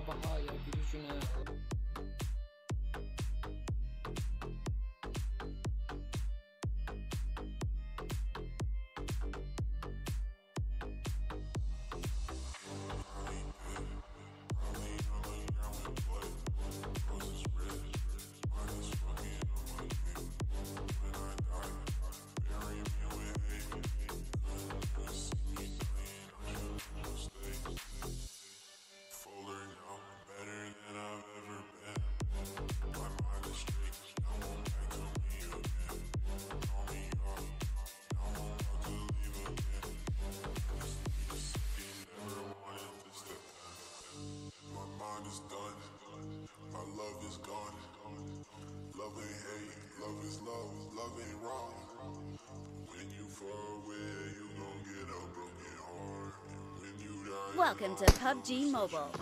bahaya gülüşüne. Welcome to PUBG Mobile.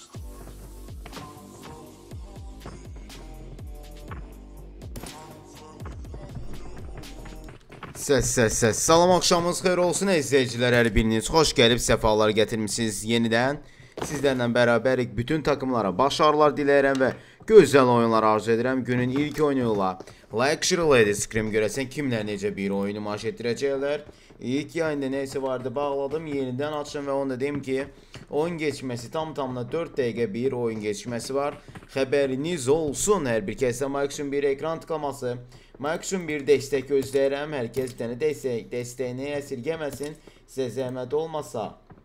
Ses. Salam, axşamınız xeyir olsun izləyicilər, hər biriniz xoş gəlib, səfalar gətirmisiniz yenidən. Sizlərlə bərabərik, bütün takımlara başarılar diləyirəm və gözəl oyunlar arzu edirəm. Günün ilk oyunuyla Luxury Lady Scream görəsən kimlər necə bir oyunu maç etdirəcəklər. İlk yayında neyse vardı, bağladım, yenidən açın və onu da deyim ki, oyun geçməsi tamına 4 dəqiqə bir oyun geçməsi var. Xəbəriniz olsun, hər bir kəsdə Microsoft bir ekran tıklaması. Microsoft bir dəstək gözləyirəm, hər kəs bir dənə dəstəyini əsirgəməsin, sizə zəhmət olmasa.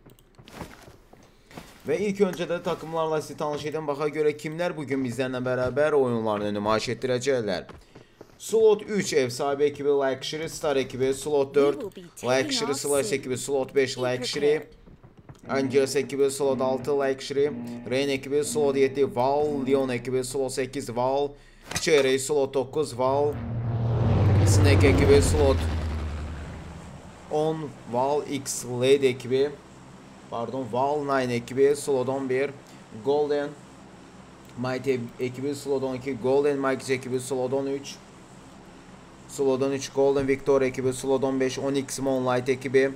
Və ilk öncə də takımlarla sizi tanış edin, baxa görə kimlər bugün bizlərlə bərabər oyunlarını nümayiş etdirəcəklər. Slot 3 ev sahibi ekibi Luxury, Star ekibi, Slot 4 Luxury, Slash ekibi, Slot 5 Luxury, Angeles ekibi, Slot 6 Luxury, Rain ekibi, Slot 7 Val, Leon ekibi, Slot 8 Val, Cherry, Slot 9 Val, Snake ekibi, Slot 10 Val, X Lady ekibi, pardon Val 9 ekibi, Slot 11 Golden Mighty ekibi, Slot 12 Golden Mike ekibi, Slot 13 Slot 13 Golden Victor ekibi, Slot 15 Onyx Moonlight ekibi.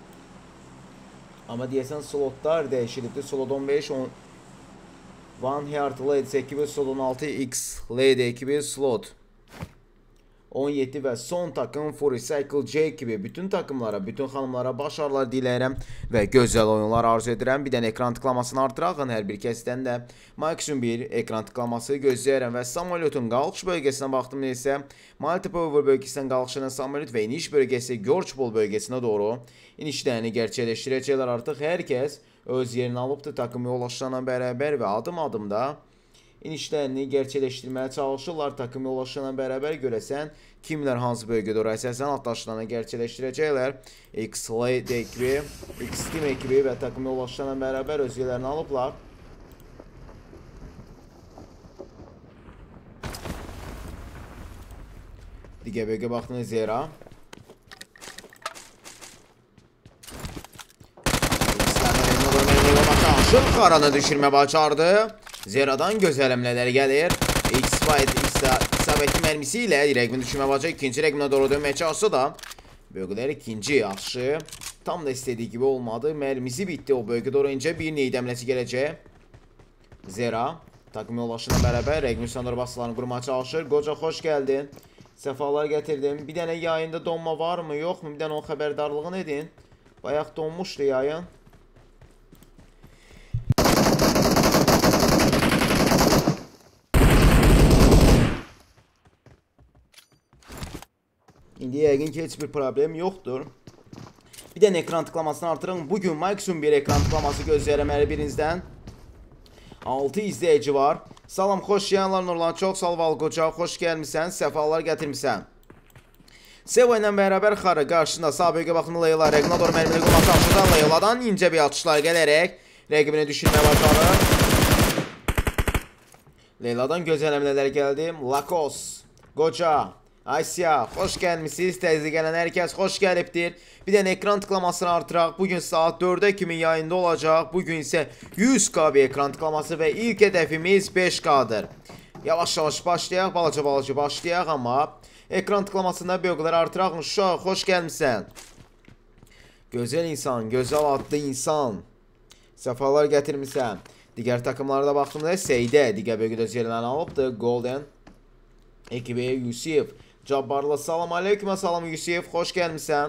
Ama diyesen slotlar değişildi. Slot 15 One Heart Ladies ekibi, Slot 16 X Lady ekibi, Slot 17 və son takım Fury Cycle C ekibi. Bütün takımlara, bütün xanımlara başarılar diləyirəm və gözəl oyunlar arzu edirəm. Bir dənə ekran tıklamasını artırağın hər bir kəsdən də. Maximum bir ekran tıklaması gözləyirəm və samolyotun qalxış bölgəsinə baxdım isə Multipower bölgəsindən qalxışının samolyot və iniş bölgəsi Georgeball bölgəsinə doğru inişlərini gerçəkləşdirəcəklər. Artıq hər kəs öz yerini alıbdır takım yoldaşlarına bərabər və adım-adımda inişlərini gerçəkləşdirməyə çalışırlar. Takım yoldaşlarına bərabər görəsən kimlər hansı bölgədə oraya əsasən atlaşlarını gerçəkləşdirəcəklər. X-Lady ekibi, X-Team ekibi və takım yoldaşlarına bərabər özgələrini alıblar. Digər bölgə baxdınız Zera. Xaranı düşürmə bacardı. Zera'dan gözəl həmlələr gəlir. İsabətli mərmisi ilə rəqbini düşürmə bacardı. İkinci rəqbinə doğru dönməyə çalışsa da bölgələr ikinci yaxşı. Tam da istədiyi gibi olmadı. Mərmisi bitdi o bölgə doğru incə. Bir neyid həmləsi gələcək. Zera takım yoldaşına bərabər rəqbin üstəndə basılarını qurmaya çalışır. Qoca xoş gəldin. Səfalar gətirdim. Bir dənə yayında donma var mı, yox mu? Bir dənə o xəbərdarlığını edin. Bayaq donmuşdu yayın. İndi yəqin ki heç bir problem yoxdur. Bir dənə ekran tıklamasını artırın. Bugün Microsoft bir ekran tıklaması gözləyirəm hər birinizdən. 6 izləyici var. Salam, xoş yayınlar Nurlan. Çox sağ ol Valqoca. Xoş gəlmisən, səfalar gətirmisən. Seva ilə bərabər xarı qarşısında sağ bölgə baxımlı Leyla rəqbinə doğru mərmini qolması açıdan Leyladan incə bir atışlar gələrək rəqbini düşürməyə başladı. Leyladan gözəl həmlələr gəldi. Lakos, Qoca, Asya, xoş gəlmişsiniz. Təzə gələn hər kəs xoş gəlibdir. Bir dənə ekran tıklamasını artıraq. Bugün saat 4-ə kimi yayında olacaq. Bugün isə 100K bir ekran tıklaması və ilk hədəfimiz 5K'dır. Yavaş-yavaş başlayaq, balaca başlayaq, amma ekran tıklamasında bölgələri artıraq. Uşaq, xoş gəlmişsən. Gözəl insan, gözəl adlı insan. Səfalar gətirmişsən. Digər takımlarda baxdığımda Seydə digər bölgədə öz yerlərini alıbdı. Golden ekibi Yusif Cabbarlı. Salam aleyküm, salam Yusif, xoş gəlmişsən.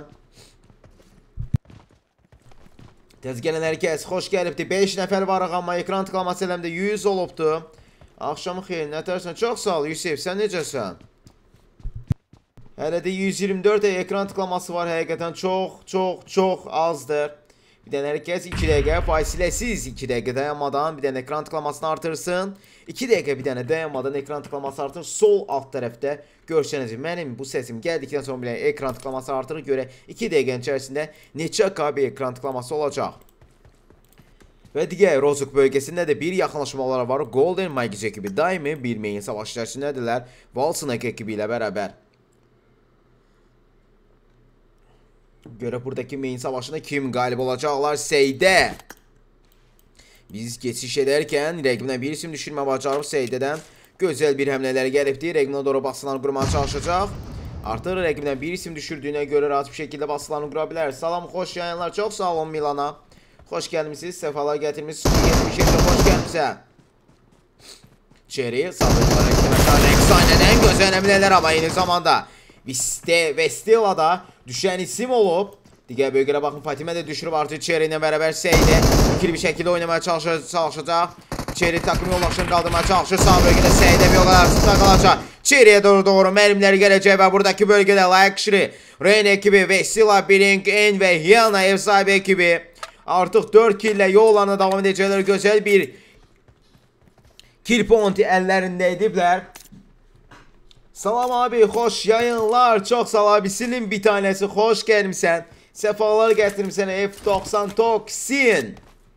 Təzgələn hər kəs xoş gəlibdi. 5 nəfər varıq, amma ekran tıklaması eləmdə 100 olubdu. Axşamın xeyir, nətərsən? Çox sağ ol Yusif, sən necəsən? Hələ də 124 ekran tıklaması var, həqiqətən çox azdır. Bir dənə hər kəs 2 dəqiqə fasiləsiz 2 dəqiqə dayanmadan bir dənə ekran tıklamasını artırsın. 2 dəqiqə bir dənə dayanmadan ekran tıklaması artır. Sol alt tərəfdə görsəniz, mənim bu səsim gəldikdən sonra bir dənə ekran tıklaması artırır. Görə 2 dəqiqənin içərisində neçə KB ekran tıklaması olacaq. Və digər Rozuk bölgəsində də bir yaxınlaşmalar var. Golden Magis ekibi daimi bir main savaş içərisindədirlər. Valsnak ekibi ilə bərabər. Görə buradakı main savaşına kim qalib olacaqlar? Seydə. Biz geçiş edərkən rəqibinə bir isim düşürmə bacarıb Seydədən gözəl bir həmlələr gəlibdi. Rəqibinə doğru basılanı qurmağa çalışacaq. Artıq rəqibinə bir isim düşürdüyünə görə rahat bir şəkildə basılanı qura bilər. Salam, xoş yayınlar. Çox sağ olun Milana. Xoş gəlmişsiniz, səfalar gətirmişsiniz. Xoş gəlmişsən. Cherry, sabırlar rəqibinə efsanədən gözəl həmlələr, amma eyni zamanda Vestela'da düşən isim olub. Digər bölgələrə baxın, Fatimə də düşürüb artıq Cherry ilə bərabər Seydə ikili bir şəkildə oynamaya çalışacaq. Cherry takım yoldaşını qaldırmaya çalışır. Sağ bölgədə Seydə bir yol arasında qalacaq. Cherry'yə doğru mərmiləri gələcək və buradakı bölgədə Lakshri, Rain ekibi, Vesila, Blink, En və Hyana ev sahibi ekibi artıq 4 killə yollarına davam edəcəklər. Gözəl bir kill pointi əllərində ediblər. Salam abi, xoş yayınlar. Çox sağ ol abisinin bir tanəsi, xoş gəlmişsən. Səfalar gətirmişsən F90 Toxin.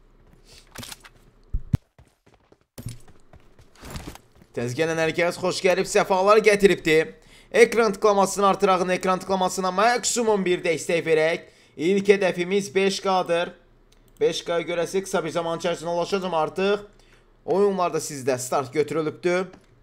Təzgələn hər kəs xoş gəlib, səfalar gətiribdi. Ekran tıklamasını artırağın, ekran tıklamasına maksimum bir dəstək verək. İlk hədəfimiz 5K'dır. 5K'ya görəsi qısa bir zaman içərisində ulaşacağım artıq. Oyunlarda sizdə start götürülübdür.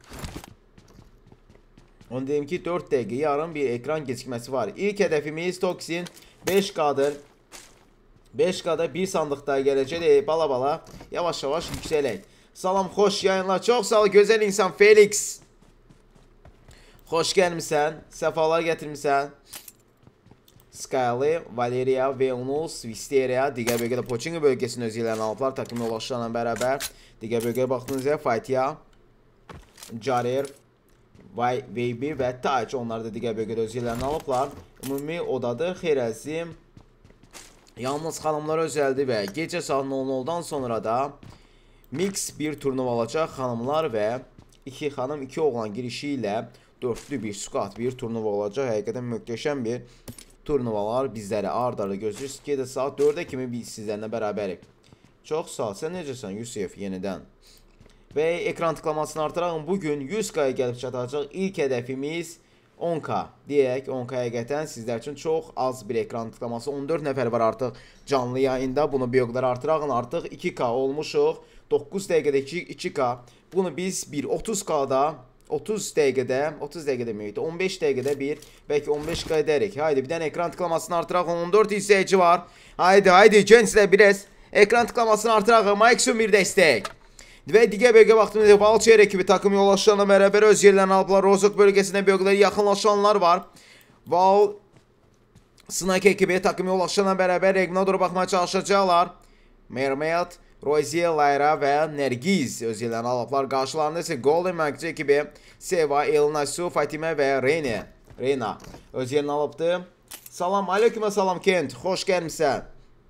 Onu deyim ki 4 dəqiqə yarım bir ekran gecikməsi var. İlk hədəfimiz Toxin 5K'dır. 5K'da bir sandıqda gələcək. Bala yavaş yüksələk. Salam, xoş yayınlar. Çox sağ ol gözəl insan Felix. Xoş gəlmişsən. Səfalar gətirmişsən. Skyly, Valeria, Venus, Visteria, digər bölgədə Pochinki bölgəsinin öz yerlərini alıblar. Takım yoldaşlarla bərabər. Digər bölgəyə baxdığınızda Fatya, Jarer, Veybi və Taç, onlar da digər bölgədə öz yerlərini alıblar. Ümumi odadır, xeyrəzim. Yalnız xanımlar özəldir və gecə saat 00'dan sonra da mix bir turnuva olacaq. Xanımlar və 2 xanım 2 oğlan girişi ilə 4'lü bir squad bir turnuva olacaq. Həqiqətən möhtəşəm bir turnuvalar bizləri ard-arda gözləyir. Gecə saat 4'ə kimi biz sizlərlə bərabərik. Çox sağ ol, sən necəsən Yusuf yenidən? Və ekran tıklamasını artıraq. Bugün 100K'ya gəlib çatacaq. İlk hədəfimiz 10K deyək. 10K həqiqətən sizlər üçün çox az bir ekran tıklaması. 14 nəfər var artıq canlı yayında. Bunu bir o qədər artıraq. Artıq 2K olmuşuq. 9 dəqiqədə 2K. Bunu biz bir 30K'da 30 dəqiqədə miydi? 15 dəqiqədə bir, bəlkə 15K edərik. Haydi bir dənə ekran tıklamasını artıraq. 14 izləyici var. Haydi gençlər biraz ekran tıklamasını artıraq. Maksimum bir dəstək. Və digər bölgə vaxtımızda Valçer ekibi takım yoldaşlarına bərabər öz yerlərini alıblar. Rozok bölgəsində bölgələrə yaxınlaşanlar var. Snak ekibi takım yoldaşlarına bərabər rəqibinə doğru baxmaya çalışacaqlar. Mermaid, Rozier, Layra və Nergiz öz yerlərini alıblar. Qarşılarında isə Golden Magis ekibi Seva, Elnasu, Fatimə və Reyna öz yerini alıbdı. Salam, aleyküm salam Kent, xoş gəlmişsən.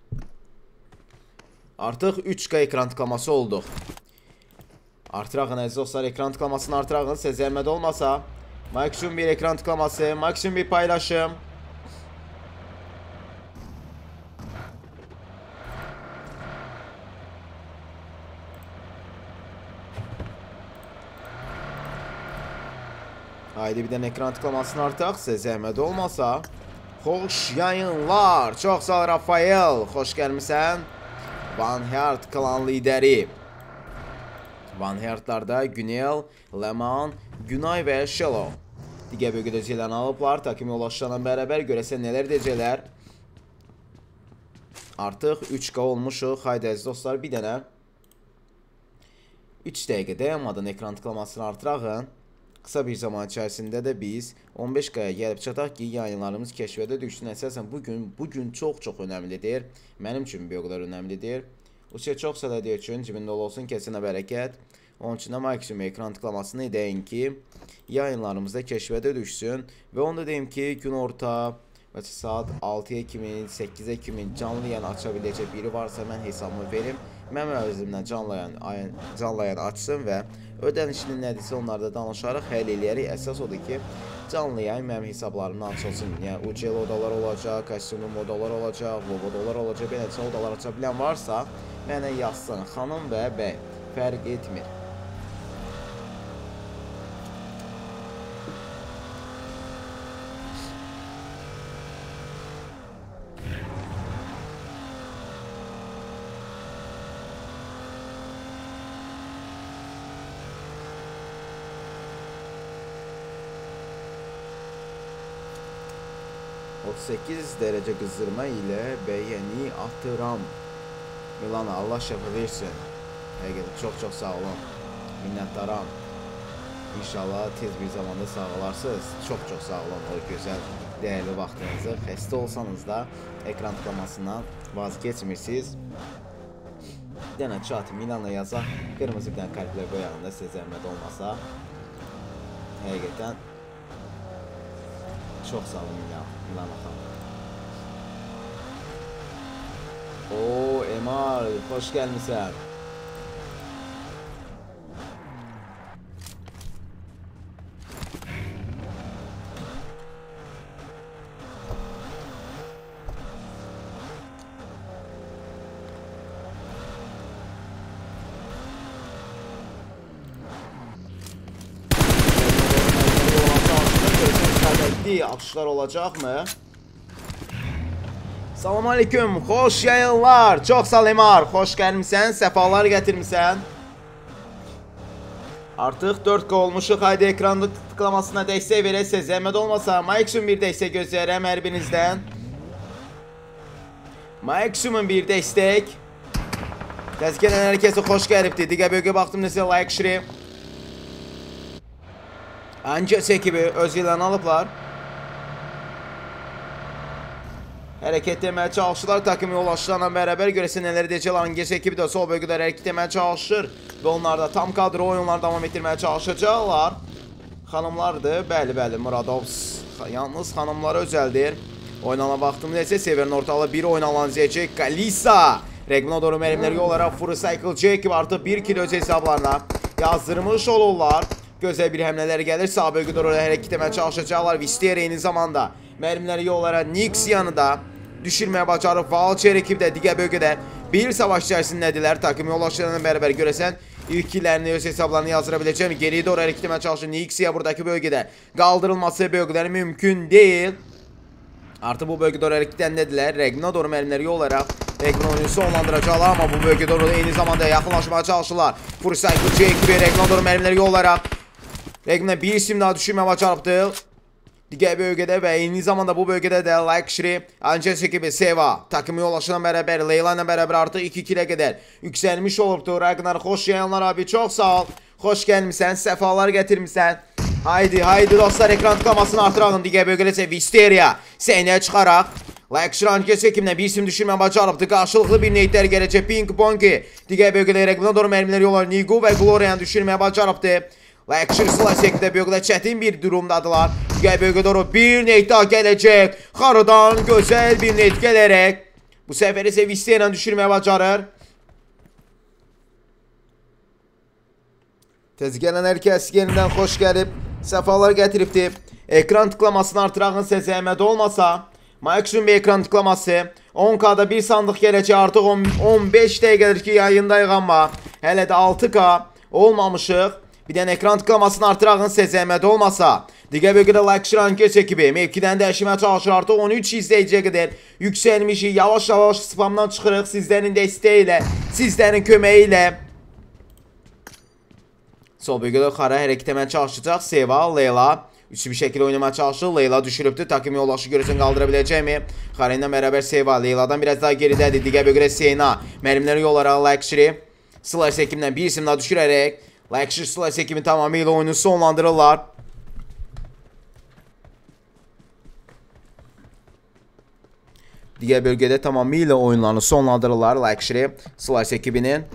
Artıq 3K ekran tıklaması olduq. Artırağın əziz dostlar, ekran tıklamasını artırağın, sizə zəhmət olmasa. Maksimum bir ekran tıklaması, maksimum bir paylaşım. Haydi bir dənə ekran tıklamasını artıq, sizə zəhmət olmasa. Xoş yayınlar, çox sağ ol Rafael, xoş gəlmişsən. Van Hert klan lideri. Van Hert'larda Günel, Leman, Günay və Shallow. Digər bölgədə özlərini alıblar. Takım yoldaşlarla bərabər görəsən nələr edəcəklər. Artıq 3K olmuşuq. Haydi əziz dostlar, bir dənə 3 dəqiqə dayanmadan ekran tıklamasını artırağın. Qısa bir zaman içərisində də biz 15 qaya gəlib çataq ki, yayınlarımız kəşfiyyata düşsün. Əsasən bugün çox önəmlidir. Mənim üçün bir o qədər önəmlidir. Bu şey çox sələdiyi üçün cibində olsun, kəsinə bərəkət. Onun üçün də maksimum ekran tıklamasını deyin ki, yayınlarımızda kəşfiyyata düşsün. Və onu da deyim ki, gün orta saat 6-ya kimi, 8-ə kimi canlı yayın aça biləcək biri varsa mən hesabımı verim. Mənim əvəzimdən canlı yayın açsın və ödənişinin nədirsə onlarda danışarıq, həll eləyərik. Əsas odur ki, canlı yayın mənim hesablarımdan açılsın. Yəni UCL odalar olacaq, kostyumum odalar olacaq, logo odalar olacaq. Beləliklə odalar aça bilən varsa mənə yazsın. Xanım və bəy fərq etmir. ...38 dərəcə qızdırma ilə bəyəni atıram. Milana, Allah şəfa versin. Həqiqətən çox sağ olun. Minnətdaram. İnşallah tez bir zamanda sağalarsınız. Çox sağ olun o gözəl, dəyərli vaxtınızı. Xəstə olsanız da ekran tıklamasından vazgeçmirsiniz. Bir dənə chat Milana yazaq. Qırmızı bir dənə kalplər qoyalım da sizə zəhmət olmasa. Həqiqətən çox sağ olun Milana xanım. Oo Emar, hoş gelmişsin. Alkışlar olacak mı? Salam aleyküm, hoş yayınlar. Çok sağ ol Emar, hoş gelmişsen, sefalar getirmişsen. Artıq 4K olmuşuq. Haydi ekran tıklamasına dəstək verəsiniz. Zəhmət olmasa maksimum bir dəstək gözləyirəm hər birinizdən. Maksimum bir dəstək. Təzkələn hər kəsə xoş gəlibdi. Digər bölgə baxdım nəsə like şiri. Anges ekibi öz ilan alıblar. Hərəkət etməyə çalışırlar. Takım yoldaşlarla bərabər görəsə nələr edəcəklər. Anges ekibi də sol bölgədə hərəkət etməyə çalışır. Və onlar da tam kadro oyunlar davam etdirməyə çalışacaqlar. Xanımlardır. Bəli, Muradovs. Yalnız xanımlara özəldir. Oynana baxdığımda isə Severin ortalığı bir oynanan zəcək. Kalisa. Regmana doğru mərimləri olaraq Furucycle Jacob artıq 1 kilo öz hesablarına yazdırmış olurlar. Gözəl bir həmlələr gəlir. Sağ bölgədə oraya hərəkət etməyə çalışacaqlar. Vistier eyni zamanda mərimləri olaraq Nixian'ı da düşürməyə bacarıb. Valçer ekib də digər bölgədə bir savaş içərisindədirlər. Takım yoldaşlarına bərabər görəsən ilkilərini öz hesablarını yazdıra biləcəm. Geriyə doğru hərəkət etməyə çalışır. Nixia buradakı bölgədə qaldırılması bölgələri mümkün deyil. Artıq bu bölgədə doğru hərəkət edəndədirlər. Regmana doğru mərimləri olaraq Regmana oyunu sonlandıracaqlar, amma bu bölgədə doğru eyni zamanda yaxınlaşmaya çalışırlar. Furucycle Jacob Regmana doğru mərimləri olaraq Regmana bir isim daha düşürməyə bacarıbdır. Digər bölgədə və eyni zamanda bu bölgədə də Lakshri, Anges ekibi Seva takımı yoldaşına bərabər, Leyla ilə bərabər artıq 2-2-yə qədər yüksəlmiş olubdur. Ragnar, xoş yayınlar abi, çox sağ ol. Xoş gəlmişsən, səfalar gətirmişsən. Haydi dostlar, ekran tıklamasını artırağın. Digər bölgədə isə Visteria səhnəyə çıxaraq Lakshri Anges ekibinə bir isim düşürmə bacarıbdır. Qarşılıqlı bir neytlər gələcək. Pink Ponki digər bölgədə Regmana doğru mərmiləri yollar. Nigu və Gloria'nı düşürməyə bacarıbdır. Lakshri Slasek'də bölgədə çətin bir durumdadılar. Digər bölgədə doğru bir neyt daha gələcək. Xarıdan gözəl bir neyt gələrək bu səfər isə Visteria düşürməyə bacarır. Təzgələn hər kəs yenidən xoş gəlib, səfalar gətiribdir. Ekran tıklamasını artırağın sizə zəhmət olmasa, maksimum bir ekran tıklaması 10K'da bir sandıq gələcək. Artıq 15 dəqiqədir ki yayındayıq, amma hələ də 6K olmamışıq. Bir dənə ekran tıklamasını artırağın sizə zəhmət olmasa. Digər bölgədə Lakshri Anges ekibi mevkidən dəyişməyə çalışır. Artıq 13 izləyiciyə qədər yüksəlmişik. Yavaş spamdan çıxırıq sizlərin dəstəyi ilə, sizlərin köməyi ilə. Sol bölgədə xara hərəkət etməyə çalışacaq. Seva, Leyla üçlü bir şəkildə oynamaya çalışır. Leyla düşürübdür. Takım yoldaşı görürsən qaldıra biləcəkmi? Xara ilə bərabər Seva, Leyladan biraz daha geridədir. Digər bölgədə Seyna mərimləri yollaraq Lakshri. Slice ekibindən bir isim daha düşürərək Luxury Slice ekibi tamamilə oyunu sonlandırırlar. Digər bölgədə tamamilə oyunlarını sonlandırırlar Luxury Slice ekibinin.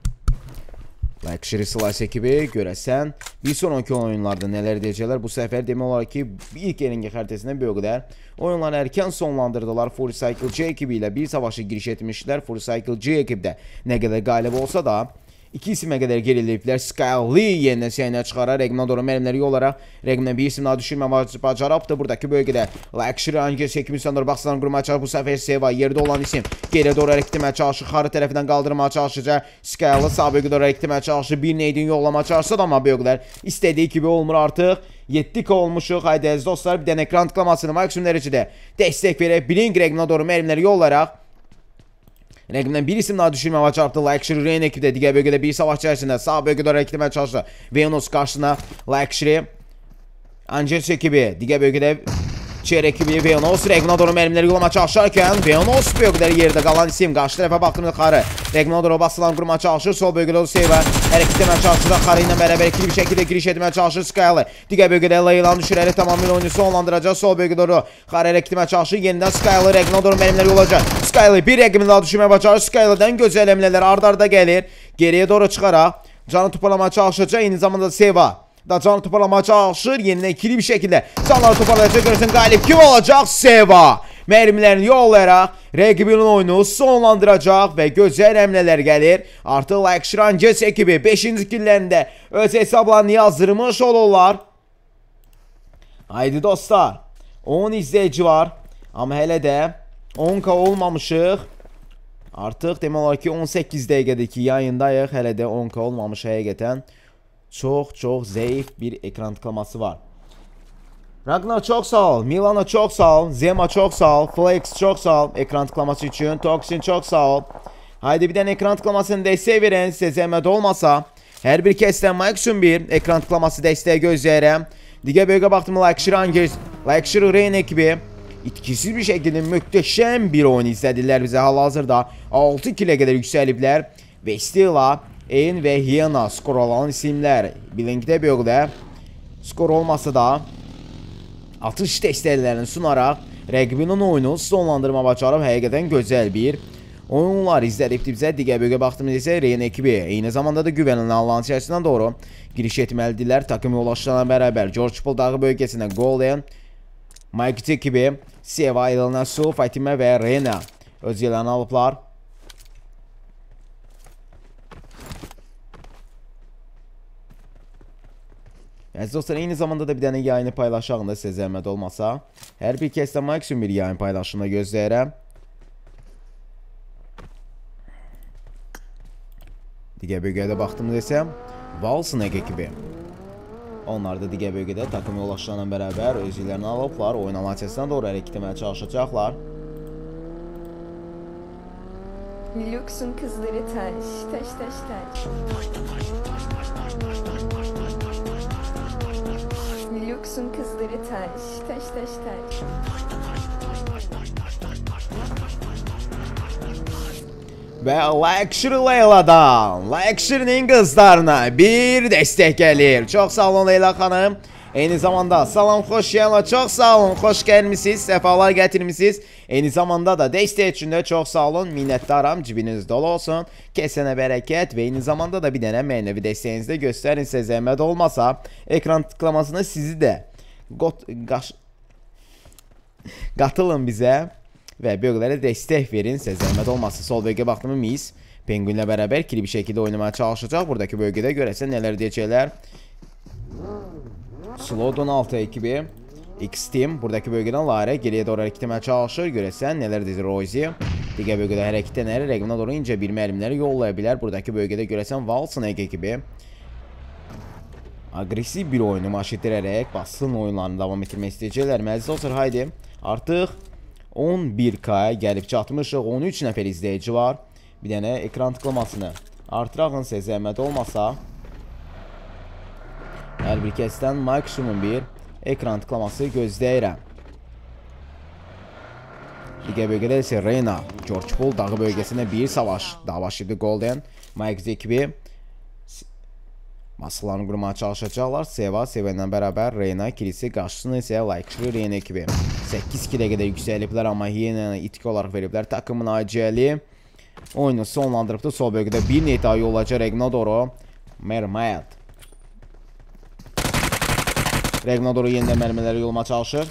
Luxury Slice ekibi görəsən bir sonraki oyunlarda nələr edəcəklər. Bu səfər demək olar ki, ilk yeringi xəritəsindən bölgələr oyunları erkən sonlandırdılar. FuryCycle C ekibi ilə bir savaşa giriş etmişlər. FuryCycle C ekibdə nə qədər qalib olsa da 2 isimə qədər geriləyiblər. Skyly yenidən səhnəyə çıxarır. Rəqimdən doğru məlimləri olaraq rəqimdən bir isim daha düşürmə bacarabdır. Buradakı bölgədə Luxury Angels ekibini söndürüb baxsıdan qurmaya çalışır. Bu səfər Seva yerdə olan isim geriyə doğru hərəkət etməyə çalışır. Xarı tərəfindən qaldırmaya çalışacaq. Skyly sağ bölgədə doğru hərəkət etməyə çalışır. Bir neydin yoxlamaya çalışsa da amma bölgələr istədiyi kimi olmur artıq. 7K olmuşuq. Haydi əziz dostlar, bir dənə ekran tıklamasını maksimum dərəcədə dəstək verək. Blink rəqimdən doğru məlimləri yollaraq rəqimdən bir isim daha düşürmə bacardı. Luxury Rain ekibdə digər bölgədə bir savaş içərisində sağ bölgədə hərəkət etməyə çalışdı. Venus qarşısına Luxury Angels ekibi digər bölgədə Çer ekibi Venus rəqimdən doğru məlimləri yollama çalışarkən Venus bölgədə yerdə qalan isim qarşı tərəfə baxdığında Xarı rəqimdən doğru basılan qurma çalışır. Sol bölgədə o Seva hərəkət etməyə çalışır. Xarı ilə bərabər ikili bir şəkildə giriş etməyə çalışır. Skyly digər bölgədə Leylan düşürərək tamamilə oyunu sonlandıracaq. Sol bölgədə doğru Xarı hərəkət etməyə çalışır. Yenidən Skyly rəqimdən doğru məlimləri olacaq. Skyly bir rəqimini daha düşürməyə bacarır. Skyly'dən gözəl əmlələr ard-arda gəlir. Geriyə doğru çıxaraq canı toparlamaya çalışacaq. Eyni zamanda Seva da canı toparlamaya çalışır. Yenidən ikili bir şəkildə canları toparlayacaq. Görürsən qalib kim olacaq? Seva mərmilərini yollayaraq rəqibinin oyunu sonlandıracaq və gözəl əmlələr gəlir. Artıq Luxury Angels ekibi 5-ci killərində öz hesablarını yazdırmış olurlar. Haydi dostlar, 10 izləyici var. Amma hələ də 10K olmamışıq. Artıq demək olar ki 18 dəqiqədəki yayındayıq. Hələ də 10K olmamış həqiqətən. Çox zəif bir ekran tıklaması var. Ragnar çok sağ ol, Milana çok sağ ol, Zema çok sağ ol, Flex çok sağ ol ekran tıklaması için, Toxin çok sağ ol. Haydi bir tane ekran tıklamasını desteği veren size zəhmət olmasa her bir kəsdən maksimum bir ekran tıklaması desteği gözləyirəm. Digər bölgə baxdım Luxury Angels, Luxury Rain ekibi itkisiz bir şekilde möhtəşəm bir oyun izlədilər bizə hal-hazırda 6 kilə qədər yüksəliblər və Stella, Ain və Hyena skor olan isimlər Blinkdə bölgədə skor olmasa da atış dəstəklərini sunaraq rəqibinin oyunu sonlandırma bacarıb həqiqətən gözəl bir oyunlar izlədibdi bizə. Digər bölgə baxdığımız isə Rain ekibi eyni zamanda da güvənilən alan içərisindən doğru giriş etməlidirlər. Takım yoldaşlarına bərabər George Pool dağı bölgəsində Golden, Mike ekibi Seva, Elena Su, Fatima və Rena öz yerlərini alıblar. Əziz dostlar, eyni zamanda da bir dənə yayını paylaşağında sizə zəhmət olmasa hər bir kəsdən maksimum bir yayın paylaşımını gözləyirəm. Digər bölgədə baxdığımız isə Valsnag ekibi. Onlar da digər bölgədə takım yoldaşlarla bərabər öz yerlərini alıblar. Oyun amatiyasına doğru hərəkət etməyə çalışacaqlar. Lux'un kızları taş. Lux'un kızları taş. Və Luxury Leyla'dan Luxury'nin qızlarına bir dəstək gəlir. Çox sağ olun Leyla xanım. Eyni zamanda salam, xoş gəldiniz. Çox sağ olun, xoş gəlmisiniz, səfalar gətirmisiniz. Eyni zamanda da dəstək üçün də çox sağ olun, minnətdaram. Cibiniz dolu olsun, kəsənə bərəkət və eyni zamanda da bir dənə mənəvi dəstəyinizi də göstərin. Sizə zəhmət olmasa ekran tıklamasına sizi də qatılın bizə və bölgələrə dəstək verin. Sizə zəhmət olmasa sol bölgə baxdığımız mis Penguinlə bərabər ikili bir şəkildə oynamaya çalışacaq. Buradakı bölgədə görəsən nələr deyəcəklər. Slot 16 ekibi X-Team buradakı bölgədən Lara geriyə doğru hərəkət etməyə çalışır. Görəsən nələr deyir Rosie. Digər bölgədə hərəkət edənləri rəqimdən doğru incə bir məlimləri yollaya bilər. Buradakı bölgədə görəsən Valsnag ekibi aqressiv bir oyunu maş etdirərək basın oyunlarını davam etdirmək istəyəcəklər. Məziz olsun, haydi. Artıq 11K-ya gəlib çatmışıq. 13 nəfər izləyici var. Bir dənə ekran tıklamasını artırağın sizə zəhmət olmasa hər bir kəsdən maksimum bir ekran tıklaması gözləyirəm. Digər bölgədə isə Reyna, George Pool dağı bölgəsində bir savaş daha başlayıb Golden. Mike ekibi baskılarını qurmağa çalışacaqlar. Seva ilə bərabər Reyna, kilisi qarşısında isə Lakeshri Reyna ekibi 8 kilə qədər yüksəliblər, amma Hiyena'ya itki olaraq veriblər. Takımın acəli oyunu sonlandırıbdır. Sol bölgədə bir neyta yolacaq Regnadoro. Mermayat Regnadoro yenidən mərmiləri yolma çalışır.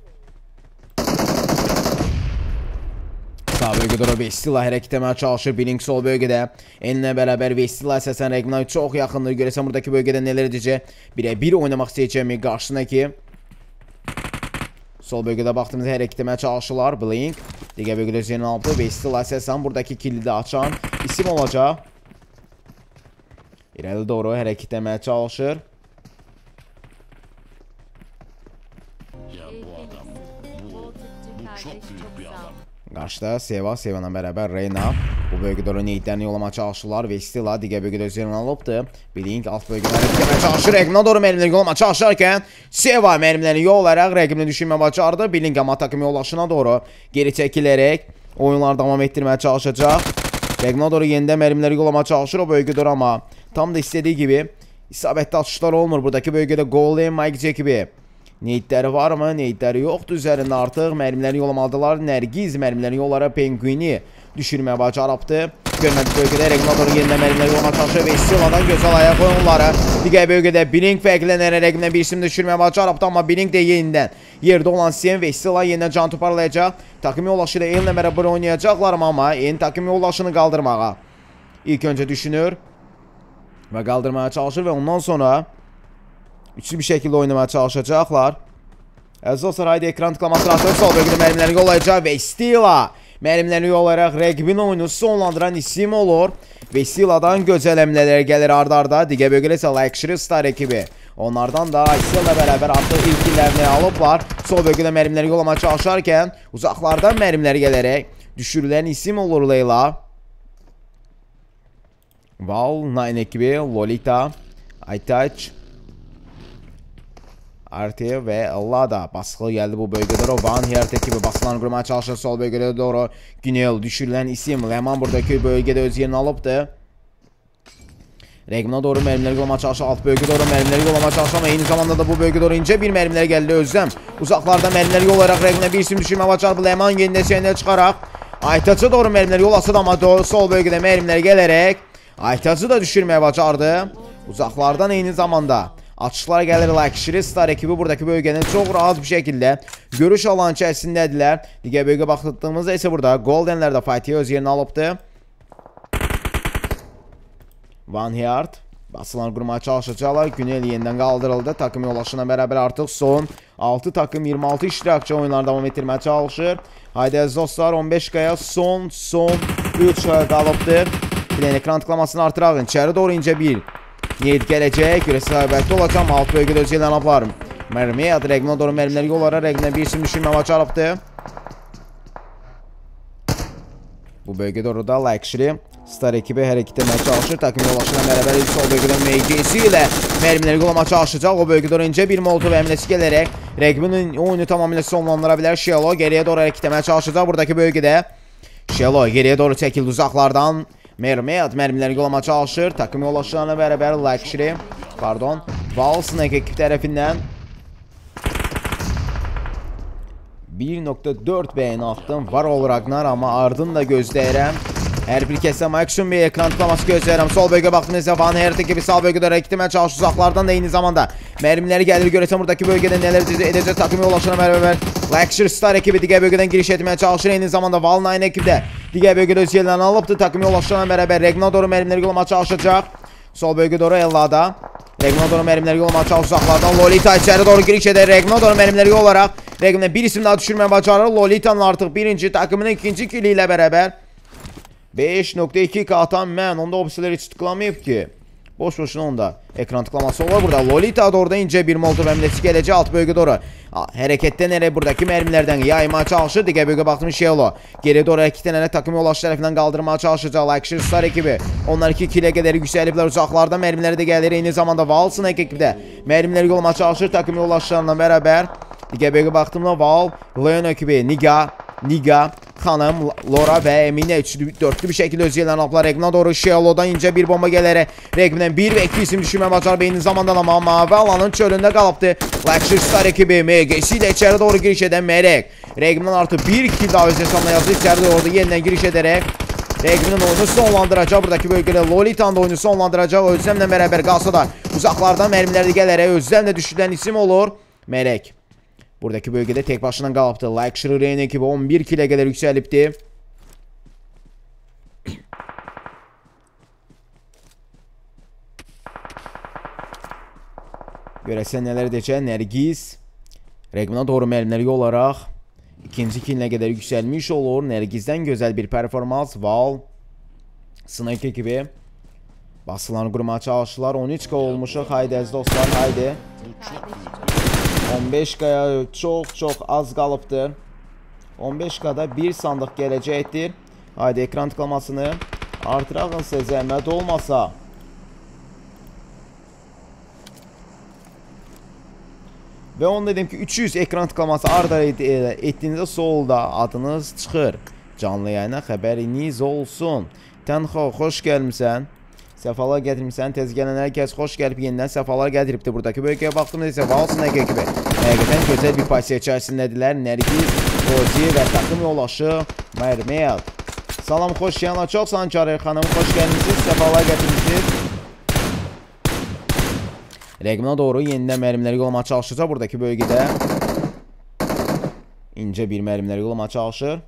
Sağ bölgədə Vestila hərəkət etməyə çalışır. Blink sol bölgədə. Elinə bərabər Vestila əsasən Regna'ya çox yaxındır. Görəsən buradakı bölgədə nələr edəcək? 1-1 oynamaq istəyəcək qarşısındakı. Sol bölgədə baxdığımızda hərəkət etməyə çalışırlar. Blink digər bölgədə üzərinə aldı. Vestila əsasən buradakı kilidi açan isim olacaq. İrəli doğru hərəkət etməyə çalışır. Qarşıda Seva ilə bərabər Reyna. Bu bölgədə neydlərini yolama çalışırlar. Vestila digər bölgədə üzərinə alıbdır. Blink alt bölgədə hərəkət etməyə çalışır. Regnadoro mərmiləri yolama çalışarkən Seva mərmiləri yolaraq rəqibini düşürməyə bacardı. Blink amma takım yoldaşına doğru geri çəkilərək oyunları davam etdirməyə çalışacaq. Regnadoro yenidən mərmiləri yolama çalışır o bölgədə, amma tam da istədiyi gibi isabətli atışlar olmur. Buradakı bölgədə Golden Mike ekibi neydləri varmı? Neydləri yoxdur. Üzərində artıq mərmiləri yolamalıdırlar. Nərgiz mərmiləri yollara Penguini düşürməyə bacarıbdır. Görmədik bölgədə Regnadoro yenidən mərmiləri yolama çalışır. Vestila'dan gözəl ayaq oyunları. Digər bölgədə Blink fərqlənərək rəqibinə bir isim düşürməyə bacarıbdır, amma Blink də yenidən yerdə olan Sen Vestila yenidən can toparlayacaq. Takım yoldaşı da elinə bərabər oynayacaqlar, amma yeni takım yoldaşını qaldırmağa ilk öncə düşünür və qaldırmaya çalışır və ondan sonra üçlü bir şəkildə oynamaya çalışacaqlar. Əziz dostlar, haydi ekran tıklamasını atır. Sol bölgədə mərmiləri yollayacaq. Vestila mərmiləri yollayaraq rəqibin oyunu sonlandıran isim olur. Vestila'dan gözəl əmlələr gəlir ardarda. Digər bölgədə isə Lakeshri Star ekibi. Onlardan da Aysel'la bərabər artıq ilk illərini alıblar. Sol bölgədə mərmiləri yollamaya çalışarkən uzaqlardan mərmiləri gələrək düşürülən isim olur Leyla. Val, Nine ekibi, Lolita, Aytaç, Arti və Lada baskı gəldi bu bölgədə. Van Hert ekibi baskılarını qurmaya çalışır. Sol bölgədə doğru Günel düşürülən isim. Leman buradakı bölgədə öz yerini alıbdır. Regna doğru mərmiləri yollamaya çalışır. Alt bölgə doğru mərmiləri yollamaya çalışır, amma eyni zamanda da bu bölgə doğru incə bir mərmiləri gəldi özləm. Uzaqlarda mərmiləri yolaraq Regna bir isim düşürməyə bacardı. Leman yenində səyində çıxaraq Aytaç'a doğru mərmiləri yolasıdı, amma sol bölgədə mərmiləri gələrək Aytaç'ı da düşürməyə bacardı. Uzaqlardan eyni zamanda atışlar gəlir. Lakeshri Star ekibi buradakı bölgənin çox rahat bir şəkildə görüş alan içərisindədirlər. Digər bölgə baxdığımızda isə burada Goldenlər də fight'ı öz yerini alıbdır. Van Hert basılan qurmaya çalışacaqlar. Günel yenidən qaldırıldı. Takım yoldaşına bərabər artıq son 6 takım 26 iştirakçı oyunları davam etdirməyə çalışır. Haydi əziz dostlar, 15 son 3 qalıbdır. Bir ekran tıklamasını artıraq. İçəri doğru incə bir niyet gələcək. Görəsi sahibətli olacaq. Alt bölgədə öz yerlərini alıblar. Mermiyat Regna doğru mərmiləri yollara Regna bir isim düşürmə bacarıbdır. Bu bölgə doğru da Lakeshri Star ekibi hərəkət etməyə çalışır. Takım yoldaşına bərabər sol bölgədən MG'si ilə mərmiləri yollamaya çalışacaq. O bölgə doğru incə bir molotov əmləsi gələrək rəqibinin oyunu tamamilə sonlandıra bilər. Shelo geriyə doğru hərəkət etməyə çalışacaq. Buradakı bölgədə Shelo geriyə doğru çəkildi uzaqlardan. Mermiyat mərmiləri yollamaya çalışır. Takım yoldaşlarına bərabər Lakeshri, Val Snake ekip tərəfindən 1.4 beyin attım. Var ol Ragnar, amma ardını da gözləyirəm. Hər bir kəsəm action bir ekran tıklaması gözləyirəm. Sol bölgə baxdığınızda Van Hert ekibi sağ bölgədə hərəkət etməyə çalışır. Uzaqlardan da eyni zamanda mərmiləri gəlir. Görəsən buradakı bölgədə nələr edəcək takım yoldaşlarına bərabər Lakeshri Star ekibi digər bölgədən giriş etməyə çalışır. Eyni zamanda Val Nine ekibi də digər bölgədə öz yerlərini alıbdır. Takım yoldaşlarına bərabər Regna doğru mərmiləri yollamaya çalışacaq. Sol bölgə doğru Ella'da. Regna doğru mərmiləri yollamaya çalışır uzaqlardan. Lolita içəri doğru giriş edər. Regna doğru mərmiləri yolaraq rəqibinə bir isim daha düşürməyə bacarır. Lolita'nın artıq birinci takımının ikinci kili ilə bərabər 5.2 atan mən. Onda opsiyalar heç tıklamayıb ki. Boş-boşuna onda ekran tıklaması olur. Burada Lolita doğru da incə bir molotov əmləsi gələcək. Alt bölgə doğru hərəkətdən elə buradakı mərmilərdən yaymaya çalışır. Digər bölgə baxdım Shelo geriyə doğru hərəkətdən elə takım yoldaşı tərəfindən qaldırmaya çalışacaq Lakeshri Star ekibi. Onlar 2 kilə qədər yüksəliblər. Uzaqlarda mərmiləri də gəlir. Eyni zamanda Val Snake ekibi də mərmiləri yollamaya çalışır takım yoldaşlarla bərabər. Digər bölgə baxdığımda Val, Leon ekibi, Niga, xanım Lora və Eminə 4-lü bir şəkildə öz yerlərini aldılar. Reqbinə doğru Shello'dan incə bir bomba gələrək Reqbinə 1 və 2 isim düşürməyə bacarıb eyni zamanda amma mavi alanın çölündə qalıbdı. Luxury Star ekibi MGC ilə içəri doğru giriş edən Merek. Reqbinə artıq 1 kill daha öz hesabına yazdı. İçəri doğru yenidən giriş edərək Reqbinin oyunu sonlandıracaq. Buradakı bölgədə Lolitan da oyunu sonlandıracaq. Özləmlə bərabər qalsa da uzaqlardan mərmiləri gələrək özləmlə düşürülən isim olur Merek. Buradakı bölgədə tek başına qalıbdı. Luxury Rain ekibi 11 killə qədər yüksəlibdi. Görəsən nələr edəcək? Nərgiz Reqbinə doğru mərmiləri olaraq ikinci killə qədər yüksəlmiş olur. Nərgizdən gözəl bir performans. Val Snake ekibi basılan qurmağa çalışırlar. 13K olmuşuq. Haydi əziz dostlar, haydi. 15K'ya çox az qalıbdır. 15K'da bir sandıq gələcəkdir. Haydi ekran tıklamasını artırağınsa zəhmət olmasa. Və onu dedim ki 300 ekran tıklaması arda etdiyinizdə solda adınız çıxır. Canlı yayına xəbəriniz olsun. Tənxo, xoş gəlmişsən. Səfalar gətirmişsən. Tez gələn hər kəs xoş gəlib yenidən səfalar gətiribdir. Buradakı bölgəyə baxdığımda isə Valsın ekibi həqiqətən gözəl bir pasiya içərisindədirlər. Nərgiz, Rozi və takım yoldaşı Mermeyad. Salam, xoş gələn. Çox sancarır xanım, xoş gəlmişsiniz. Səfalar gətirmişsiniz. Reqbinə doğru yenidən mərmiləri yolamağa çalışacaq. Buradakı bölgədə incə bir mərmiləri yolamağa çalışır.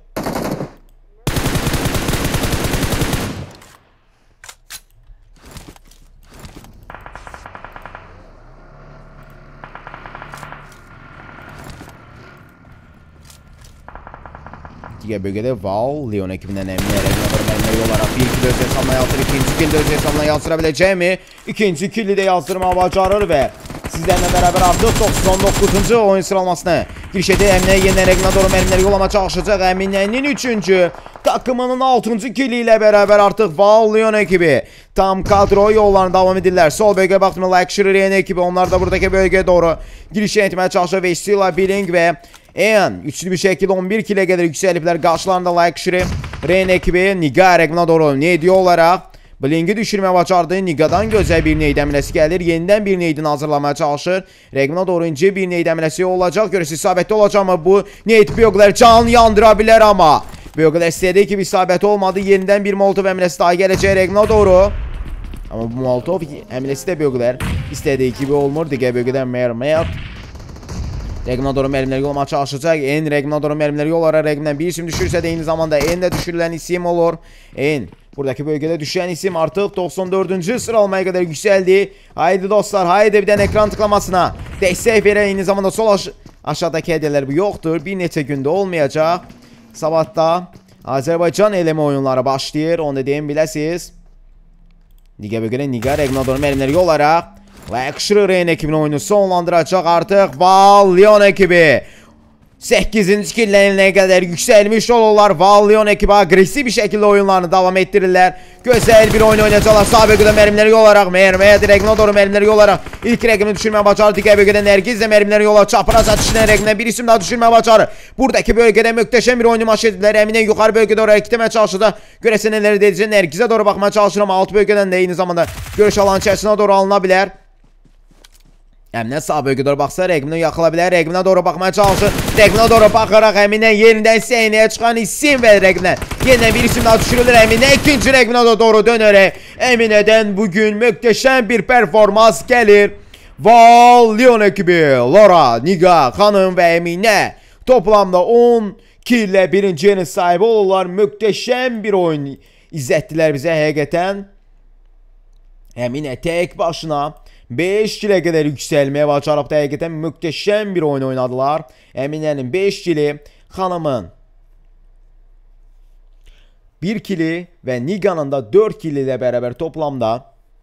Digər bölgədə Val, Leon ekibindən əminə mərmiləri olaraq bir kill öz hesabına yazdır. İkinci kill öz hesabına yazdıra biləcək mi? İkinci killi də yazdırmağı bacarır və sizlərlə bərabər artıq 99-cu oyun sıralamasına giriş edir. Əminə yenidən Reqbinə doğru mərmiləri yolamağa çalışacaq. Əminənin 3-cü takımının 6-cı killi ilə bərabər artıq Val, Leon ekibi tam kadro yollarını davam edirlər. Sol bölgəyə baxdığımda Luxury Rain ekibi onlar da buradakı bölgəyə doğru giriş etməyə çalışır və Stila Billing və En üçlü bir şəkildə 11 killə qədər yüksəliblər. Qarşılarında Luxury Rain ekibi Niga Reqbinə doğru neydi olaraq Bling'i düşürməyə bacardı. Niga'dan gözəl bir neydi əmləsi gəlir. Yenidən bir neydini hazırlamaya çalışır. Reqbinə doğru incə bir neydi əmləsi olacaq. Görürsünüz isabətli olacaq mı bu? Neydi Böqlər can yandıra bilər amma Böqlər istədiyi kimi isabətli olmadı. Yenidən bir Molotov əmləsi daha gələcək Reqbinə doğru. Amma bu Molotov əmləsi də Böqlər istədiyi kimi olmur. Digər bölgədən Mermeyad Reqbinə doğru mərmiləri yolamağa çalışacaq. En Reqbinə doğru mərmiləri yolara Reqbindən bir isim düşürsə də eyni zamanda En də düşürülən isim olur. En buradakı bölgədə düşən isim artıq 94-cü sıralamaya qədər yüksəldi. Haydi dostlar, haydi bir dənə ekran tıklamasına dəstək verək. Eyni zamanda sol aşağıdakı hədiyələr bu yoxdur. Bir neçə gündə olmayacaq. Sabahda Azərbaycan elmi oyunları başlayır. Onu da deyim biləsiniz. Digər bölgədə Niga Reqbinə doğru mərmiləri yolaraq Luxury Rain ekibinin oyunu sonlandıracaq artıq Val, Leon ekibi 8-ci killərinə qədər yüksəlmiş olurlar. Val, Leon ekibi agresiv bir şəkildə oyunlarını davam etdirirlər. Gözəl bir oyun oynayacaqlar. Sağ bölgədə mərmiləri yolaraq Mermeyad Reqbinə doğru mərmiləri yolaraq ilk rəqibini düşürməyə bacarır. Digər bölgədə Nərgiz də mərmiləri yolaraq çapraz atışına Reqbinə bir isim daha düşürməyə bacarır. Buradakı bölgədə möhtəşəm bir oyunu maç ediblər. Əminə yuxarı bölgədə oraya kitləməyə çalışır. Görəsən nələr edəcək. Nərgizə doğru baxmaya çalışır amma alt bölgədən də eyni zamanda görüş alanı içərisinə doğru alına bilər. Əminə sağ bölgəyə doğru baxsa Reqbinə yaxıla bilər. Reqbinə doğru baxmaya çalışır. Reqbinə doğru baxaraq Əminə yerindən səhnəyə çıxan isim və Reqbinə yenidən bir isim daha düşürülür. Əminə ikinci Reqbinə doğru dönərək Əminədən bugün möhtəşəm bir performans gəlir. Val, Leon ekibi, Lora, Niga, xanım və Əminə toplamda 10 killə birinci yerin sahibi olurlar. Möhtəşəm bir oyun izlətdilər bizə həqiqətən. Əminə tək başına 5 kilə qədər yüksəlməyə bacarıb da həqiqətən möhtəşəm bir oyun oynadılar. Əminənin 5 kili, xanımın 1 kili və Niga'nın da 4 kili ilə bərabər toplamda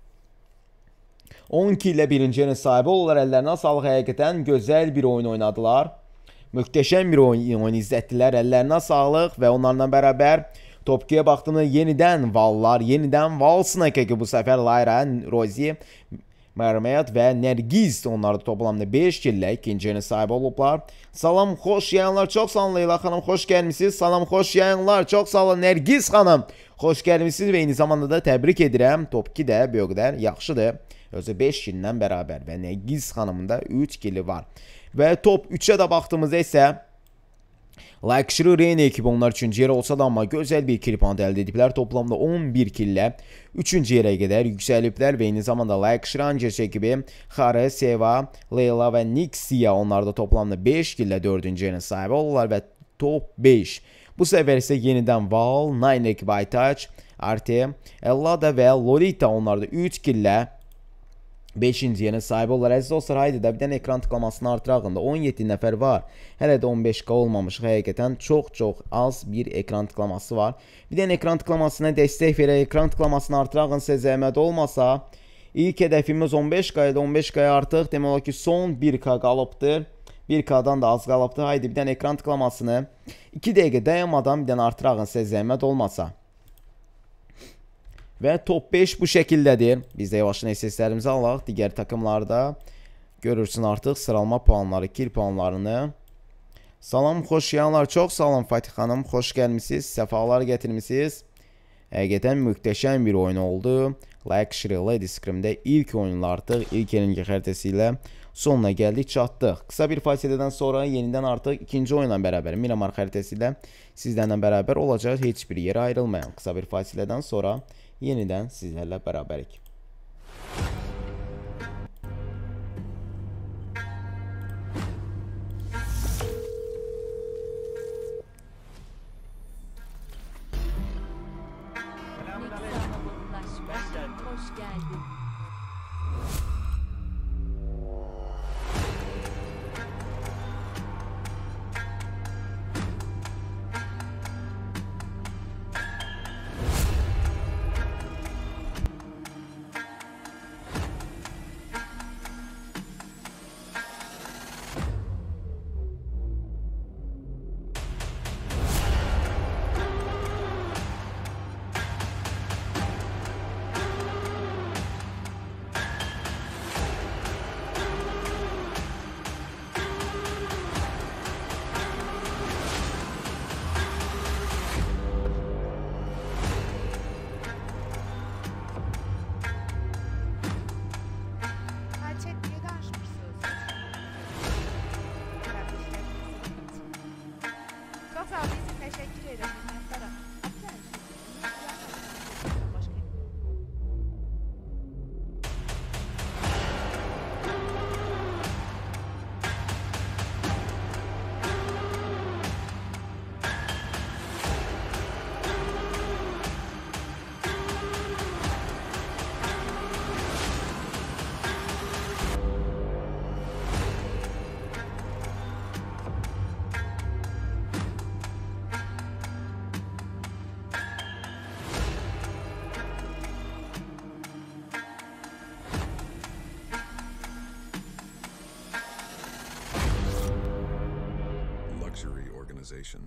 10 killə birinci yerin sahibi olurlar. Əllərinə sağlıq, həqiqətən gözəl bir oyun oynadılar. Möhtəşəm bir oyun izlətdilər. Əllərinə sağlıq və onlarla bərabər Topkiyə baxdığımda yenidən Vallar, yenidən Val Snake ki bu səfər Lyra, Rozi, Mərməyət və Nərgiz onlarda toplamda 5 killə ikinci yerə sahib olublar. Salam, xoş yayınlar, çox sağ olun Leyla xanım, xoş gəlmisiniz. Salam, xoş yayınlar, çox sağ olun Nərgiz xanım, xoş gəlmisiniz və eyni zamanda da təbrik edirəm. Top 2 də bir o qədər yaxşıdır. Özü 5 killə bərabər və Nərgiz xanımın da 3 kili var. Və top 3-ə də baxdığımızda isə Luxury Rain ekibi onlar 3-cü yerə olsa da amma gözəl bir kill puanı əldə ediblər. Toplamda 11 killə 3-cü yerə qədər yüksəliblər və eyni zamanda Luxury Rangers ekibi Xare, Seva, Leyla və Nixia onlar da toplamda 5 killə 4-cü yerə sahib olurlar və top 5. Bu səfər isə yenidən Val, Nine ekibi Aytaç, Arte, Ellada və Lolita onlar da 3 killə 5-ci yerə sahib olurlar. Əziz dostlar, haydi də bir dənə ekran tıklamasını artırağında 17 nəfər var. Hələ də 15K olmamış. Həqiqətən çox az bir ekran tıklaması var. Bir dənə ekran tıklamasına dəstək verək. Ekran tıklamasını artırağın sizə zəhmət olmasa. İlk hədəfimiz 15K idi. 15K artıq. Demək olar ki, son 1K qalıbdır. 1K-dan da az qalıbdır. Haydi bir dənə ekran tıklamasını 2 dəqiqə dayanmadan bir dənə artırağın sizə zəhmət olmasa. Və top 5 bu şəkildədir. Biz də yavaşdan SS'lərimizi alaq. Digər takımlarda görürsün artıq sıralama puanları, kill puanlarını. Salam, xoş yayınlar. Çox sağ olun Fatih xanım. Xoş gəlmisiniz. Səfalar gətirmisiniz. Həqiqətən möhtəşəm bir oyun oldu. Luxury Lady Scrim'də ilk oyunla artıq ilk yenilgi xəritəsi ilə sonuna gəldik, çatdıq. Qısa bir fasilədən sonra yenidən artıq ikinci oyunla bərabər Miramar xəritəsi ilə sizlərlə bərabər olacaq. Heç bir yerə ayrılmayan qısa bir fasilədən sonra yenidən sizlərlə bərabərik. Hoş geldin. Teşekkür ederim. Luxury organization.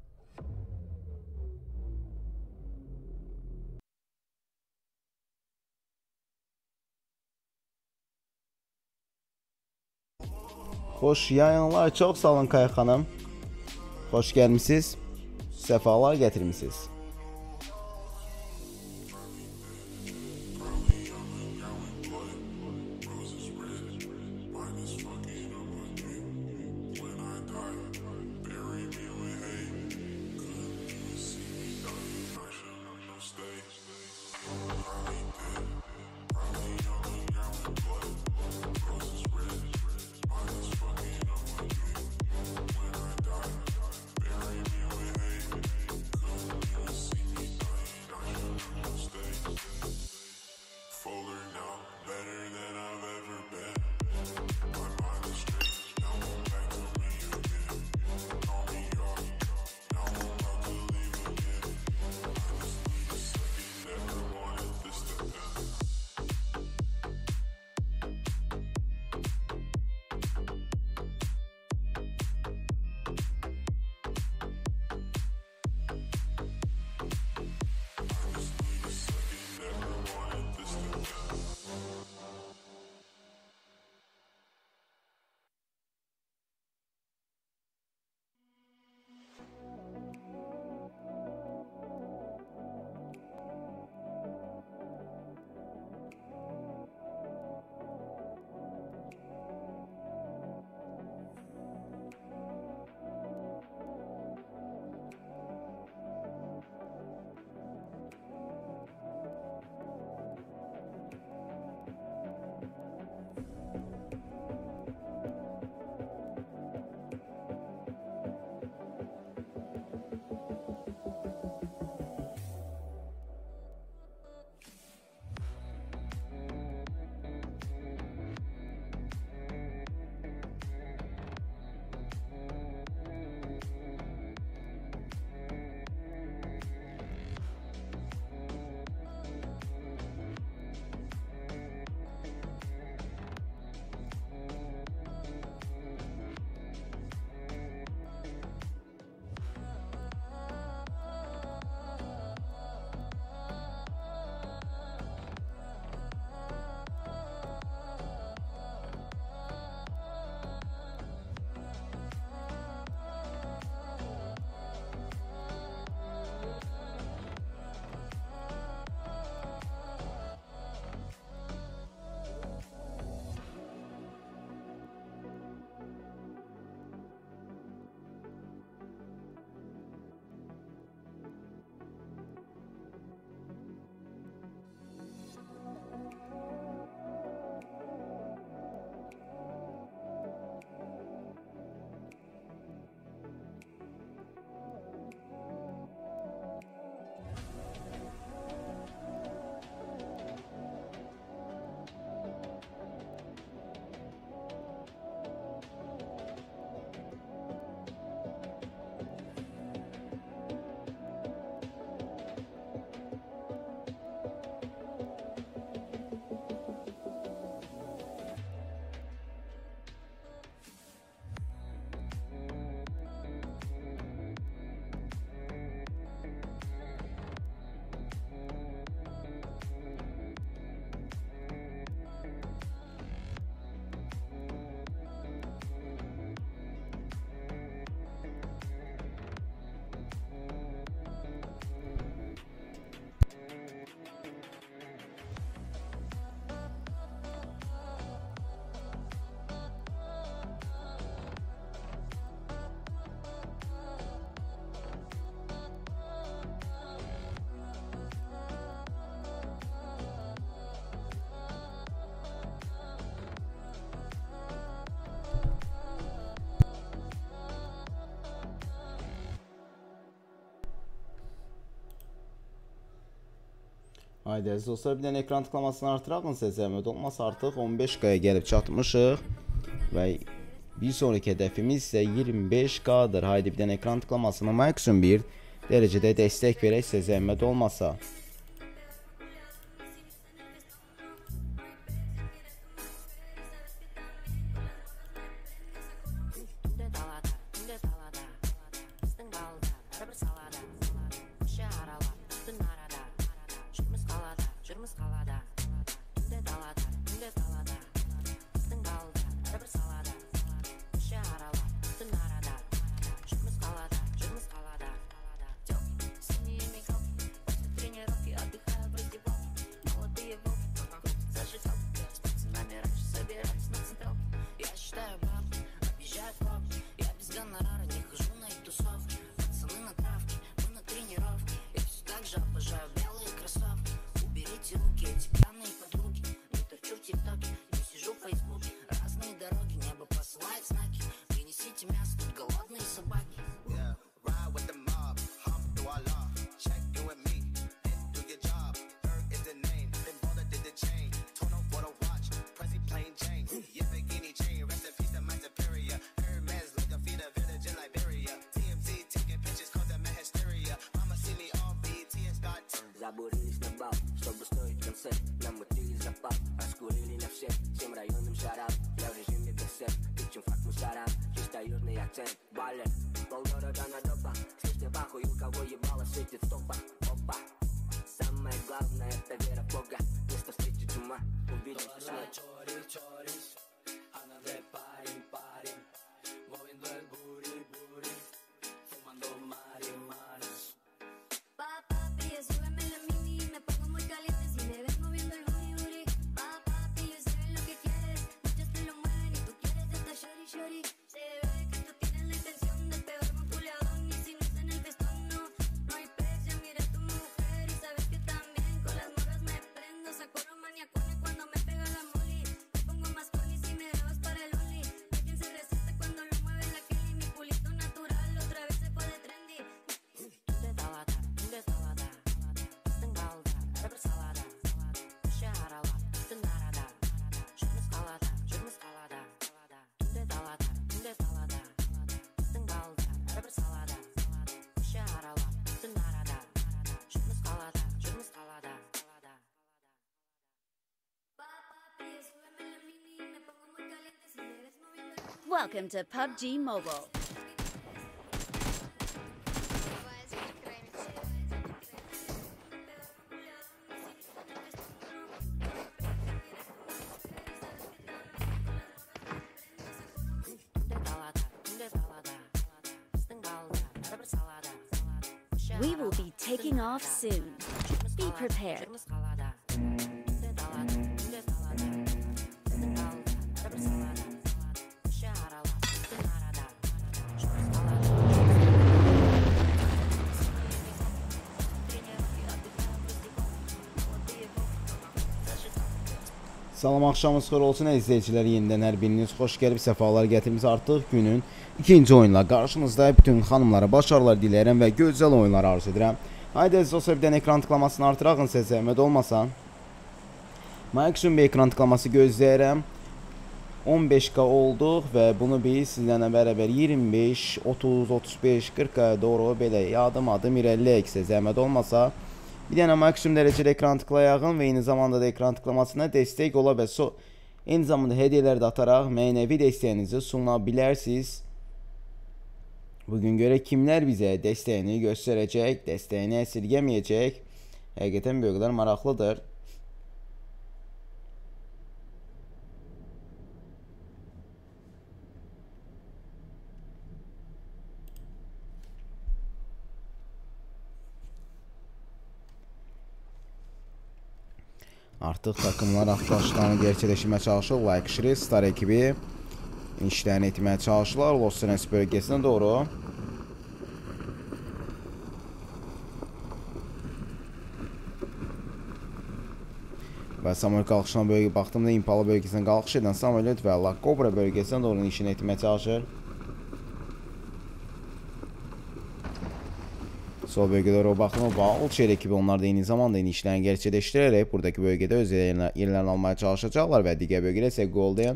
Xoş yayınlar, çox sağ olun Kaya xanım. Xoş gəlmisiniz. Səfalar gətirmisiniz. Haydi əziz dostlar, bir dənə ekran tıklamasını artıraq sizə zəhmət olmasa, artıq 15K-ya gəlib çatmışıq və bir sonraki hədəfimiz isə 25K-dır. Haydi bir dənə ekran tıklamasını maksimum bir dərəcədə dəstək verək sizə zəhmət olmasa. Забурились на бал, чтобы строить концерт. Нам мутили запал, раскурили на всех. Всем районам шарап, я в режиме бесед. Тычем факт мусорам, чисто южный акцент. Балет, полгорода на допах. Слышно пахуй, у кого ебало светит в топах. Опа, самое главное это вера в Бога. Место встречи с ума, увидишь свет. Чорис, она de парень, парень. Moviendo el booty, booty. Fumando marihuanas. Papi, súbeme la mini, me pongo muy caliente si me ves moviendo el booty booty. Papi, yo sé lo que quieres, muchos te lo mueven y tú quieres esta shorty shorty. Se ve que tú tienes la intención de pegarme un culiadón y si no es en el vestón no hay precio. Mira a tu mujer y sabes que también con las morras me prendo. Saco lo maniacone cuando me pega la moli. Me pongo más funny si me grabas para el only. No hay quien se resiste cuando lo mueve la Kelly. Mi culito natural otra vez se pone trendy. Welcome to PUBG Mobile. We will be taking off soon. Be prepared. Salam, axşamınız xeyir olsun izləyicilər, yenidən hər biriniz xoş gəlib səfalar gətirmiş. Artıq günün ikinci oyunla qarşınızda. Bütün xanımlara başarılar diləyirəm və gözəl oyunlar arzu edirəm. Haydi əziz dostlar, bir dənə ekran tıklamasını artıraq sizə zəhmət olmasa. Maksimum bir ekran tıklaması gözləyirəm. 15K olduq və bunu biz sizlərlə bərabər 25, 30, 35, 40'a doğru belə adım irəliləyək sizə zəhmət olmasa. Bir dənə maksimum dərəcədə ekran tıklayağın və eyni zamanda da ekran tıklamasına dəstək ola və eyni zamanda hədiyələr də ataraq mənəvi dəstəyinizi suna bilərsiniz. Bugün görək kimlər bizə dəstəyini göstərəcək, dəstəyini əsirgəməyəcək. Həqiqətən bir o qədər maraqlıdır. Artıq takımlar axtarışlarını gerçəkləşdirməyə çalışır. Like Star ekibi işlərini etməyə çalışırlar Los Angeles bölgəsinə doğru. Və Samuel qalxışına baxdığımda Impala bölgəsindən qalxış edən Samuel və La Cobra bölgəsinə doğru işini etməyə çalışır. Sol bölgede doğru bakımı Valçer ekibi onlar da eyni zamanda yeni işlerini gerçekleştirerek buradaki bölgede öz yerlerini almaya çalışacaklar ve diğer bölgede ise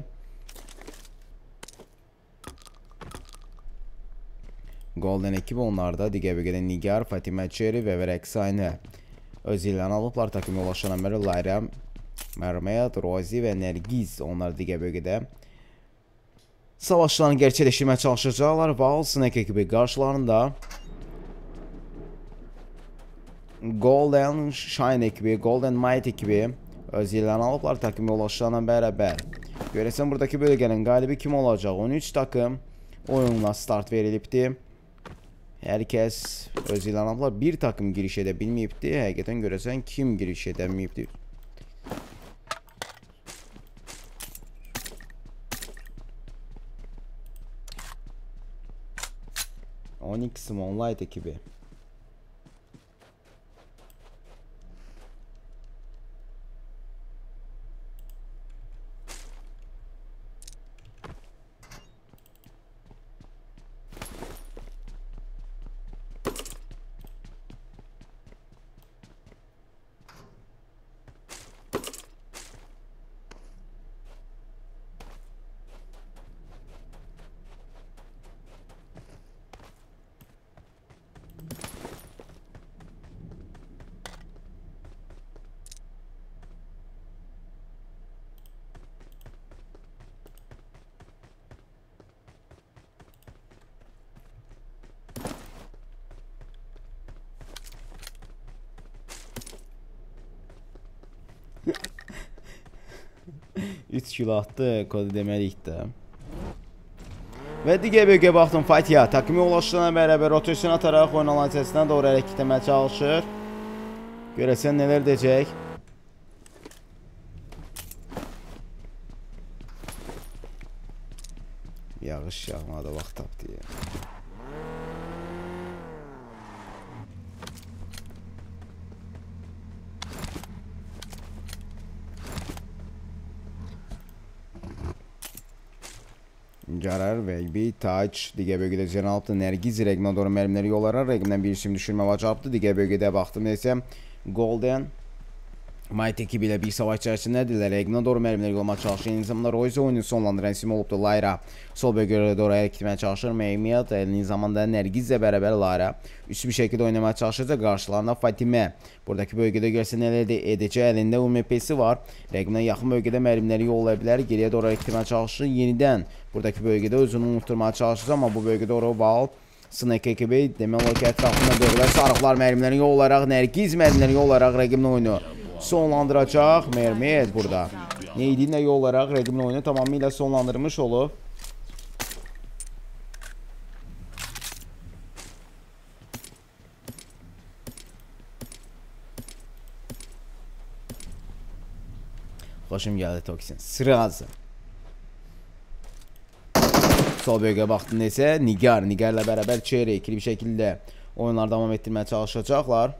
Golden ekibi onlar da diğer bölgede Nigar, Fatima Cherry ve Verexane öz yerlerini alıplar. Takımı ulaşan beri Layra, Mermeyat, Rozi ve Nergiz onlar diğer bölgede savaşlarını gerçekleştirmeye çalışacaklar. Valsnek ekibi karşılarında Golden Shine ekibi, Golden Might ekibi öz yerlerini alıplar. Takımı ulaşanla beraber. Göresen buradaki bölgenin galibi kim olacak? 13 takım oyunla start verilipti. Herkes öz yerlerini alıplar. Bir takım giriş edebilmeyipti. Hakikaten göresen kim giriş edemeyipti? Onyx Moonlight ekibi. Üç kilo attı kodu demelikti. Ve diğer bölgeye baktım Fatih takımı ulaştığına beraber rotasyon atarak oyun alan sesinden doğru hareket etmeye çalışır. Göresen neler diyecek. Yağış yağmadı vaxt tapdı ya. Carar ve bir taç diğer bölgede Cenaltı Nergiz Regna doğru mermileri yollara Regna'dan bir isim düşürme vacaptı. Diğer bölgede baktım neyse Golden Might ekibiyle bir savaş içerisindedirler. Regna doğru mermileri yolma çalışan insanlar Royce oyunu sonlandıran isim olup da Layra sol bölgelere doğru hareket etmeye çalışır. Mehmet aynı zamanda Nergiz'le beraber Layra üst bir şekilde oynamaya çalışacak. Karşılarında Fatime. Buradaki bölgede görsen elde edeceği elinde UMP'si var. Regna yakın bölgede mermileri yollayabilir. Geriye doğru hareket etmeye çalışır. Yeniden buradaki bölgede özünü unutturmaya çalışır ama bu bölgede doğru Val Snake ekibi demək olar ki ətrafında dövlər sarıqlar mermilerini yollarak Nergiz mermilerini yollarak rəqibin oyunu sonlandıracaq. Mermiyet burada neydiğinde yollarak rəqibin oyunu tamamıyla sonlandırmış olur. Xoşum gəldi Toksin. Sırası. Sol bölgeye baktığında ise Nigar'la beraber Cherry ikili bir şekilde oyunlar devam ettirmeye çalışacaklar.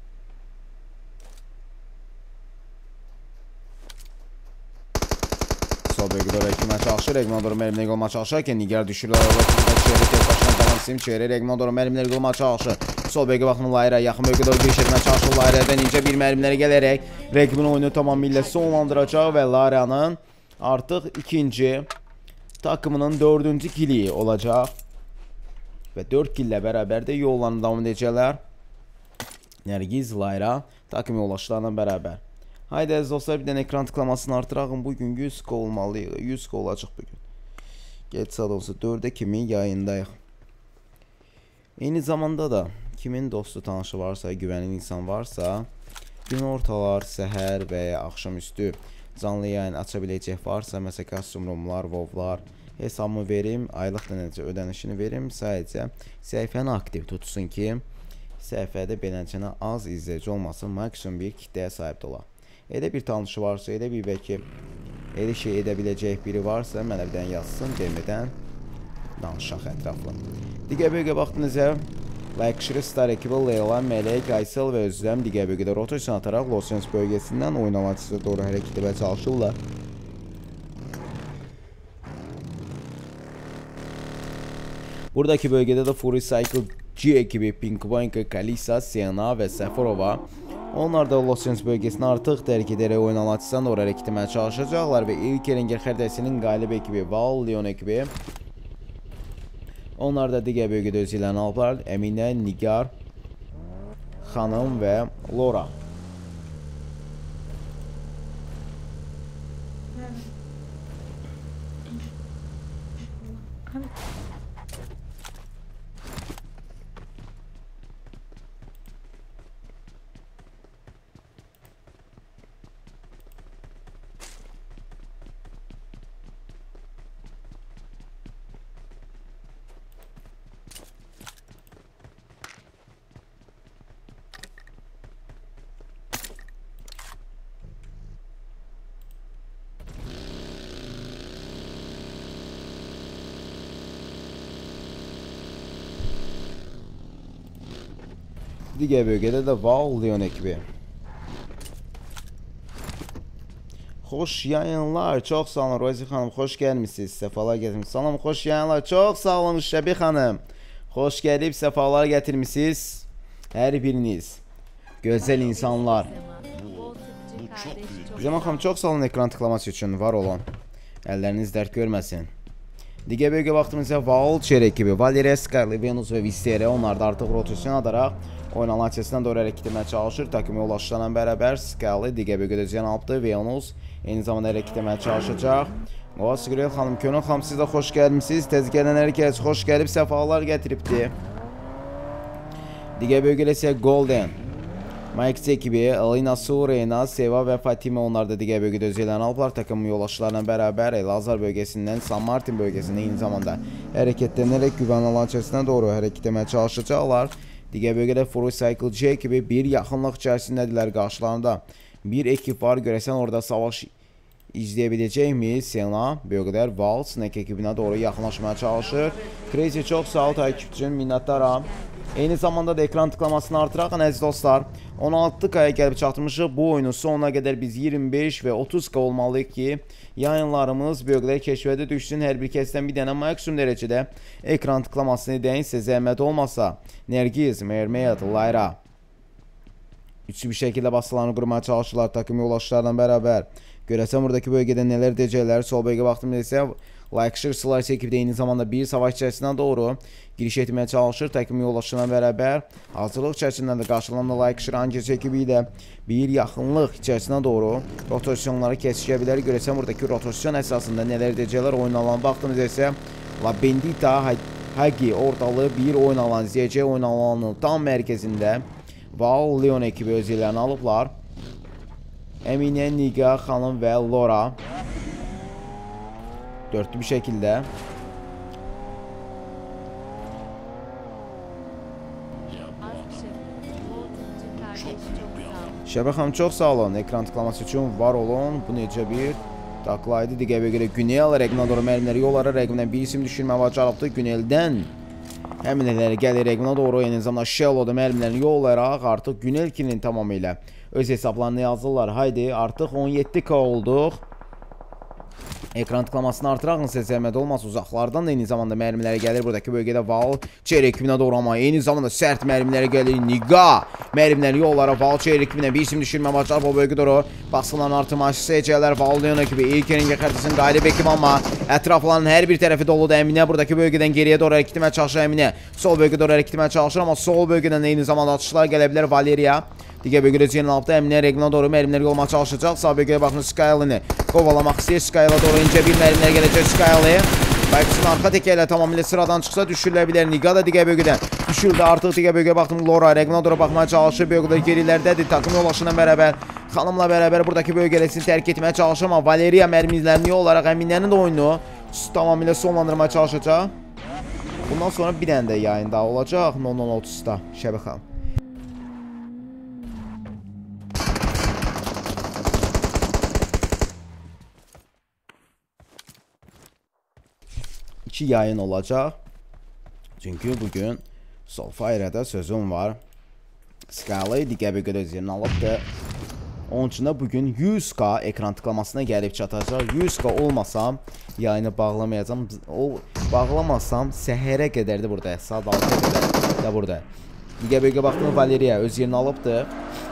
Sol bölgede reklamaya çalışır. Regna doğru mermileri olmaya çalışırken Nigar düşürüyor. Cherry tek başına devam etsin. Cherry Regna doğru mermileri olmaya çalışır. Sol bölge bakın Layra yakın bölgede doğru giriş etmeye çalışır. Layra'dan ince bir mermileri gelerek Regna'nın oyunu tamamıyla sonlandıracak ve Layra'nın artık ikinci takımının 4. kili olacak. Ve 4 kille beraber de yollarını devam edecekler. Nergiz, Layra takım ulaşlarına beraber. Haydi aziz dostlar bir de ekran tıklamasını artıralım. Bugün 100k olmalıyıq. 100k olacaq bugün. Geç saat olsa 4'e kimin yayındayıq. Eyni zamanda da kimin dostu tanışı varsa, güvənli insan varsa gün ortalar, səhər və ya axşamüstü canlı yayın aça biləcək varsa, məsələn kostumlar, vovlar hesabımı verim, aylıq da necə ödənişini verim, sadəcə səhifəni aktiv tutsun ki səhifədə beləcənə az izləyici olmasın, maksimum bir kitləyə sahib ola. Elə bir tanışı varsa, elə bir bəlkə elə şey edə biləcək biri varsa mənə bir dənə yazsın, demədən danışaq ətraflı. Digər bölgə vaxtınızə Lakşiri Star ekibi Leyla, Melek, Aysel və Özlem digər bölgədə rotasyon ataraq Los Angeles bölgəsindən oyun alançısı doğru hərəkət etməyə çalışırlar. Buradaki bölgede de Fury Cycle G ekibi Pinkvanka, Kalisa, Siena və Səfərova. Onlar da Los Angeles bölgesini artıq dərk edərək oyun alançısından doğru hərəkət etməyə çalışacaqlar və ilk Erenger xəritəsinin qalib ekibi Val Leon ekibi. Onlar da digər bölgədə öz illərini alıblar. Əminə, Nigar, Xanım və Laura. Digər bölgədə də Val Leon ekibi. Xoş yayınlar, çox sağ olun Rozi xanım, xoş gəlmişsiniz, səfalar gətirmişsiniz. Salam, xoş yayınlar, çox sağ olun Şəbi xanım. Xoş gəlib, səfalar gətirmişsiniz. Hər biriniz. Gözəl insanlar. Cəmal xanım, çox sağ olun ekran tıklaması üçün, var olun. Əlləriniz dərd görməsin. Digər bölgə vaxtımızda Valcher ekibi, Valeria, Scarlet, Venus və Vistere, onlar da artıq rotasyon adaraq oyun alançasından doğru hərəkət etməyə çalışır. Takım yoldaşlarla bərabər Scarlet digər bölgədə ziyan alıbdır. Venus eyni zamanda hərəkət etməyə çalışacaq. Sigurel xanım, Könül xanım, siz də xoş gəlmişsiniz. Təzgərdən hər kəs xoş gəlib, səfalar gətiribdir. Digər bölgədə isə Golden, Mike ekibi, Alina Su, Reyna, Seva və Fatima, onlar da digər bölgədə öz yerlərini alıblar. Takım yoldaşlarla bərabər Elazar bölgəsindən San Martin bölgəsində eyni zamanda hərəkətlənərək güvən alançasına doğru hərəkət etməyə çalışacaqlar. Digər bölgədə Fury Cycle C ekibi bir yaxınlıq içərisindədirlər qarşılarında. Bir ekip var, görəsən orada savaş izləyə biləcəkmi? Sena, bölgədər Val, Snake ekibinə doğru yaxınlaşmaya çalışır. Crazy, çox sağ ol takipçinin, minnətdaram. Eyni zamanda da ekran tıklamasını artıraq, əziz dostlar. 16K'ya gəlib çatmışıq. Bu oyunun sonuna qədər biz 25 və 30K olmalıyıq ki, yayınlarımız bölgələr keşfədə düşsün. Hər bir kəsdən bir dənə maksimum dərəcədə ekran tıklamasını edəyin. Sizə zəhmət olmasa, Nergiz, Mermeyat, Layra üçlü bir şəkildə basılarını qurmaya çalışırlar takım yoldaşlarla bərabər. Görəsən buradakı bölgədə nələr deyəcəklər. Sol bölgə vaxtımda isə Lakeshire Slice ekibi də eyni zamanda bir savaş içərisindən doğru giriş etməyə çalışır. Takım yoldaşlarla bərabər hazırlıq içərisində də qarşılanan Lakeshire Angels ekibi ilə bir yaxınlıq içərisinə doğru rotasyonları kesişə bilər. Görəsən buradakı rotasyon əsasında nələr deyəcəklər. Oyun alanı vaxtımızda isə La Bendita Hagi ortalığı bir oyun alanı izləyəcək. Oyun alanının tam mərkəzində Val Leon ekibi öz yerlərini alıblar. Əminə, Niga, xanım və Laura dörtlü bir şəkildə Şəbə xanım, çox sağ olun ekran tıklaması üçün, var olun. Bu necə bir taklaydı. Digər bölgədə Günel Regnador mərmiləri yolları rəqbindən bir isim düşürmə bacarıbdır. Güneldən həminələri gəlir rəqbinə doğru, eyni zamanda Shello'da mərmilərini yollayaraq artıq Günel kilinin tamamıyla öz hesablarını yazırlar. Haydi, artıq 17K olduq. Ekran tıklamasını artıraq, sizə zəhmət olmaz. Uzaqlardan da eyni zamanda mərmiləri gəlir. Buradakı bölgədə Val Çeyr ekibinə doğru, amma eyni zamanda sərt mərmiləri gəlir. Niga mərmiləri yollara Val Çeyr ekibinə bir isim düşürmə bacarıb. O bölgə doğru basılan artırmaçı seçəcəklər. Val Leon ekibi ilk Erenger xəritəsinin qalib ekibi, amma ətrafların hər bir tərəfi doludur. Əminə buradakı bölgədən geriyə doğru hərəkət etməyə çalışır. Əminə sol bölgə doğru hərəkət etməyə çalışır, amma sol bölgədən eyni zamanda atışlar gələ bilər. Valeria digər bölgədə Zeynal aldı. Əminə Regnador doğru mərmiləri yolmağa çalışacaq. Sağ bölgəyə baxın, Skyle'ını qovalamaq istəyir. Skyle'a doğru incə bir mərmiləri gələcək. Skyle'ı Bayqısın arxa təkəylə tamamilə sıradan çıxsa düşürülə bilər. Niga da digər bölgədən düşürdü. Artıq digər bölgəyə baxdım. Laura Regnador'a baxmaya çalışır. Bölgədə gerilərdədir. Takım yoldaşıyla bərabər, xanımla bərabər buradakı bölgələsini tərk etməyə çalışır, amma Valeria mərmilərini yollaraq Əminənin də oyunu tamamilə sonlandırmaya çalışacaq. Bundan sonra bir dənə də yayında olacaq. 00:30'da Şəbə xanım. İki yayın olacaq. Çünki bugün Soulfire'da sözüm var. Sky'ı digər bölgədə öz yerini alıbdır. Onun üçün də bugün 100K ekran tıklamasına gəlib çatacaq. 100K olmasam yayını bağlamayacağım. O bağlamasam səhərə qədərdir burada. Saat 6'ya qədər Da burada. Digər bölgə baxdığımız Valeriya öz yerini alıbdı.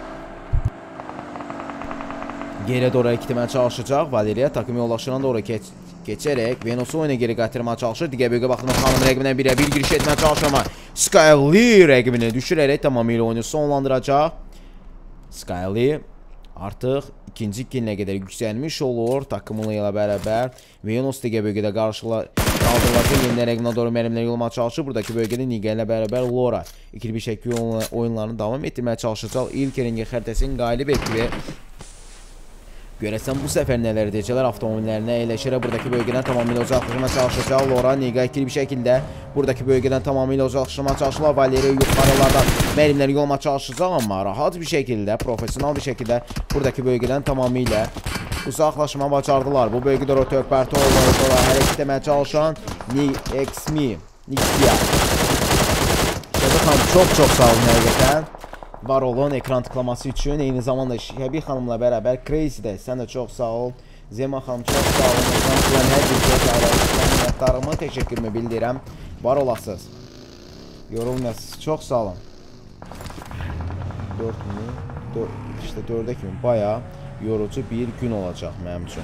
Geriyə doğru hərəkət etməyə çalışacaq. Valeriya takım yoldaşlarına doğru keçərək Venos'u oyuna geri qaytarmağa çalışır. Digər bölgə baxdığımız xanım rəqibinə bir giriş etməyə çalışır amma Skyly rəqibini düşürərək tamamilə oyunu sonlandıracaq. Skyly artıq ikinci killə qədər yüksəlmiş olur. Takımı ilə bərabər Venos digər bölgədə qaldırılacaq. Yenidən rəqibinə doğru mərmilər yolmağa çalışır. Buradakı bölgədə Niga ilə bərabər Laura ikili bir şəkildə oyunlarını davam etdirməyə çalışacaq. İlk ringi xəritəsinin qalib ekibi. Görəsən bu səfər nələr edəcəklər, avtomobillərinə əyləşərək buradakı bölgədən tamamilə uzaqlaşmağa çalışacaq. Laura, Niga ikili bir şəkildə buradakı bölgədən tamamilə uzaqlaşmağa çalışırlar. Valeriya yuxarılardan mərimləri yolmağa çalışacaq, amma rahat bir şəkildə, profesional bir şəkildə buradakı bölgədən tamamilə uzaqlaşmağa bacardılar. Bu bölgədə Rotörpərti olmalı hərəkət etməyə çalışan Nixmi, Nixia. Şəbih xanım, çox sağ olun həqiqətən. Var olun ekran tıklaması üçün. Eyni zamanda Şəbih xanımla bərabər Crazy də sən də çox sağ ol. Zema xanım çox sağ olun. Ekran tıklayan hər bir şey ayrılışdan minnətdarımı, təşəkkürümü bildirirəm. Var olasınız. Yorulmayasınız. Çox sağ olun. 4 günü, işte 4'e kimi bayağı yorucu bir gün olacaq mənim üçün.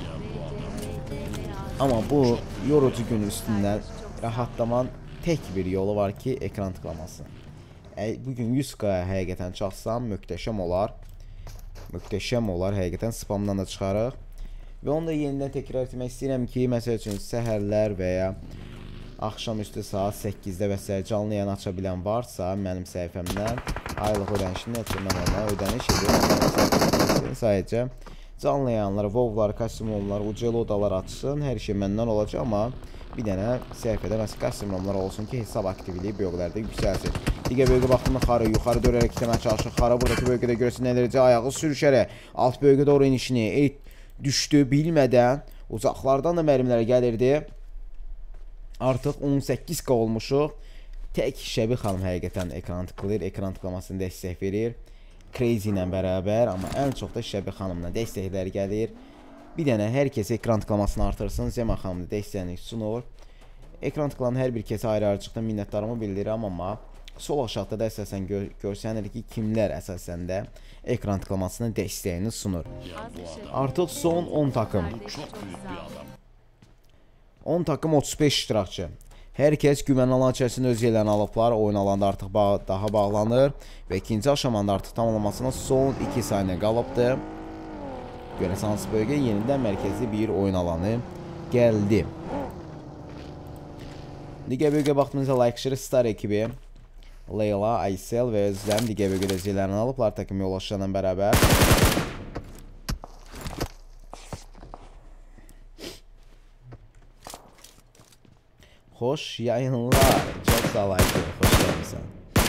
Amma bu yorucu gün üstündən rahatlamanın tek bir yolu var ki, ekran tıklaması. Bugün 100K həqiqətən çalsam möhtəşəm olar. Möhtəşəm olar, həqiqətən spamdan da çıxarıq. Və onu da yenidən təkrar etmək istəyirəm ki, məsəl üçün səhərlər və ya axşamüstü saat 8-də və s. canlı yayın aça bilən varsa mənim səhifəmdən aylıq ödənişini mən ona ödəniş edirəm. Sadəcə canlı yayınlar, WoW-lar, kostyumlar, ucelu odalar açsın, hər şey məndən olacaq, amma bir dənə səhifədə məsəl kostyumlar olsun ki, hesab aktivliyi bölgələrdə yüksəlsin. Digər bölgə baxdığımda Xarı yuxarı dörərək itəməyə çalışır. Xarı buradakı bölgədə görəsin nə edəcək, ayağı sürüşərək alt bölgə doğru inişini düşdü bilmədən uzaqlardan da mərimlərə gəlirdi. Artıq 18K olmuşuq. Tək Şəbih xanım həqiqətən ekran tıklayır, ekran tıklamasını dəstək verir. Crazy ilə bərabər, amma ən çox da Şəbih xanımla dəstəklər gəlir. Bir dənə hər kəs ekran tıklamasını artırsın. Zema xanım da dəstəyini sunur. Ekran tıklanan hər bir kəsə ayrı-ayrıcıqda minnətdarımı bildirirəm, amma sol aşağıda da əsasən görsənir ki, kimlər əsasən də ekran tıklamasının dəstəyini sunur. Artıq son 10 takım. 10 takım 35 iştirakçı. Hər kəs güvən alan içərisində öz yerlərini alıblar. Oyun alanda artıq daha bağlanır və ikinci aşamanda artıq tamamlamasına son 2 saniyə qalıbdır. Görəsən hansı bölgə yenidən mərkəzli bir oyun alanı gəldi. Digər bölgə baxdığımızda Likeshare Star ekibi Leyla, Aysel və Özlem digər bölgədə zirlərini alıblar takım yoldaşlarla bərabər. Xoş yayınlar. Çox sağ ol Aysel. Xoş gəlmişsən.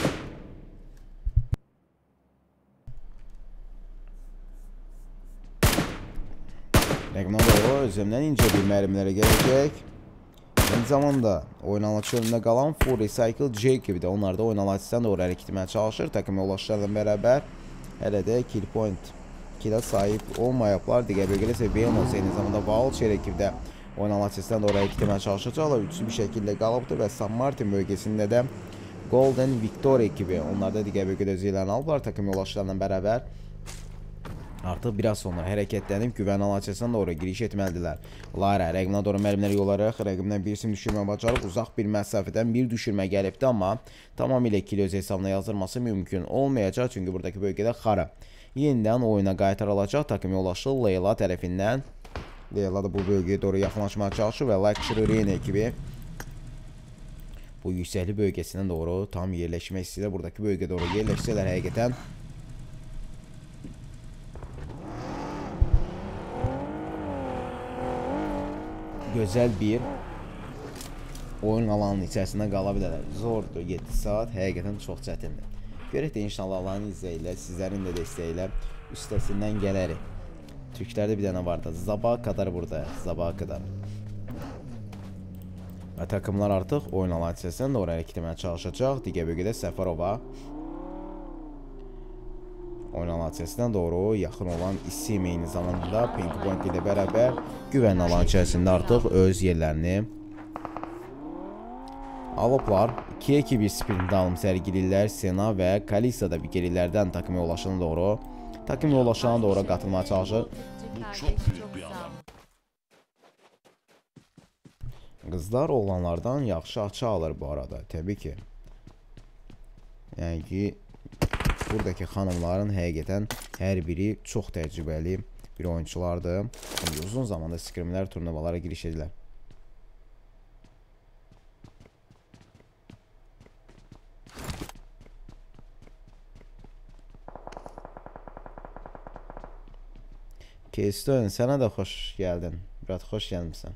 Rəqmə doğru özümdən incə bir mərimlərə gələcək. Aynı zamanda oyun alıcı önündə qalan Full Recycle J gibi də onlar da oyun alıcıdan doğru hərəkət etməyə çalışır. Takım yoldaşlarla bərabər hələ də kill point killə sahib olmayıblar. Digər bölgədə isə Venos eyni zamanda Vulture ekibi də oyun alıcıdan doğru hərəkət etməyə çalışacaqlar. Üçlü bir şəkildə qalıbdır və San Martin bölgəsində də Golden Victor ekibi onlar da digər bölgədə özlərini alıblar. Takım yoldaşlarla bərabər artıq biraz sonra hərəkətlənib güvən alıcısına doğru giriş etməlidirlər. Lara rəqibinə doğru mərmilər yollaraq rəqibinə bir isim düşürmə bacarıb uzaq bir məsafədən bir düşürmə gəlibdi, amma tamamilə ikili öz hesabına yazdırması mümkün olmayacaq. Çünki buradakı bölgədə Xara yenidən oyuna qaytarılacaq takım yoldaşı Leyla tərəfindən. Leyla da bu bölgəyə doğru yaxınlaşmaya çalışır və Likeshare Arena ekibi bu yüksəkli bölgəsindən doğru tam yerləşmək istəyirlər. Buradakı bölgəyə doğru yerləşsələr həqiqətən gözəl bir oyun alanının içərisində qala bilərlər. Zordur, 7 saat həqiqətən çox çətindir. Görək də inşallah Allah'ın izləyilə, sizlərin də dəstəyilə üstəsindən gələrik. Türklərdə bir dənə vardı. Zabağa kadar burada. Zabağa kadar. Və takımlar artıq oyun alanı içərisində doğru hərəkət etməyə çalışacaq. Digər bölgədə Səfərova oyun alanı içərisindən doğru yaxın olan isim eyni zamanda Pink Point ilə bərabər güvən alanı içərisində artıq öz yerlərini alıblar. 2-2-1 sprint alım sərgilirlər. Sena və Kalisa da bir gerilərdən takım yoldaşlarına doğru qatılmaya çalışır. Qızlar oğlanlardan yaxşı açı alır bu arada, təbii ki. Yəni ki, buradakı xanımların həqiqətən hər biri çox təcrübəli bir oyunculardır. Çünki uzun zamanda skrimlər turnuvalara giriş edirlər. Keystone, sənə də xoş gəldin. Biraz xoş gəlmişsən.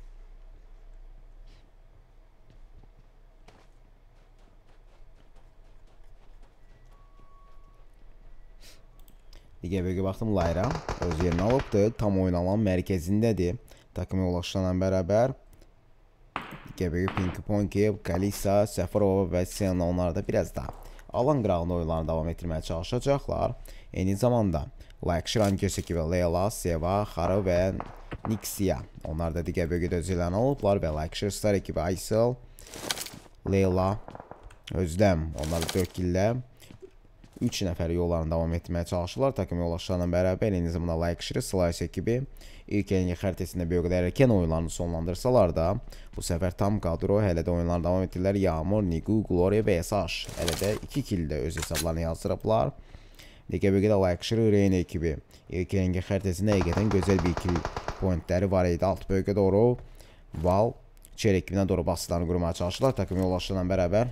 Digər bölgə baxdım, Layra öz yerini alıbdır. Tam oynanan mərkəzindədir. Takım yoldaşlarla bərabər. Digər bölgə Pinky Ponky, Kalisa, Səfərova və Sena onlar da biraz daha alan qırağında oyunlarını davam etdirməyə çalışacaqlar. Eyni zamanda Laikşiran Göseki və Leyla, Seva, Xarı və Niksiya. Onlar da digər bölgədə öz yerlərini alıblar və Laikşir Star ekibi Aysel, Leyla, Özləm. Onlar 4 illə 3 nəfər yollarını davam etməyə çalışırlar. Takım yoldaşlarla bərabər. Eyni zamanda Laikşir Slice ekibi ilk elini xəritəsində bölgədə erkən oyunlarını sonlandırsalar da, bu səfər tam kadro hələ də oyunlarını davam etdirlər. Yağmur, Nigu, Gloria və SH hələ də 2 kildə öz hesablarını yazdırıblar. Digər bölgədə Laikşir Reyna ekibi ilk elini xəritəsində həqiqətən gözəl bir kill pointləri var idi. Alt bölgə doğru Val Çer ekibinə doğru basılarını qurmaya çalışırlar. Takım yoldaşlarla bərabər.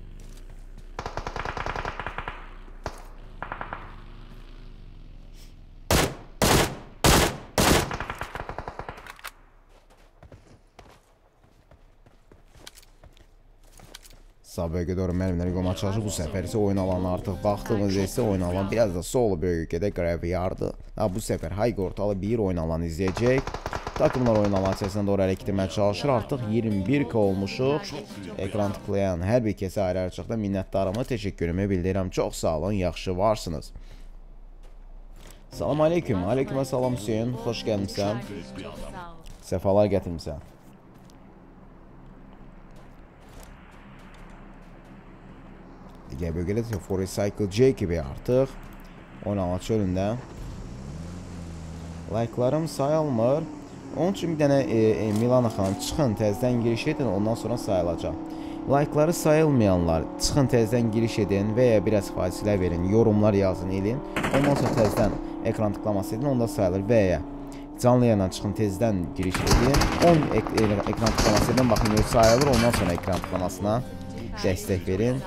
Sağ bölgədə doğru mərmiləri qolma çalışır. Bu səfər isə oyun alanı artıq baxdığımızda isə oyun alan biraz da sol bölgədə Graveyard'dır. Bu səfər Hayq ortalı bir oyun alanı izləyəcək. Takımlar oyun alanı səsindən doğru hərəkət etməyə çalışır. Artıq 21K olmuşuq. Ekran tıklayan hər bir kəsə ayrı-ayrıqda minnətdarımı, təşəkkürümü bildirirəm. Çox sağ olun, yaxşı varsınız. Salam aleyküm. Aleykümə salam Hüseyin. Xoş gəlmişsən. Səfalar gətirmişsən. Digər bölgədə Forest Cycle J kimi artıq oynanma çölündə. Like'larım sayılmır. Onun üçün bir dənə Milana xanım çıxın təzdən giriş edin, ondan sonra sayılacaq. Like'ları sayılmayanlar çıxın təzdən giriş edin və ya biraz fasilə verin, yorumlar yazın elin. Ondan sonra təzdən ekran tıklaması edin, onda sayılır və ya canlı yayından çıxın tezdən giriş edin. 10 ekran tıklaması edin, baxın sayılır, ondan sonra ekran tıklamasına dəstək verin.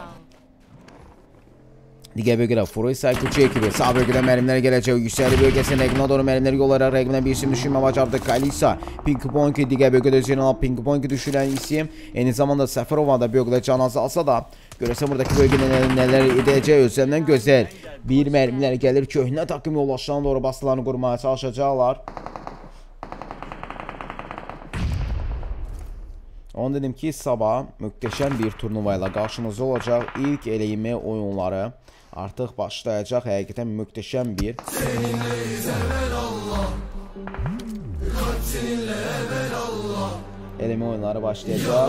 Digər bölgədə Forest Cycle J kimi sağ bölgədə mərimlər gələcək. Yüksəli bölgəsinin rəqminə doğru mərimləri yollaraq rəqminə bir isim düşürmə bacardı. Kalisa, Pinky Ponky digər bölgədə öz yerini alıb Pinky Ponky düşürən isim. Eyni zamanda Səfərova da bölgədə canazı alsa da görəsən buradakı bölgədə nələr edəcək özlərindən gözəl. Bir mərimlər gəlir köhnə takım yoldaşlarına doğru basılarını qurmaya çalışacaqlar. Onu dedim ki sabah möhtəşəm bir turnuva ilə qarşınızda olacaq. İlk eləyimi oyunları artıq başlayacaq. Həqiqətən möhtəşəm bir eləyimi oyunları başlayacaq.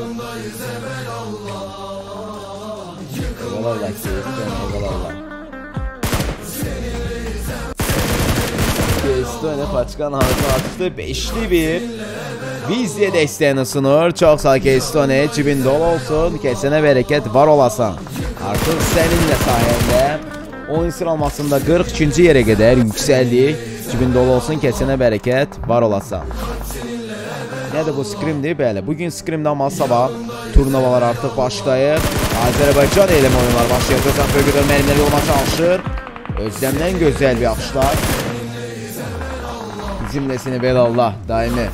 Eyvallah eyvallah. Keystone Paçkan harika atıştı. 5'li bir Vizya dəstəyini sunur. Çox sağ Keystone, cibin dolu olsun. Kəsənə bərəkət var olasan. Artıq səninlə sayəndə oyun sıralamasında 42-ci yerə qədər yüksəldik. Cibin dolu olsun, kəsənə bərəkət var olasan. Nədir bu skrimdir? Bəli, bugün skrimdən amma sabah turnuvalar artıq başlayır. Azərbaycan eləm oyunlar başlayır. Özən bölgədə mərimləri olma çalışır. Özləmdən gözəl bir axışlar. Bizimlesini belallah daimi.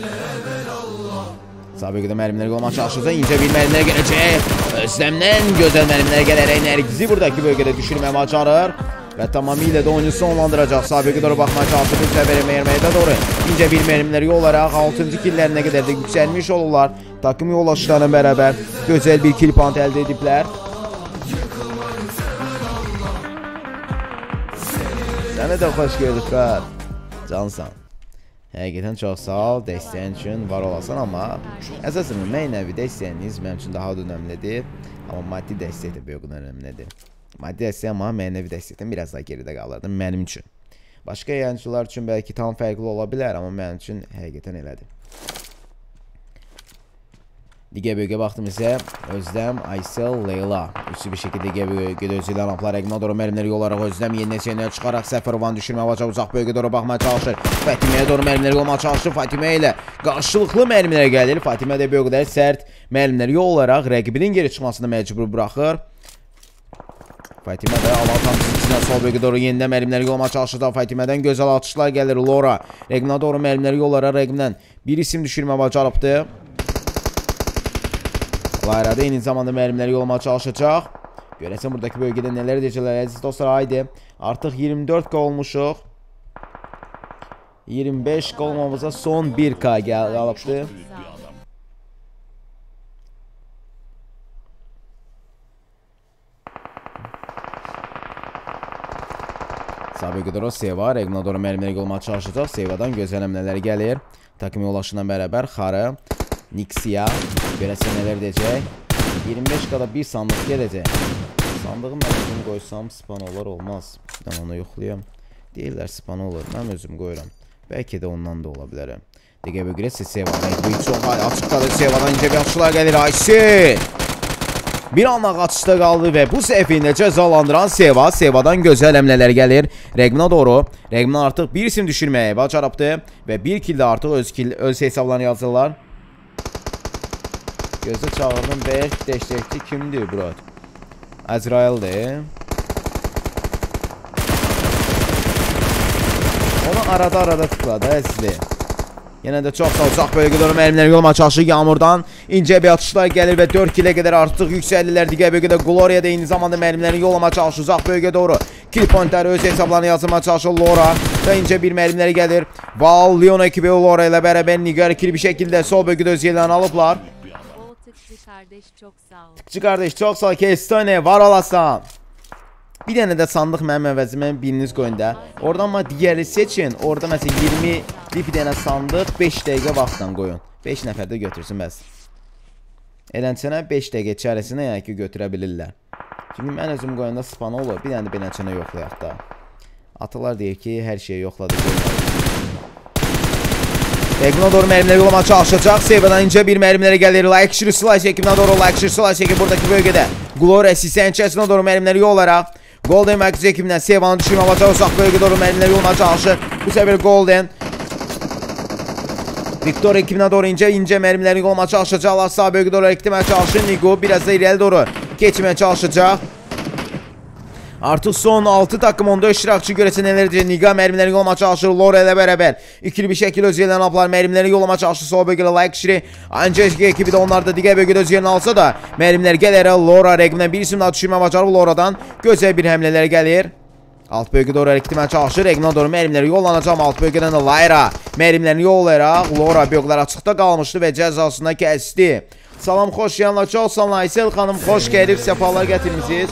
Sağ bölgədə mərimləri olma çalışırsa incə bir mərimlər gələcək. Özləmdən gözəl mərimlər gələrək Nərgizi buradakı bölgədə düşürməyə bacarır. Və tamamilə də oyunu sonlandıracaq. Sağ bölgədə doğru baxmaya çalışır. Bu səfəri mərməyə doğru incə bir mərimləri olaraq 6-cı killərinə qədər də yüksəlmiş olurlar. Takım yoldaşlarına bərabər gözəl bir kill point əldə ediblər. Sənə də xoş gördük, Fırat. Cansan. Həqiqətən çox sağ ol, dəstəyin üçün var olasan, amma əsasən mənəvi dəstəyiniz mənim üçün daha da önəmlidir. Amma maddi dəstək də böyük önəmlidir. Maddi dəstək amma mənəvi dəstəkdən biraz daha geridə qalırdı mənim üçün. Başqa yayıncılar üçün bəlkə tam fərqli ola bilər, amma mənim üçün həqiqətən elədir. Digər bölgə baxdığımızda Özlem, Aysel, Leyla. Üçlü bir şəkildə digər bölgədə özüylə ramplar Regna doğru mərmiləri yollaraq Özlem yeniyə çıxaraq Səfərvan düşürmə vacaq uzaq bölgə doğru baxmaya çalışır. Fatiməyə doğru mərmiləri yolmaya çalışır. Fatimə ilə qarşılıqlı mərmilər gəlir. Fatimə də bölgədə sərt mərmiləri yollaraq rəqibinin geri çıxmasını məcbur buraxır. Fatimə də alan tamsızına sol bölgə doğru yenidən mərmiləri yolmaya çalışır. Fatimədən gözəl atışlar gəlir. Laura Regna doğru mərmiləri yollaraq rəqibdən bir isim düşürmə bacarıbdır. Layrada eyni zamanda mərmiləri yolmaya çalışacaq. Görəsən buradakı bölgədə nələr edəcəklər əziz dostlar, haydi. Artıq 24 qol olmuşuq. 25 qol olmamıza son 1K qalıbdır. Sağ bölgədə Seva, Regna doğru mərmiləri yolmaya çalışacaq. Seva'dan gözəl həmlələri gəlir. Takım yoldaşından bərabər Xarı, Nixiya, görəsən nələr edəcək. 25K'da bir sandıq gələcək. Sandığı mən özüm qoysam span olar olmaz. Ben onu yoxlayam. Deyirlər span olur. Mən özüm qoyuram. Bəlkə də ondan da ola bilərəm. Digər bölgədə Seva. Çox açıqdadır. Seva'dan incə bir atışlar gəlir. Ayşe! Bir anlıq atışda qaldı və bu səhvini cəzalandıran Seva. Seva'dan gözəl həmlələr gəlir. Regna doğru. Regna artıq bir isim düşürməyə bacarıbdır və bir kill də artıq öz hesablarını yazırlar. Gözdə çağırdım bəyək dəstəkçi kimdir bura? Əzraildir. Onu arada tıkladı əzizli. Yenə də çox da uzaq bölgə doğru mərmiləri yolma çalışır Yağmurdan. İncə bir atışlar gəlir və 4 killə qədər artıq yüksəldirlər. Digər bölgədə Gloria da eyni zamanda mərmiləri yolma çalışır uzaq bölgə doğru. Kill pointləri öz hesablarını yazmaya çalışır Laura. Və incə bir mərmiləri gəlir. Val, Leon ekibi Laura ilə bərabər Nigar ikili bir şəkildə sol bölgədə öz yerlərini alıblar. Tıkçı kardeş çok sağ ol. Tıkçı kardeş çok sağ ol. Kestone var olasan. Bir dənə də sandıq mənim əvəzimə biriniz qoyun da. Oradan amma digəri seçin. Orada məsələn 20 bir dənə sandıq 5 dəqiqə vaxtdan qoyun. 5 nəfər də götürsün bəs. Eləncənə 5 dəqiqə içərisində yəni ki götürə bilirlər. Çünki mən özüm qoyanda span olur. Bir dənə də beləncənə yoxlayaq da. Atalar deyir ki hər şeyi yoxladı. Regna doğru mərmiləri yolama çalışacaq. Seva'dan incə bir mərmiləri gəlir. Luxury Slice ekibinə doğru. Luxury Slice ekib buradakı bölgədə. Gloria Sisen içərisinə doğru mərmiləri yollaraq. Golden Max ekibindən Seva'nı düşürmə bacarı uzaq bölgə doğru mərmiləri yolama çalışır. Bu səfər Golden. Victor ekibinə doğru incə mərmiləri yolama çalışacaqlar. Sağ bölgə doğru hərəkət çalışır. Nigo biraz da irəli doğru keçməyə çalışacaq. Artıq son 6 takım onda iştirakçı görəsə nələr edəcək. Niga mərmiləri yolama çalışır Laura ilə bərabər. İkili bir şəkil öz yerlərini alırlar. Mərmiləri yolama çalışır sol bölgədə Luxury. Ancaq ekibi də onlar da digər bölgədə öz yerini alsa da mərmilər gələr. Laura rəqibdən bir isim daha düşürmə bacarıb Lauradan. Gözəl bir həmlələr gəlir. Alt bölgə doğru hərəkət etməyə çalışır. Regna doğru mərmiləri yollanacaq. Alt bölgədən də Lyra mərmilərini yollayaraq Laura bölgələr açıqda qalmışdı və cəzasına kəsdi. Salam, xoş yanlar. Çox sağ olun Aysel xanım. Xoş gəlib, səfalar gətirmisiniz.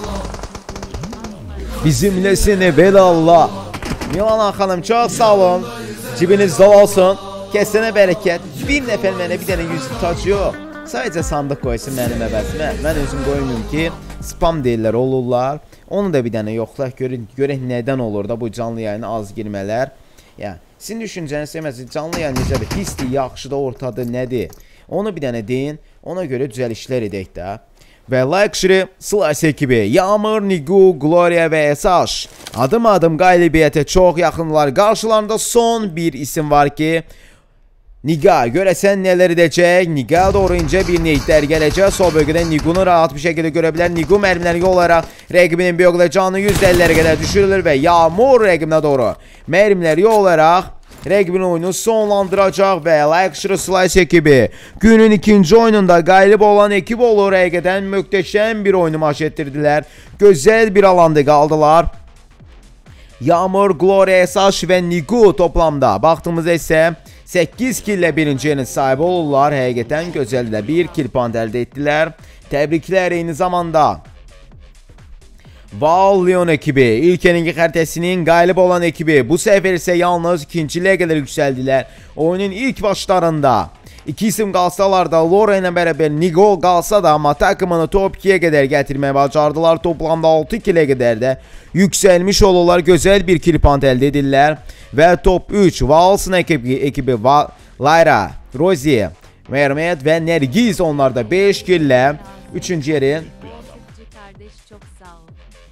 Bizimlesini belallah. Milana xanım çox sağ olun. Cibiniz dolu olsun. Kəsənə bərəkət. Bir nəfər mənə bir dənə 100 taç yox. Sadəcə sandıq qoysun mənim əvəzimə. Mən özüm qoymuyorum ki spam deyirlər olurlar. Onu da bir dənə yoxlar. Görək nədən olur da bu canlı yayına az girmələr. Yəni sizin düşüncəniz məsələn canlı yayın necədir? Pisdir, yaxşıdır, ortadır, nədir? Onu bir dənə deyin. Ona görə düzəlişlər edək də. Və Luxury Slice ekibi Yağmur, Nigu, Gloria və SH adım-adım qalibiyyətə çox yaxınlar. Qarşılarında son bir isim var ki Niga. Görəsən nələr edəcək? Niga doğru incə bir neytlər gələcək. Sol bölgədə Nigu'nu rahat bir şəkildə görə bilər. Nigu mərmiləri yollaraq rəqibinin bölgədə canı 150'lərə qədər düşürülür və Yağmur rəqibinə doğru mərmiləri yollaraq rəqibin oyunu sonlandıracaq və Luxury Slice ekibi günün ikinci oyununda qalib olan ekib olur. Həqiqətən möhtəşəm bir oyunu maç etdirdilər. Gözəl bir alanda qaldılar. Yağmur, Gloria, SH və Nigu toplamda baxdığımızda isə 8 killə birinci yerin sahibi olurlar. Həqiqətən gözəl də bir kill puan əldə etdilər. Təbriklər eyni zamanda. Val Leon ekibi ilk enigi xəritəsinin qalib olan ekibi. Bu səfər isə yalnız ikinciliyə qədər yüksəldilər. Oyunun ilk başlarında 2 isim qalsalar da, Laura ilə bərabər Nicole qalsa da, amma takımını top 2-yə qədər gətirməyə bacardılar. Toplamda 6 kilə qədər də yüksəlmiş olurlar. Gözəl bir kill point əldə edirlər. Və top 3 Valsın ekibi Lyra, Rosie, Mermet və Nergiz onlarda 5 killə 3-cü yeri. Voltikçi kardeş çok sağ ol.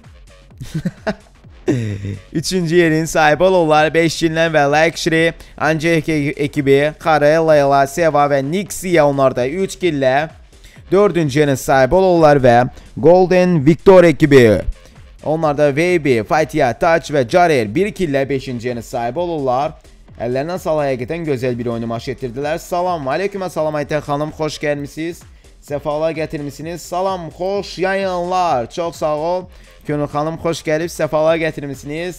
3-cü yerin sahibi olurlar 5 killə və Luxury Angelic ekibi Karela, Layla, Seva və Nixia onlarda 3 killə 4-cü yerin sahibi olurlar və Golden Victor ekibi onlarda Baby, Fatia, Touch və Jarel 1 killə 5-ci yerin sahibi olurlar. Əllərindən sağ həqiqətən gözəl bir oyunu maç etdirdilər. Salam aleyküm, salam Aytən xanım, xoş gəlmisiniz. Səfalar gətirmisiniz. Salam, xoş yayınlar. Çox sağ ol. Könül xanım, xoş gəlib. Səfalar gətirmisiniz.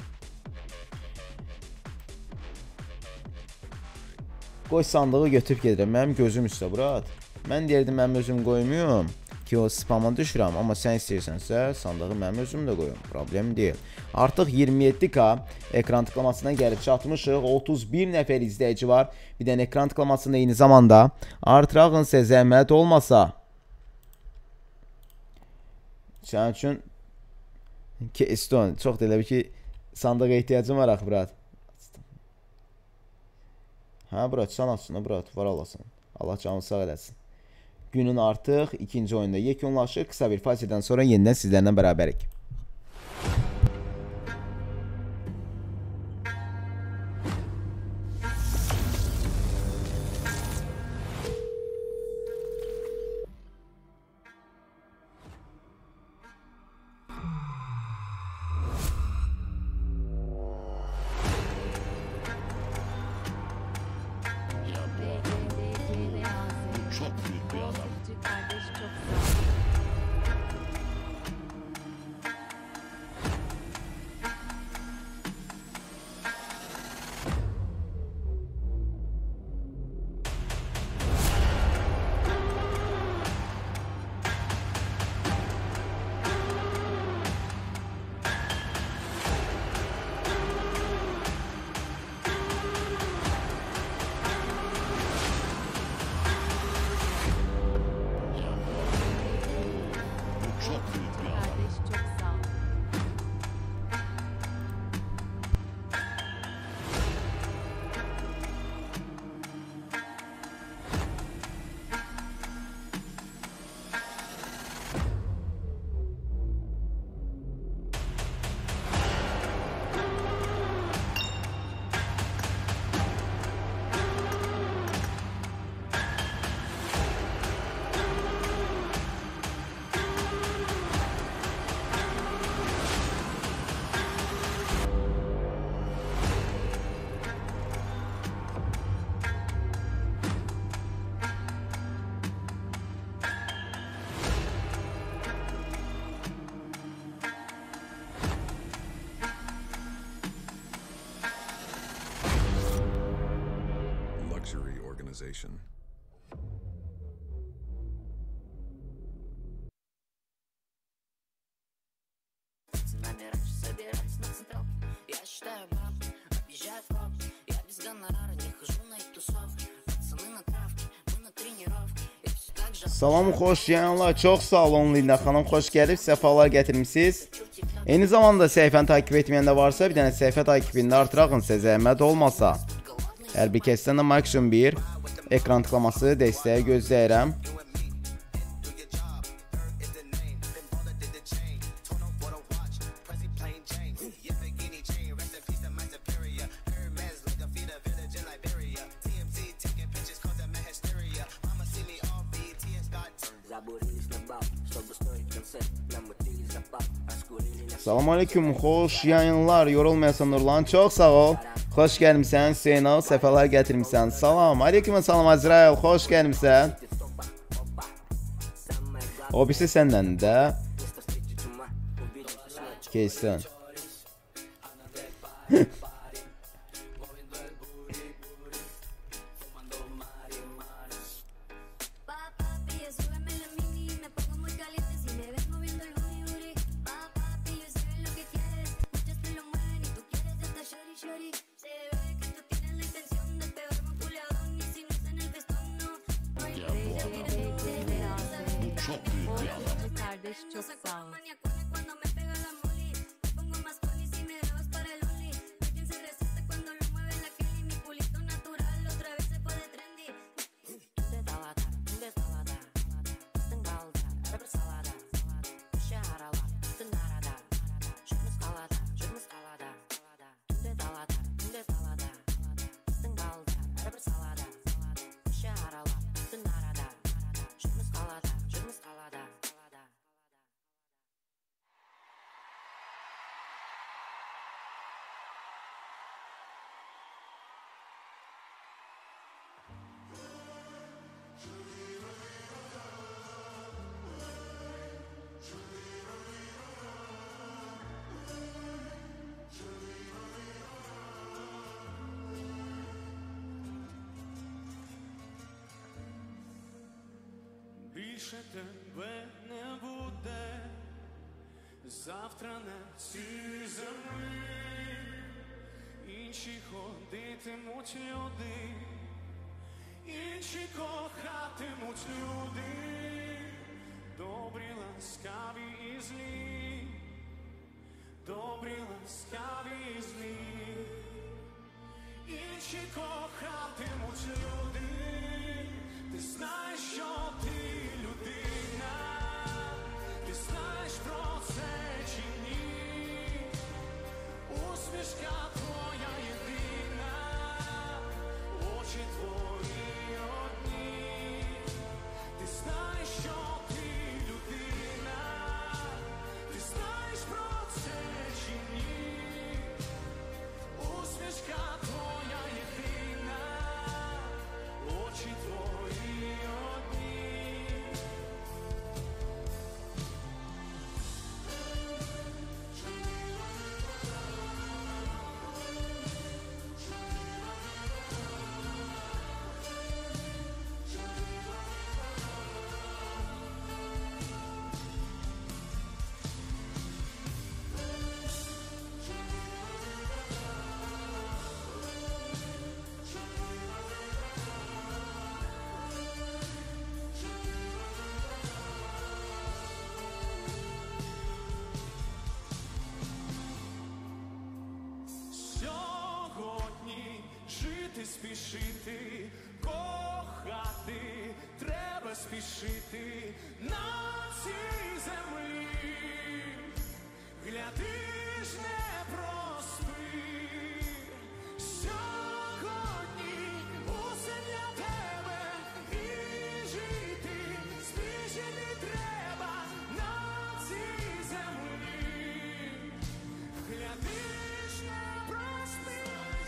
Qoy sandığı götürüb gedirəm. Mənim gözüm üstə, brat. Mən deyirdim, mənim özüm qoymuyum ki, o spama düşürəm. Amma sən istəyirsənsə, sandığı mənim özüm də qoyum. Problem deyil. Artıq 27K ekran tıklamasına gəlib çatmışıq. 31 nəfər izləyici var. Bir dənə ekran tıklamasında eyni zamanda artırağın sizə zəhmət olmasa. Sənin üçün Keystone, çox deyiləm ki, sandığa ehtiyacım var axı, brat. Hə, brat, sən açsın, brat, var alasın. Allah canını sağ eləsin. Günün artıq ikinci oyunda yekunlaşır. Qısa bir fasildən sonra yenidən sizlərlə bərabərik. Çok büyük bir adam. Voltikçi kardeş çok sağ ol. Kardeş çok sağ ol. Luxury Organization. Нами раньше собирались на централке. Я считаю бабки, объезжаю пробки. Я без гонорара не хожу на их тусовки. Пацаны на травке, мы на тренировке. Я все так же. Salam, xoş yayınlar. Çox sağ olun Linda xanım, xoş gəlib, səfalar gətirmisiniz. Eyni zamanda səhifəni takip etməyən də varsa, bir dənə səhifə takibində artırağın sizə zəhmət olmasa. Hər bir kəsdən də maksimum bir ekran tıklaması dəstəyi gözləyirəm. Salam aleyküm, xoş yayınlar, yorulmayasan Nurlan, çox sağ ol. Xoş gəlmişsən Hüseynov, səfələr gətirmişsən. Salam aleyküm, salam Azrail, xoş gəlmişsən. O birisi səndən də. Keystone. Papi, súbeme la mini, me pongo muy caliente si me ves moviendo el booty booty. Çok büyük bir adam. Ortancı kardeş çok sağ ol. Cuando me pega la moli, me pongo más Tony si me grabas para el only. Hay quien se resiste cuando lo mueve la Kelly. Mi culito natural otra vez se fue de trendy. Tunde dalada, tunde dalada. Üstün kaldıra, araba salada. Düşe aralar, üstün arada. Şurmuz kalada, şurmuz kalada. Tunde dalada, tunde dalada. Üstün kaldıra, araba salada. Düşe aralar, üstün arada. Şurmuz kalada, şurmuz kalada. Більше тебе не буде, завтра на цій землі. Інші ходитимуть люди, інші кохатимуть люди, добрі, ласкаві і злі, добрі, ласкаві і злі, інші кохатимуть люди. Ти знаєш, що ти людина, ти знаєш про це чи ні? Усмішка твоя єдина, очі твої одні. Ти знаєш, що ти людина, ти знаєш про це чи ні? Усмішка твоя єдина, очі твої одні. Сьогодні жити, спішити, кохати, треба спішити на цій землі. Гляди ж, не проспи, сьогодні усе для тебе і жити, спішити треба на цій землі. Гляди ж, не проспи,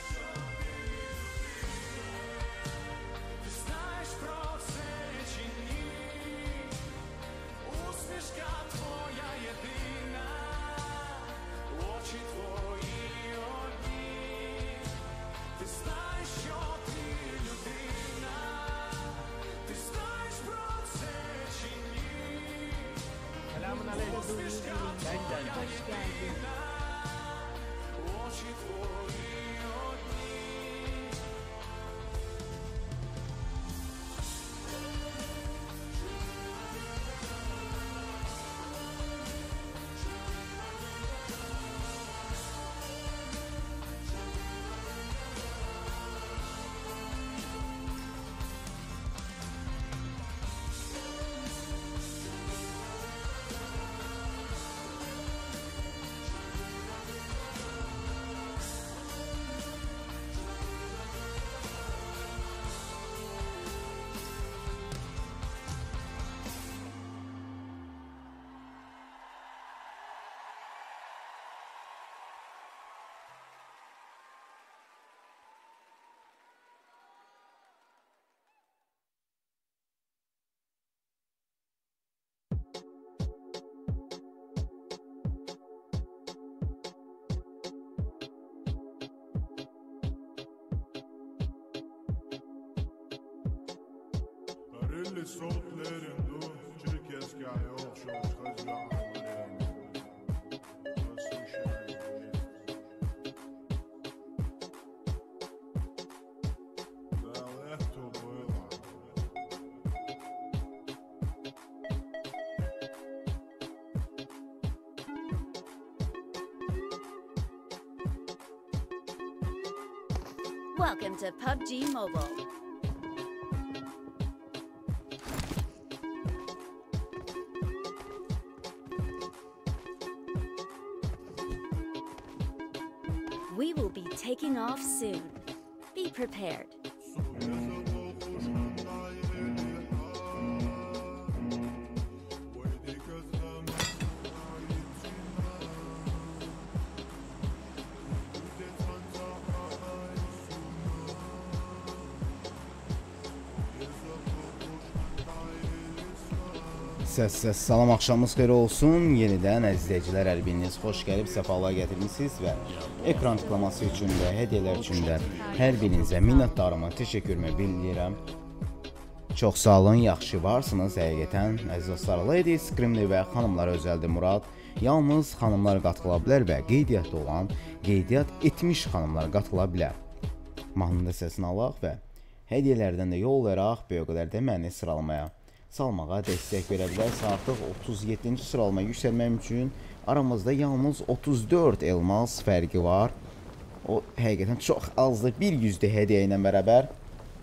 ти знаєш про це чи ні? Усмішка твоя єдина, очі твої одні. Ти знаєш, що ти людина, ти знаєш про це чи ні? Усмішка твоя єдина, очі твої одні. Rulli soğukların du, Çirkezgah'a okşar kazgahların. Nasıl şöyle? Далеко було. Welcome to PUBG Mobile. We will be taking off soon. Be prepared. Səs, salam, axşamınız xeyir olsun. Yenidən əzizləyicilər, hər biriniz xoş gəlib, səfalar gətirmisiniz və ekran tıklaması üçün də, hədiyyələr üçün də hər birinizə minnətdarımı, təşəkkürümü bildirirəm. Çox sağ olun, yaxşı varsınız həqiqətən. Əziz dostlar, Lady Screamli və xanımlar özəldir Murad. Yalnız xanımlar qatıla bilər və qeydiyyatda olan, qeydiyyat etmiş xanımlar qatıla bilər. Mahnının səsini alaq və hədiyyələrdən də yol verək, böyüklərdə məni sıralamaya. Salmağa dəstək verə bilərsə, artıq 37-ci sıralamaya yüksəlməm üçün aramızda yalnız 34 elmas fərqi var. O həqiqətən çox azdır, bir yüzdə hədiyyə ilə bərabər.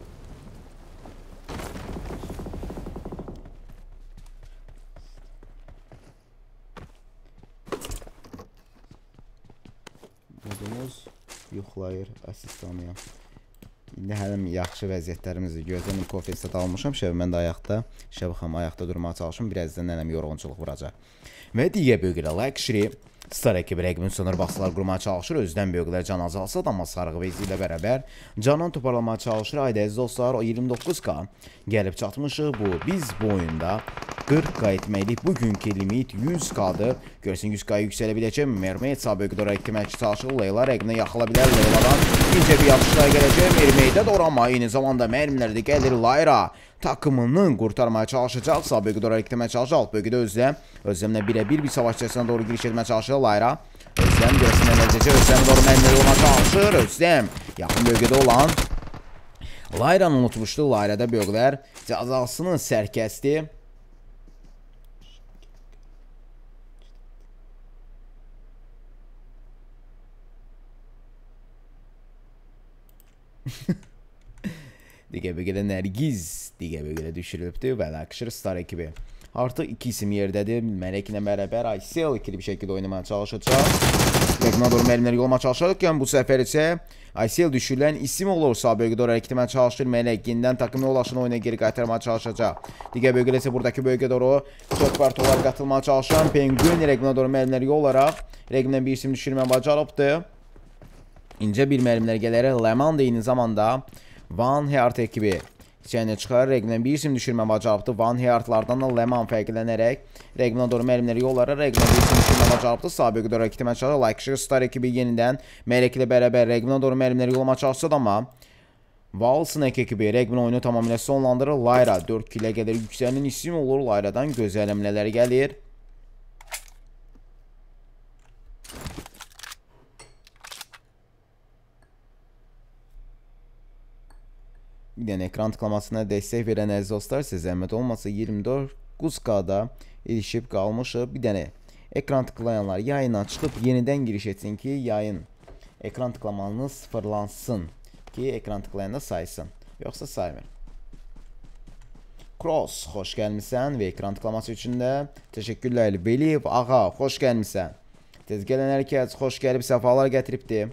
Modumuz yoxlayır asistanıya. İndi hələm yaxşı vəziyyətlərimizi gözləmin kofesdə almışam. Şəbə də ayaqda. Şəbə xanım ayaqda durmağa çalışım. Birazdan nənəm yorğunçuluq vuracaq. Və digər bölgədə Luxury Star ekibi rəqibin sınır baxsılar qurmaya çalışır. Özdən bölgələr can azalsa da, amma sarğı vezi ilə bərabər canını toparlamaya çalışır. Haydi əziz dostlar, o 29K gəlib çatmışıq. Biz bu oyunda 40K etməklik bugünkü limit 100K'dır. Görsün 100K'ya yüksələ biləcək. Mermaid sağ bölgədə oraya etmək çalışır. Leyla rəqibinə yaxıla bilər. Leyladan incə bir atışlara gələcək. Mermaid'ə doğru amma eyni zamanda mərmilərdə gəlir. Lyra takımını qurtarmaya çalışacaq. Sağ bölgədə oraya etmək çalışır. Alt bölgədə Özləmlə birə-bir bir savaş içərisinə doğru giriş etməyə çalışır Lyra. Özləm görəsində ələcək. Özləmə doğru mərmiləri olmaya çalışır. Özləm yaxın bölgədə olan Lyra'nı unutmuşdu. Lyra'da bölgələr cəzasını sərkəsdi. Digər bölgədə Nərgiz digər bölgədə düşürülübdür və Luxury Star ekibi artıq 2 isim yerdədir. Mələk ilə bərabər Aysel ikili bir şəkildə oynamaya çalışacaq. Rəqibinə doğru mərmiləri yolmaya çalışarkən bu səfər isə Aysel düşürülən isim olur. Sağ bölgədə oraya etməyə çalışır. Mələk yenidən takımın ulaşını oyuna geri qaytarmaya çalışacaq. Digər bölgədə isə buradakı bölgədə doğru çox partolar qatılmaya çalışan Penguin rəqibinə doğru mərmiləri yolaraq rəqibindən bir isim düşürməyə bacarıbdır. İncə bir mərmiləri gələrək Leman da eyni zamanda Van Heart ekibi içərinə çıxar. Rəqibdən bir isim düşürmə bacarıbdır. Van Heartlardan da Leman fərqlənərək rəqibinə doğru mərmiləri yollaraq rəqibdən bir isim düşürmə bacarıbdır. Sağ bölgədə oraya etməyə çalışır. Luxury Star ekibi yenidən Mələk ilə bərabər rəqibinə doğru mərmiləri yolmaya çalışsa da, amma Valsnake ekibi rəqibin oyunu tamamilə sonlandırır. Lyra 4 kilə qədər yüksələn isim olur. Lyradan gözəl əmlələri gəlir. Bir dənə ekran tıklamasına dəstək verən əziz dostlar, siz zəhmət olmasa 24Q'da erişib qalmışıq. Bir dənə ekran tıklayanlar yayından çıxıb yenidən giriş etsin ki, yayın ekran tıklamanız sıfırlansın ki, ekran tıklayanda saysın. Yoxsa saymır. Cross, xoş gəlmişsən və ekran tıklaması üçün də təşəkkürlər. Veliyev ağa, xoş gəlmişsən. Tez gələn hər kəs xoş gəlib, səfalar gətiribdir.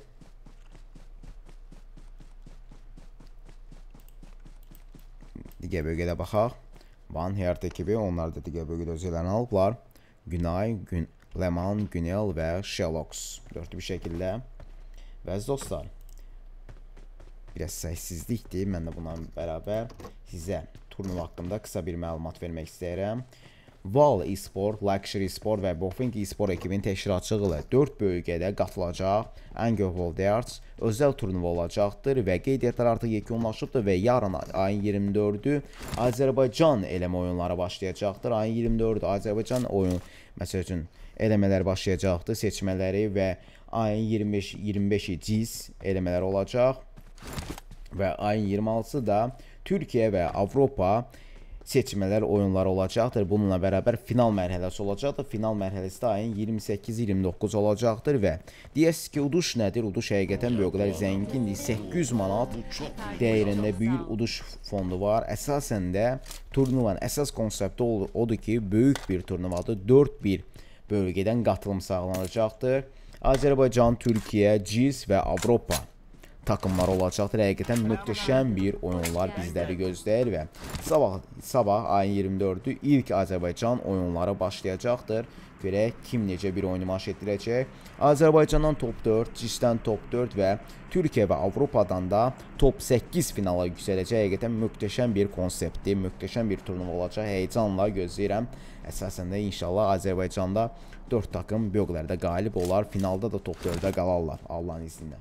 Digər bölgədə baxaq. Van Heart ekibi, onlar da digər bölgədə özələrini alıblar. Günay, Leman, Günel və Sherlox. Dörtlü bir şəkildə. Və əziz dostlar, biraz səssizlikdir. Mən də bununla bərabər sizə turnuva haqqında qısa bir məlumat vermək istəyirəm. Val eSport, Luxury Sport və Bofink eSport ekibinin təşkilatçılığı ilə 4 bölgədə qatılacaq Angel World Darts özəl turnuva olacaqdır və qeydiyyatlar artıq yekunlaşıbdır və yarın ayın 24-ü Azərbaycan eləmə oyunları başlayacaqdır. Ayın 24-ü Azərbaycan oyun, məsəl üçün, eləmələr başlayacaqdır, seçmələri və ayın 25-i CIS eləmələri olacaq və ayın 26-sı da Türkiyə və Avropa seçmələr oyunları olacaqdır. Bununla bərabər final mərhələsi olacaqdır. Final mərhələsi də ayın 28-29 olacaqdır və deyəsiz ki, uduş nədir? Uduş həqiqətən bu qədər zəngindir. 800 manat dəyərində böyük uduş fondu var. Əsasən də turnuvanın əsas konsepti odur ki, böyük bir turnuvadır. 4-1 bölgədən qatılım sağlanacaqdır. Azərbaycan, Türkiyə, CIS və Avropa takımlar olacaqdır. Həqiqətən möhtəşəm bir oyunlar bizləri gözləyir və sabah ayın 24-ü ilk Azərbaycan oyunları başlayacaqdır. Görək kim necə bir oyun nümayiş etdirəcək. Azərbaycandan top 4, CIS-dən top 4 və Türkiyə və Avropadan da top 8 finala yüksələcək. Həqiqətən möhtəşəm bir konseptdir, möhtəşəm bir turnuva olacaq. Heyecanla gözləyirəm. Əsasən də inşallah Azərbaycanda 4 takım bölgələrdə qalib olar. Finalda da top 4-də qalarlar Allahın izni ilə.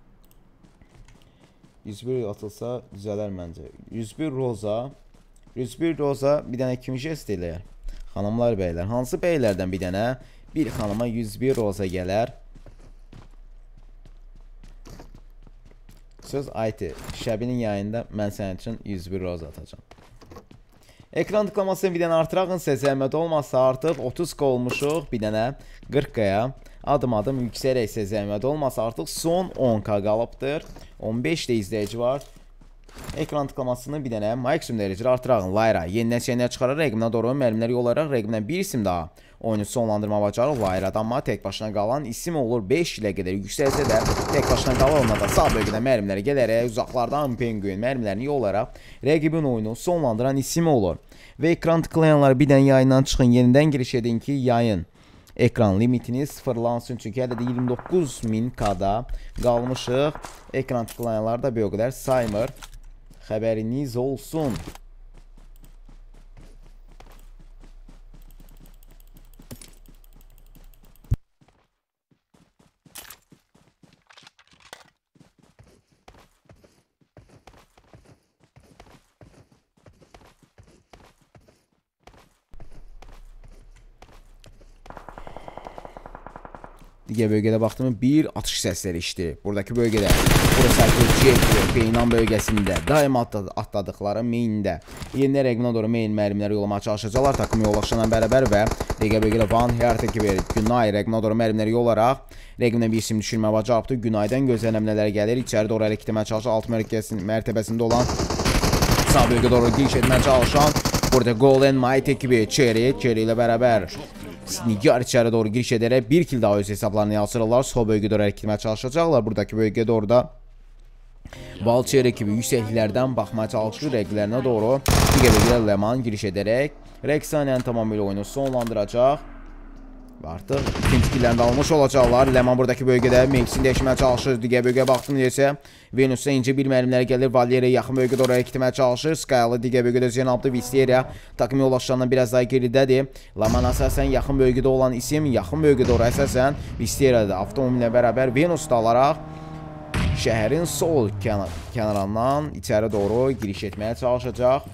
101 atılsa düzələr məncə. 101 Roza bir dənə kim jest eləyər? Xanımlar, bəylər. Hansı bəylərdən bir dənə? Bir xanıma 101 Roza gələr. Söz Ayti. Şəbinin yayında mən sənin üçün 101 Roza atacağım. Ekran tıklamasını bir dənə artırağın sizə zəhmət olmazsa artıq 30K olmuşuq. Bir dənə 40K'ya adım yüksələrək sizə zəhmət olmazsa artıq son 10K qalıbdır. 15 də izləyici var. Ekran tıklamasını bir dənə maksimum dərəcədə artırağın. Layra yenidən şeylər çıxarır. Rəqibinə doğru müəllimlər yollaraq rəqibinə bir isim daha oyunu sonlandırma bacarır. Layradan amma tək başına qalan isim olur. 5 ilə qədər yüksəlsə də tək başına qalan ona da sağ bölgədə müəllimləri gələrək uzaqlardan penguin müəllimlərini yollaraq rəqibin oyunu sonlandıran isim olur. Və ekran tıklayanlar bir dənə yayından çıxın. Yenidən giriş edin ki yayın ekran limitini sıfırlansın. Çünki hələ də 29.000K'da qalmışıq. Ekran tıklayanlar da bir o qədər saymır. Xəbəriniz olsun. Digər bölgədə baxdığımda bir atış səsləri işdir. Buradakı bölgədə Beynan bölgəsində daima atladıqları meyində yeni rəqibinə doğru meyin müəllimləri yollamaya çalışacaqlar. Takım yollaşanla bərabər və digər bölgədə Van Hert ekibi Günay rəqibinə doğru müəllimləri yollaraq rəqibinə bir isim düşürmə bacarıbdır. Günaydan gözlənilmələr gəlir. İçəri doğru hərəkət etməyə çalışan alt mərtəbəsində olan sağ bölgədə doğru giriş etməyə çalışan burada Golden Might ekibi Cherry ilə bərabər Nigar içəri doğru giriş edərək bir kill daha öz hesablarını yazırırlar. Sol bölgədə doğru hərəkət etməyə çalışacaqlar. Buradakı bölgədə orada Balçer ekibi yüksəkliklərdən baxmaya çalışır rəqiblərinə doğru. Digər bölgədə Leman giriş edərək Rexaniyanın tamamilə oyunu sonlandıracaq. Və artıq ikinci killərini almış olacaqlar. Leman buradakı bölgədə mevkisini dəyişməyə çalışır. Digər bölgəyə baxdığını desə Venus'a incə bir müəllimləri gəlir. Valeriya yaxın bölgədə oraya gitməyə çalışır. Skylı digər bölgədə Zenabdı. Visteriya takım yoldaşlarından biraz daha geridədir. Laman əsasən yaxın bölgədə olan isim. Yaxın bölgədə oraya əsasən Visteriyadır. Avtomobillə bərabər Venus'da alaraq şəhərin sol kənarından içəri doğru giriş etməyə çalışacaq.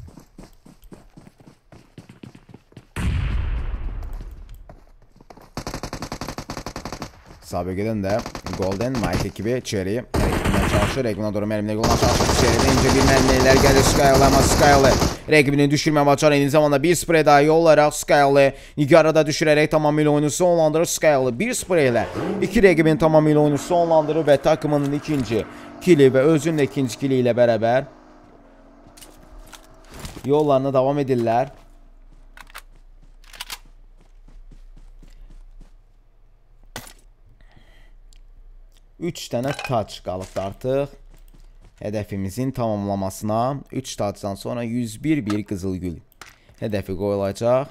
Sağ bölgədən də Golden Might ekibi Cherry hərəketindən çalışır. Rəqibinə doğru müəllimləri yoluna çalışır. Cherry'də incə bir müəllimlər gəlir. Skylı amma Skylı rəqibini düşürmə bacar. Eyni zamanda bir spray daha yollaraq Skylı Nigarada düşürərək tamamilə oyunu sonlandırır. Skylı bir spray ilə iki rəqibin tamamilə oyunu sonlandırır və takımının ikinci kili və özünün də ikinci kili ilə bərabər yollarına davam edirlər. 3 dənə touch qalıbdı artıq. Hədəfimizin tamamlamasına 3 touchdan sonra 101 qızıl gül hədəfi qoyulacaq.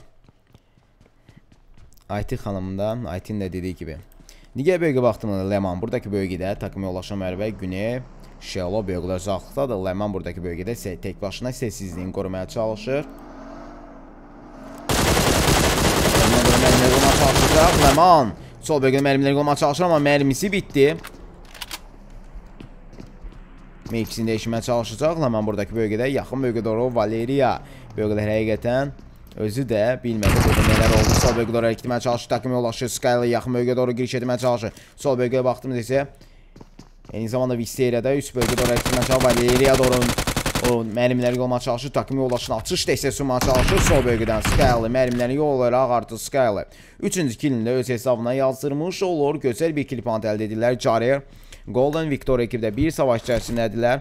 Ayti xanımdan, Aytin də dediyi kimi. Digər bölgə baxdığımda Leman buradakı bölgədə takım yollaşan Mərvə Güney Şelo bölgələr uzaqlıqdadır. Leman buradakı bölgədə tək başına sessizliyini qorumaya çalışır. Leman sol bölgədə mərmiləri qolmaya çalışır amma mərmisi bitdi. Mevkisini dəyişməyə çalışacaq. Leman buradakı bölgədə yaxın bölgədə doğru Valeriya bölgələr həqiqətən özü də bilmədi burada nələr oldu. Sol bölgədə doğru hərəkət etməyə çalışır. Takım yoldaşı Skylı yaxın bölgədə doğru giriş etməyə çalışır. Sol bölgəyə baxdığımız isə eyni zamanda Visteriyada üst bölgədə doğru hərəkət etməyə çalışır. Valeriya doğru O mərmiləri yolma çalışır. Takım yoldaşına atış dəstəsi sunmağa çalışır. Sol bölgədən Skyler mərmiləri yollayaraq artıq Skyler 3-cü kilini də öz hesabına yazdırmış olur. Gözəl bir kill puan əldə edirlər. Jarer Golden Victor ekibdə bir savaş içərisindədirlər.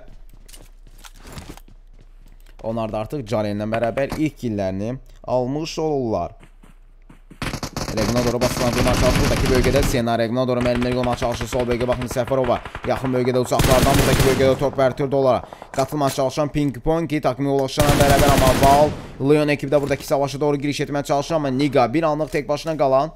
Onlar da artıq Jarerlə bərabər ilk killlərini almış olurlar. Regnador'a basılan durma çalışır. Buradakı bölgədə Sena Regnador'a mərmiləri yolma çalışır. Sol bölgə baxın Səfərova. Yaxın bölgədə uzaqlardan buradakı bölgədə top vertirdi olaraq. Qatılma çalışan Ping Pongi takımı yollaşanla bərabər amma Val Leon ekibdə buradakı savaşa doğru giriş etməyə çalışır amma Niga bir anlıq tek başına qalan.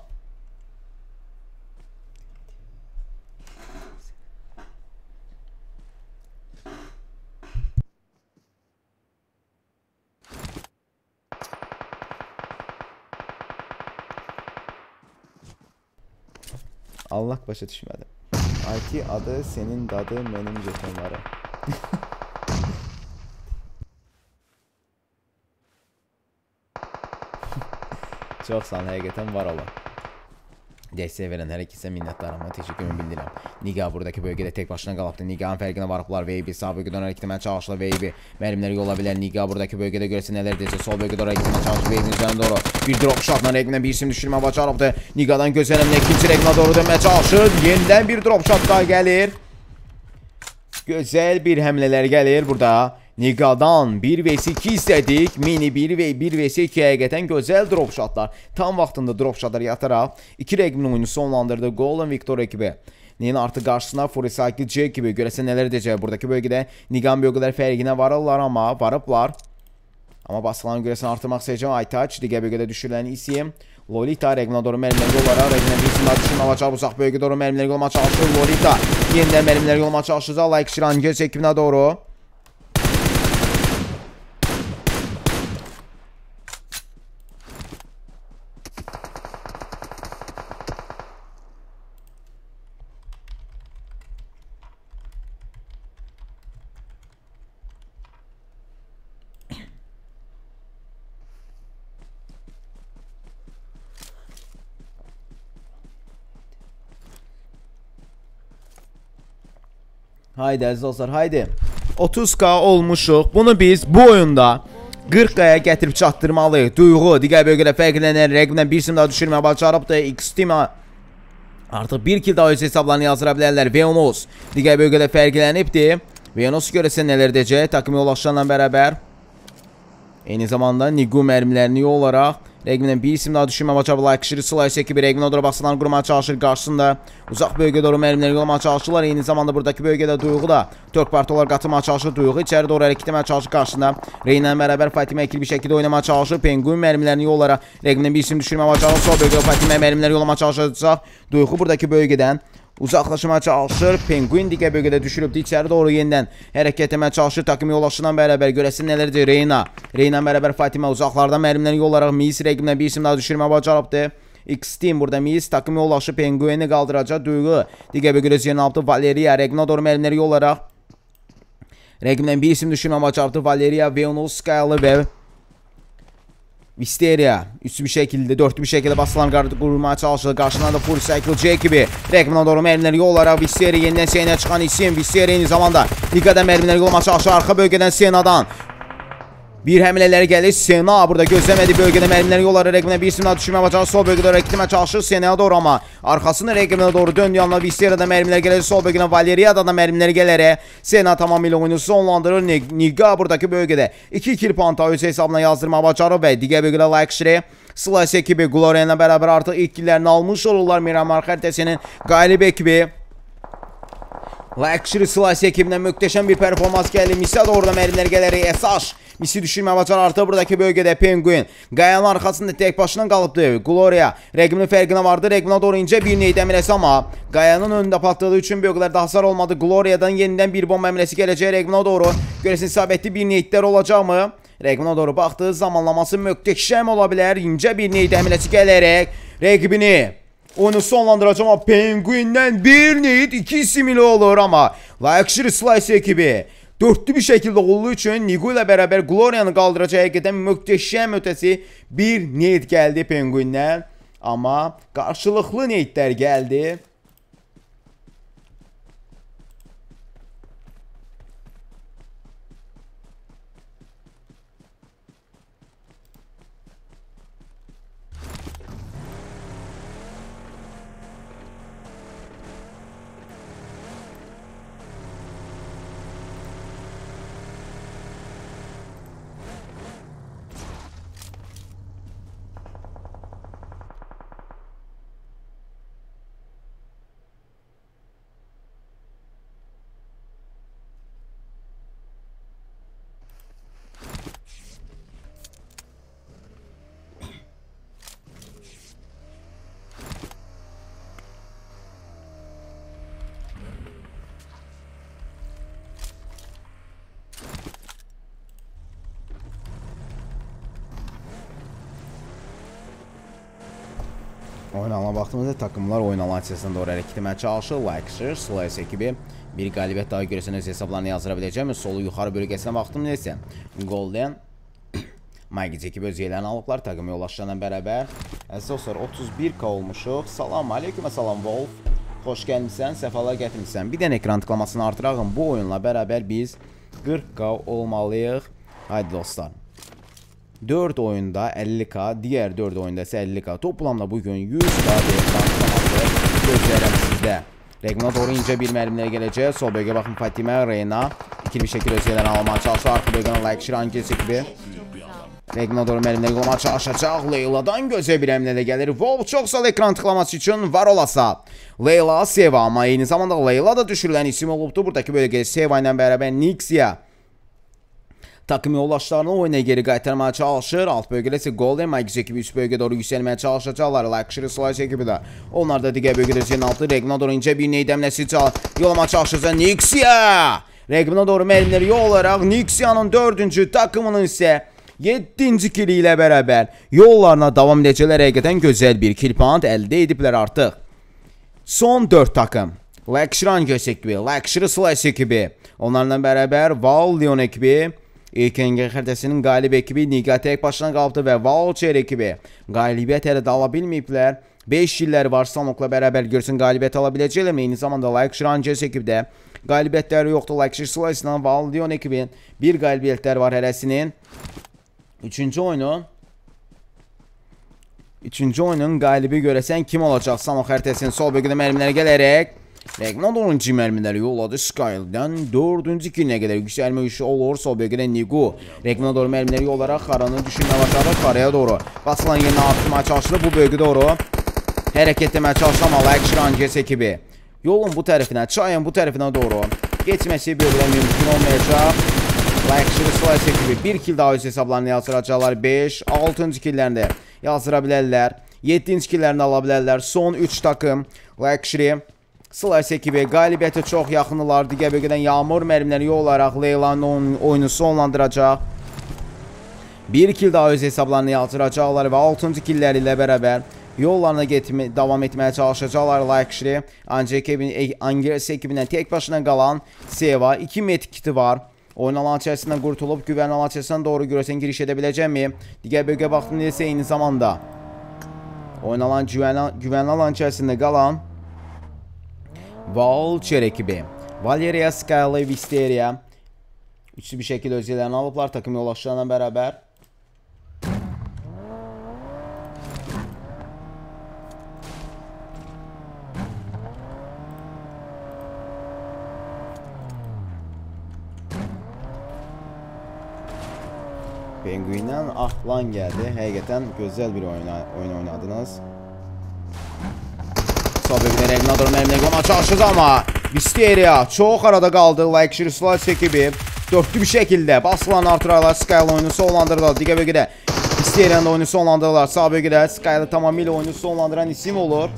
Allah başa düşmədim. IT adı senin dadı mənim jetonları. Çox sağ olun, həqiqətən var olun. Dəstək verən hər ikisə minnətdarım, təşəkkürümü bildirirəm. Niga buradakı bölgədə tek başına qalıbdı. Niga'nın fərqinə varıblar. Veybi sağ bölgədən hərəkət etməyə çalışırlar. Veybi mərmiləri yolla bilər. Niga buradakı bölgədə görəsə nələr deyəcək. Sol bölgədə hərəkət etməyə çalışır. Veybin üzərinə doğru bir drop shotla Regnə bir isim düşürmə bacarıbdı. Niga'dan gözəl əmlə ikinci Regnə doğru dönməyə çalışır. Yenidən bir drop shot daha gəlir. Gözəl bir həmlələr gəlir burada. Niga'dan 1vs2 istədik. Mini 1 və 1vs2 həqiqətən gözəl drop shotlar. Tam vaxtında drop shotlar yataraq 2 rəqmin oyunu sonlandırdı Golden Victor ekibi. Neyini artıq qarşısına Furicycle C ekibi görəsə nələr edəcək buradakı bölgədə. Niga'nın bölgələr fərqinə varırlar amma varıblar. Amma basılan görəsən artırmaq istəyəcəm. Aytaç digər bölgədə düşürülən isim. Lolita Regnə doğru mərmiləri yollara. Regnə bir isimlə düşürmə bacar uzaq bölgə doğru mərmiləri yolma çalışır. Lolita yenidən mərmiləri yolma çalışacaq. Like Şirangöz ekibinə doğru. Haydi əziz dostlar, haydi. 30k olmuşuq. Bunu biz bu oyunda 40k'ya gətirib çatdırmalıyıq. Duyğu, digər bölgədə fərqlənən rəqibdən bir isim daha düşürməyə bacarıbdı. X-Team artıq bir kill daha öz hesablarını yazdıra bilərlər. Veonos digər bölgədə fərqlənibdi. Veonos görəsə nələr edəcək takım yoldaşlarla bərabər. Eyni zamanda Nigu mərmilərini yollaraq rəqibdən bir isim daha düşürmə bacarıb. Like Slice ekibi rəqibinə doğru basılan qurmaya çalışır. Qarşısında uzaq bölgədə doğru mərmiləri yollamaya çalışırlar. Eyni zamanda buradakı bölgədə Duyğu da 4 partiyalar qatılmaya çalışır. Duyğu içəri doğru hərəkət etməyə çalışır qarşısında. Reyna bərabər Fatimə ikili bir şəkildə oynamaya çalışır. Penguin mərmilərini yollara rəqibdən bir isim düşürmə bacarır. Sol bölgədə Fatimə mərmiləri yollamaya çalışacaq. Duyğu buradakı bölgədən uzaqlaşmaya çalışır. Penguin digər bölgədə düşürübdü. İçəri doğru yenidən hərəkət etməyə çalışır. Takım yoldaşından bərabər görəsin nələrdir. Reyna bərabər Fatimə uzaqlardan mərmiləri yollaraq Mis rəqibdən bir isim daha düşürmə bacarıbdı. X-Team burada Mis takım yoldaşı Penguin'i qaldıracaq. Duyğu digər bölgədə yerini aldı. Valeria rəqibinə doğru mərmiləri yollaraq rəqibdən bir isim düşürmə bacarıbdı. Valeria, Veonos, Skyler və Visteria üçlü bir şəkildə, dörtlü bir şəkildə basılan qurmaya çalışılır. Qarşısında da Furicycle C ekibi rəqibinə doğru mərmiləri yollaraq Visteria yenidən Sena'ya çıxan isim. Visteria eyni zamanda Ligada mərmiləri yollamaya çalışır. Arxa bölgədən Sena'dan bir həmlələri gəlir. Sena burada gözləmədiyi bölgədə mərmiləri yolları rəqibinə bir isim daha düşürməyə bacarır. Sol bölgədə hərəkət etməyə çalışır. Sena'ya doğru amma arxasını rəqibinə doğru döndü. Yanına Visteria'da mərmiləri gəlir. Sol bölgədən Valeria'da da mərmiləri gələrək Sena tamamilə oyunu sonlandırır. Niga buradakı bölgədə 2 kill puan öz hesabına yazdırmağa bacarır və digər bölgədə Like Slice ekibi Gloria ilə bərabər artıq ilk killerini almış olurlar. Miramar xəritəsinin qalib ekibi Like Slice ekibindən möhtəşəm bir performans gəlir. Misa da orada mərmiləri gələrək SH Misi düşürmə bacar artıq buradakı bölgədə Penguin Qayanın arxasında tek başına qalıbdı. Gloria rəqibinin fərqinə vardı. Rəqibinə doğru incə bir neydə əmrəsi amma Qayanın önündə patladığı üçün bölgələr daha hasar olmadı. Gloria'dan yenidən bir bomba əmrəsi gələcək rəqibinə doğru. Görəsin isabətli bir neydlər olacaqmı? Rəqibinə doğru baxdığı zamanlaması möhtəşəm ola bilər. İncə bir neydə əmrəsi gələrək rəqibini onu sonlandıracaq amma Penguin'dən bir neyd 2 isimli olur amma Like Slice ekibi dörtlü bir şəkildə olduğu üçün Nigu ilə bərabər Gloria'nı qaldıracağı həqiqətən möhtəşəm ötəsi bir neyt gəldi Penguin'dən. Amma qarşılıqlı neytlər gəldi. Oynanılan vaxtımızda takımlar oynanan hissəsində doğru hərəkət etməyə çalışır. Lancashire Slice ekibi bir qalibiyyət daha görəsən öz hesablarını yazdıra biləcək. Solu yuxarı bölgəsinə vaxtımda isə Golden Magic ekibi öz yerlərini alıblar takım yoldaşlarla bərabər. Əziz dostlar 31K olmuşuq. Salam aleyküm, salam Wolf. Xoş gəlmişsən, səfalar gətirmişsən. Bir dənə ekran tıklamasını artırağım. Bu oyunla bərabər biz 40K olmalıyıq. Haydi dostlar. 4 oyunda 50K, diğer 4 oyunda ise 50K. Toplamda bugün 100K gözlerim sizde. Regmana doğru ince bir mermileri gelecek. Sol bölge bakın Fatime, Reyna. İkili bir şekilde özgelerini almaya çalışıyor. Arka bölgenin Lancashire Angels ekibi. Regmana doğru mermileri almaya çalışacak. Leyla'dan göze bir emle de gelir. Wolf çok sağ ekran tıklaması için var olasa. Leyla, Seva ama aynı zamanda Leyla da düşürülen isim olubdu. Buradaki bölge Seva ile beraber Nixia. Takım yoldaşlarını oyuna geri qaytarmaya çalışır. Alt bölgədə isə Golden Magic ekibi üst bölgəyə doğru yüksəlməyə çalışacaqlar. Lancashire Slice ekibi də. Onlar da digər bölgədə Zen altı. Regmana doğru incə bir neydəmləsi yolama çalışacaq. Nixia! Regmana doğru mermiləri yol olaraq Nixia'nın 4-cü takımının isə 7-ci kili ilə bərabər yollarına davam edəcəklər. Həqiqətən gözəl bir kill point əldə ediblər artıq. Son 4 takım. Lancashire Angels ekibi, Lancashire Slice ekibi. Onlarla bərabər Val Leon ekibi. İlk engel xəritəsinin qalib ekibi Niga tek başına qalıbdı və Valcher ekibi qalibiyyət hələ də ala bilməyiblər. 5 illəri var Sanok'la bərabər görsün qalibiyyət ala biləcəklər. Eyni zamanda Lancashire Angels ekibdə qalibiyyətləri yoxdur. Lancashire Slice ilə Val Leon ekibin bir qalibiyyətləri var hərəsinin. Üçüncü oyunun qalibi görəsən kim olacaq? Sanok xəritəsinin sol bölgədə mərmilərə gələrək Regmana doğru mərmiləri yolladı. Skyle'dan 4-cü kilinə qədər yüksəlmə işi olur. Sol bölgədə Nigu Regmana doğru mərmiləri yollaraq Xaranı düşünməyə başladı. Xaraya doğru basılan yerinə artırmaya çalışılır. Bu bölgə doğru hərəkət etməyə çalışır amma Lancashire Angels ekibi yolun bu tərəfinə, çayın bu tərəfinə doğru geçməsi bölgədə mümkün olmayacaq. Lancashire Slice ekibi bir kill daha öz hesablarını yazdıracaqlar. 5, 6-cı killərində yazdıra bilərlər. 7-ci killərini ala bilərlər. Son 3 takım Lancashire Slice ekibi qalibiyyətə çox yaxınlar. Digər bölgədən yağmur mərmiləri olaraq Leyla'nın oyunu sonlandıracaq. Bir kill daha öz hesablarını yazdıracaqlar və 6-cı killəri ilə bərabər yollarına davam etməyə çalışacaqlar. Lancashire Angels ekibindən tek başına qalan Seva 2 medkiti var. Oyun alan içərisindən qurtulub güvən alan içərisindən doğru görəsən giriş edə biləcəkmi? Digər bölgə baxdığında isə eyni zamanda oyun alan güvən alan içərisində qalan Valcher ekibi Valeria, Skyler, Wisteria üçlü bir şəkildə öz yerlərini alıblar takım yoldaşlarına bərabər. Penguin'dən Ahlan gəldi. Həqiqətən gözəl bir oyun oynadınız. Sabıqdə Regmana doğru mərmiləri qolma çalışır amma Wisteria çox arada qaldı. Lancashire Slice ekibi dörtlü bir şəkildə basılan artırarlar. Skyler oyunu sonlandırdılar. Digər bölgədə Wisteria'nın da oyunu sonlandırdılar. Sağ bölgədə Skyler tamamilə oyunu sonlandıran isim olur.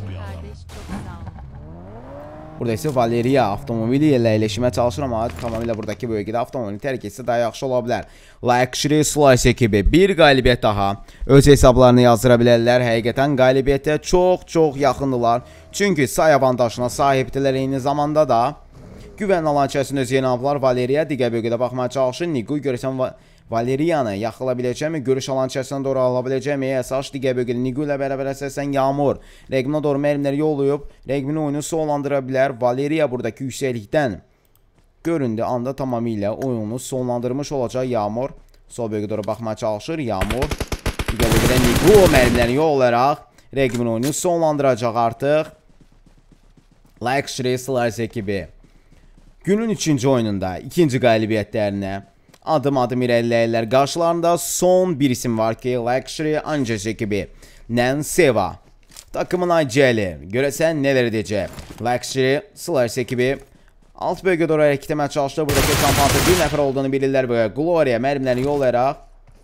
Burada isə Valeria avtomobili ilə əyləşməyə çalışır amma tamamilə buradakı bölgədə avtomobili tərk etsə daha yaxşı ola bilər. Lancashire Slice ekibi bir qalibiyyət daha öz hesablarını yazdıra bilərlər. Həqiqətən qalibiyyətə çox yaxındılar. Çünki say avantajına sahibdilər. Eyni zamanda da güvən alan içərisində öz yerini aldılar. Valeria digər bölgədə baxmaya çalışır. Nigu görəsən Valeriyanı yaxıla biləcəkmi? Görüş alan içərisindən doğru ala biləcəkmi? Əsas digər bölgədə Nigu ilə bərabər əsasən Yağmur Regmana doğru mərmiləri yollayıb Regminin oyunu sonlandıra bilər. Valeria buradakı yüksəklikdən göründü anda tamamilə oyunu sonlandırmış olacaq Yağmur. Sol bölgədə doğru baxmaya çalışır. Yağmur digər bölgədə Nigu mərmiləri yollayaraq Regminin oyunu sonlandıracaq artıq. Lancashire Slice ekibi günün 3-cü oyununda 2-ci qalibiyyətlərinə adım irəliləyirlər. Qarşılarında son bir isim var ki, Lancashire Angels ekibi Seva takımın acəli görəsən nələr edəcək. Lancashire Slice ekibi alt bölgə doğru hərəkət etməyə çalışdı. Buradakı kampanta bir nəfər olduğunu bilirlər və Gloria mərmiləri yollayaraq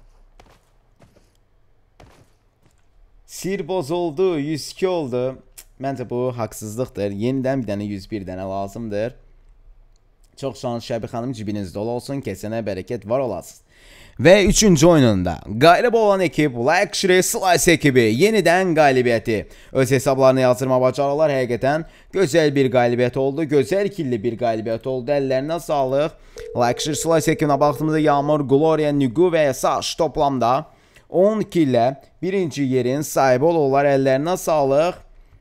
sir bozuldu, 102 oldu. Məncə bu haqsızlıqdır. Yenidən bir dənə 101 dənə lazımdır. Çox sağ olun Şəbi xanım, cibiniz dolu olsun, kesene bərəkət var olasınız. Ve 3. oyununda galip olan ekip Luxury Slice ekibi yeniden galibiyeti. Öz hesablarını yazdırma bacarırlar. Həqiqətən gözəl bir qalibiyyət oldu. Gözəl killi bir qalibiyyət oldu. Əllərinə sağlıq. Luxury Slice ekibinə baxdığımızda Yağmur, Gloria, Nugu və Saş toplamda 10 killə birinci yerin sahibi olurlar. Əllərinə sağlıq.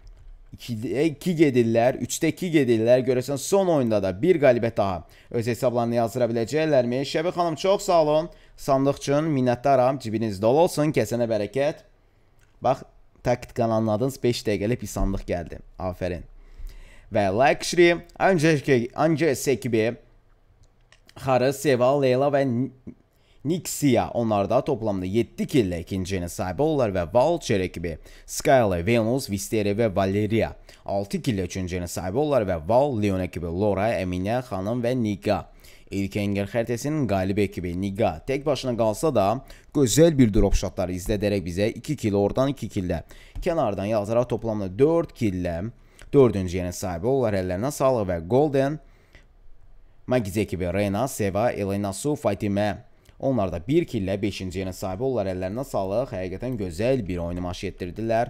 2 gedirlər, 3'də 2 gedirlər. Görəsən son oyunda da bir qalibiyyət daha öz hesablarını yazdıra biləcəklərmi? Şəbi xanım çox sağ olun. Sandıq üçün minnətdaram. Cibiniz dolu olsun. Kəsənə bərəkət. Bax, taktikanı anladınız. 5 dəqiqəlik bir sandıq gəldi. Aferin. Və Luxury Angels ekibi Xarı, Seval, Leyla və Nixia onlarda toplamda 7 killə ikincinin sahibi olurlar və Vulture ekibi Skyler, Venus, Visteri və Valeria 6 killə üçüncünün sahibi olurlar və Val, Leon ekibi Laura, Emine, Xanım və Niga. İlk Engel xəritəsinin qalibi ekibi Niga tek başına qalsa da gözəl bir drop shotları izlədərək bizə 2 killə oradan 2 killə kənardan yazaraq toplamda 4 killə 4-cü yerin sahibi olurlar. Əllərinə sağlıq və Golden Magic ekibi Reyna, Seva, Elena Su, Fatime onlar da 1 killə 5-ci yerin sahibi olurlar. Əllərinə sağlıq. Həqiqətən gözəl bir oyunu maç etdirdilər.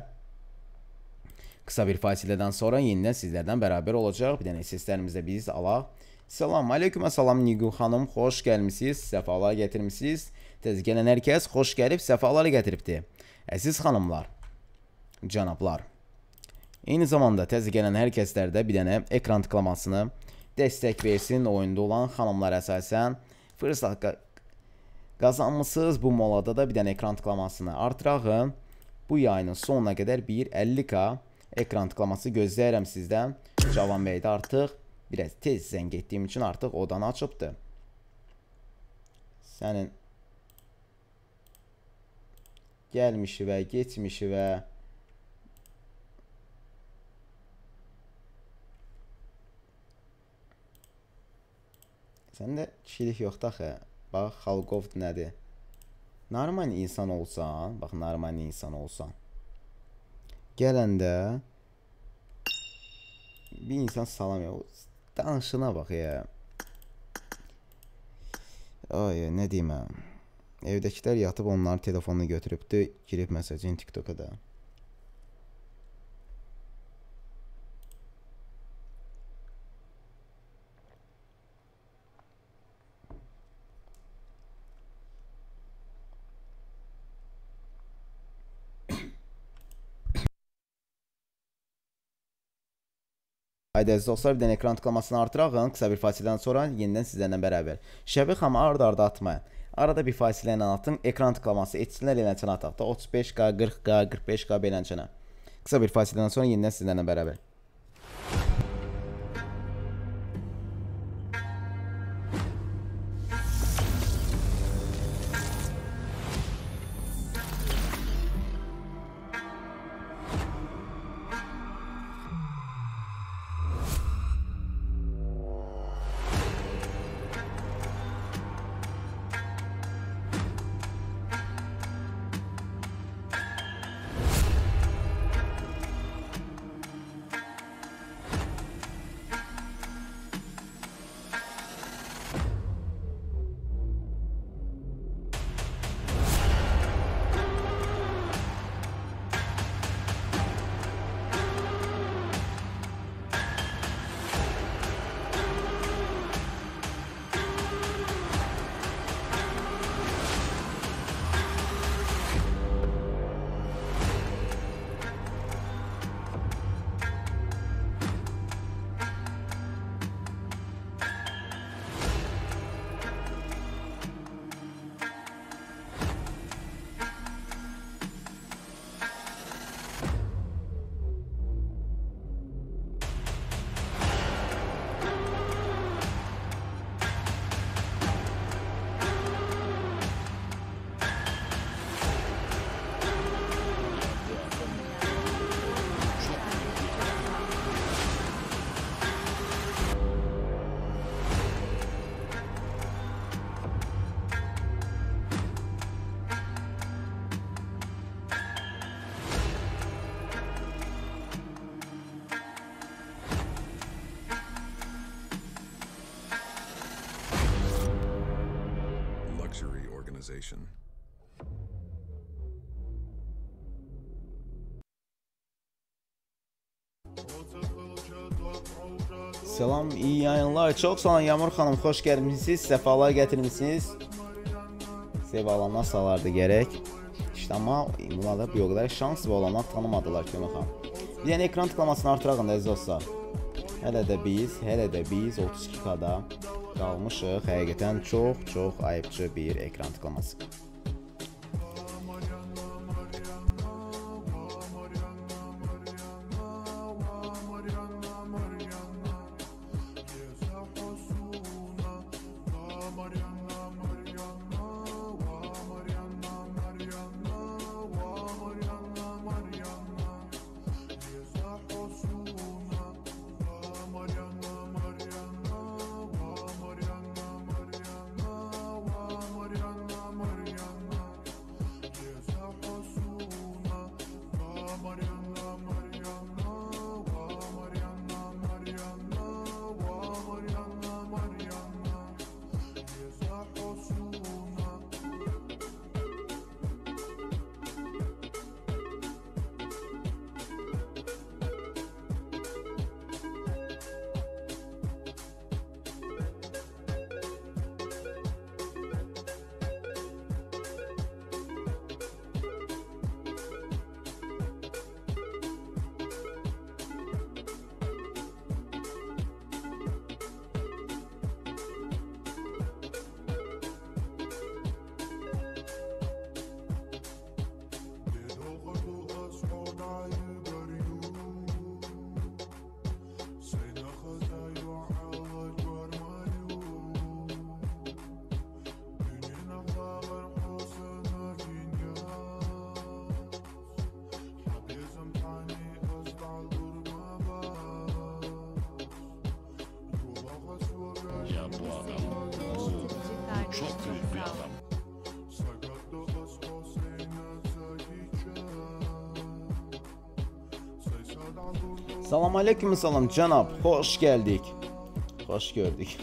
Kısa bir fasilədən sonra yenidən sizlərdən bərabər olacaq. Bir dənə seslərimizdə biz alaq. Salam aleyküm, salam Nigu xanım, xoş gəlmişsiniz, səfalar gətirmişsiniz. Tez gələn hər kəs xoş gəlib, səfalar gətiribdi. Əziz xanımlar, cənablar. Eyni zamanda tez gələn hər kəslər də bir dənə ekran tıklamasını dəstək versin. Oyunda olan xanımlar əsasən fırsat qazanmışsınız. Bu molada da bir dənə ekran tıklamasını artıraq. Bu yayının sonuna qədər bir 50k ekran tıklaması gözləyirəm sizdən. Cavan bəy də artıq biraz tez zəng etdiyim üçün artıq odanı açıbdır. Sənin gəlmişi və geçmişi və səndə kişilik yoxdur axı. Bax, Xalqov nədir? Normal insan olsan, bax, normal insan olsan, gələndə bir insan salam ya, danışına bax ya. Ay, nə deyim mən? Evdəkilər yatıb onların telefonunu götürübdü, girib məsəcin TikTok'a da. Haydi əziz dostlar, bir dənə ekran tıklamasını artıraq. Kısa bir fasilədən sonra yenidən sizlərlə bərabər. Şəbi xamı arda atmayın. Arada bir fasilə ilə atın. Ekran tıklaması etsinlər eləncənə ataq da 35k, 40k, 45k beləncənə. Kısa bir fasilədən sonra yenidən sizlərlə bərabər. Organization. Salam, iyi yayınlar. Çox sağ olun Yağmur xanım, xoş gəlmisiniz, səfalar gətirmisiniz. Sevalanlar salardı gərək. İşte amma bunlarda bir o qədər şans və olanak tanımadılar Kömür xanım. Bir dənə ekran tıklamasını artırağın da əziz dostlar. Hələ də biz 32K-da qalmışıq. Həqiqətən çox ayıbçı bir ekran tıklaması. Salam aleyküm salam cənab, xoş gəldik. Xoş gördük.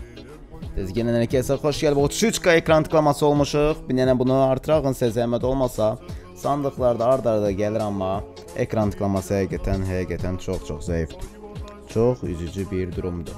Tezgənə nəsə xoş gəlib. 33K ekran tıklaması olmuşuq. Bir dənə bunu artırağın sizə zəhmət olmasa. Sandıqlarda ard-arda gəlir amma ekran tıklaması həqiqətən çox zəifdir. Çox üzücü bir durumdur.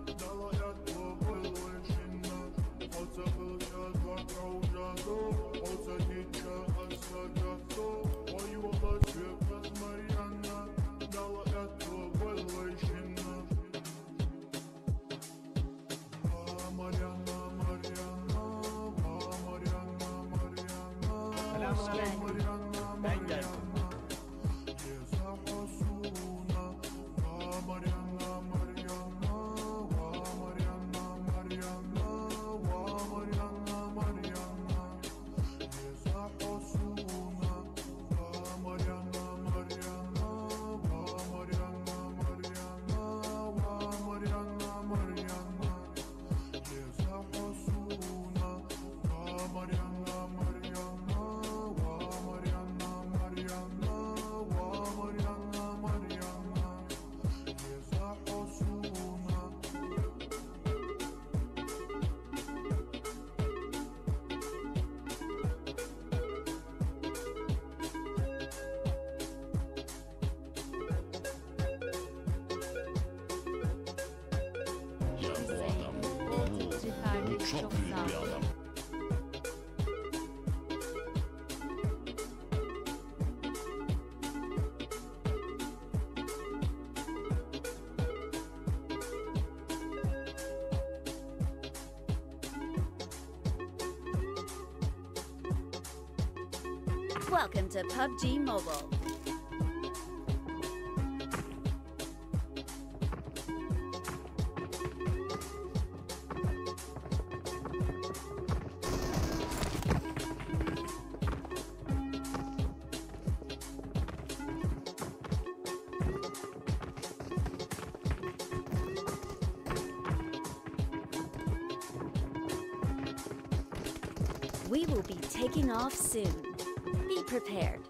Çok büyük bir adam. Welcome to PUBG Mobile. We will be taking off soon. Be prepared.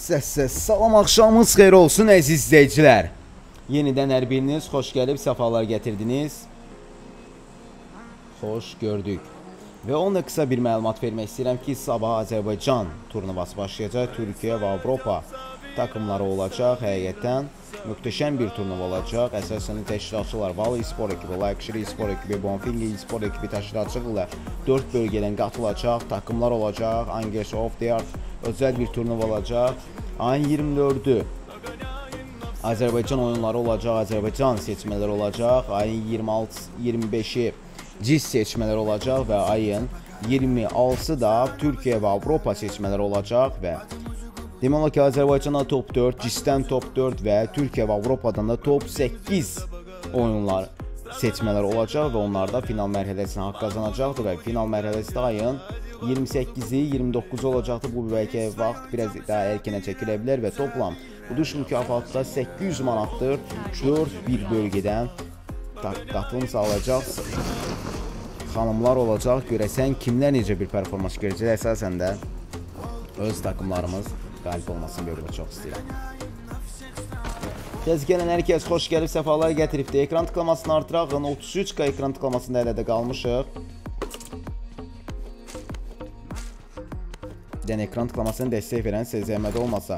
Salam, axşamınız xeyir olsun əziz izləyicilər. Yenidən hər biriniz xoş gəlib, səfalar gətirdiniz. Xoş gördük. Və onunla qısa bir məlumat vermək istəyirəm ki, sabah Azərbaycan turnuvası başlayacaq. Türkiyə və Avropa takımları olacaq. Həqiqətən möhtəşəm bir turnuva olacaq. Əsasən təşkilatçılar Val e-spor ekibi, Luxury e-spor ekibi, Bonfing e-spor ekibi təşkilatçılarla 4 bölgədən qatılacaq. Takımlar olacaq. Angers of the Art özəl bir turnuva olacaq. Ayın 24-ü Azərbaycan oyunları olacaq, Azərbaycan seçmələri olacaq. Ayın 26-25-i CIS seçmələri olacaq və ayın 26-sı da Türkiyə və Avropa seçmələri olacaq və demək olar ki, Azərbaycanda top 4, CIS-dən top 4 və Türkiyə və Avropadan da top 8 oyunlar seçmələri olacaq və onlar da final mərhələsinə haqq qazanacaqdır və final mərhələsi də ayın 28-i, 29-u olacaqdır. Bu bəlkə vaxt biraz daha erkənə çəkilə bilər və toplam uduş mükafatı da 800 manatdır. 4 bir bölgədən qatılım sağlayacaq. Xanımlar olacaq. Görəsən kimlər necə bir performans görəcək. Əsasən də öz takımlarımız qalib olmasını görmək çox istəyirəm. Tez gələn hər kəs xoş gəlib, səfalar gətiribdir. Ekran tıklamasını artıraq. 33K ekran tıklamasında hələ də qalmışıq. Yəni ekran tıklamasını dəstək verən sizə zəhmət olmasa.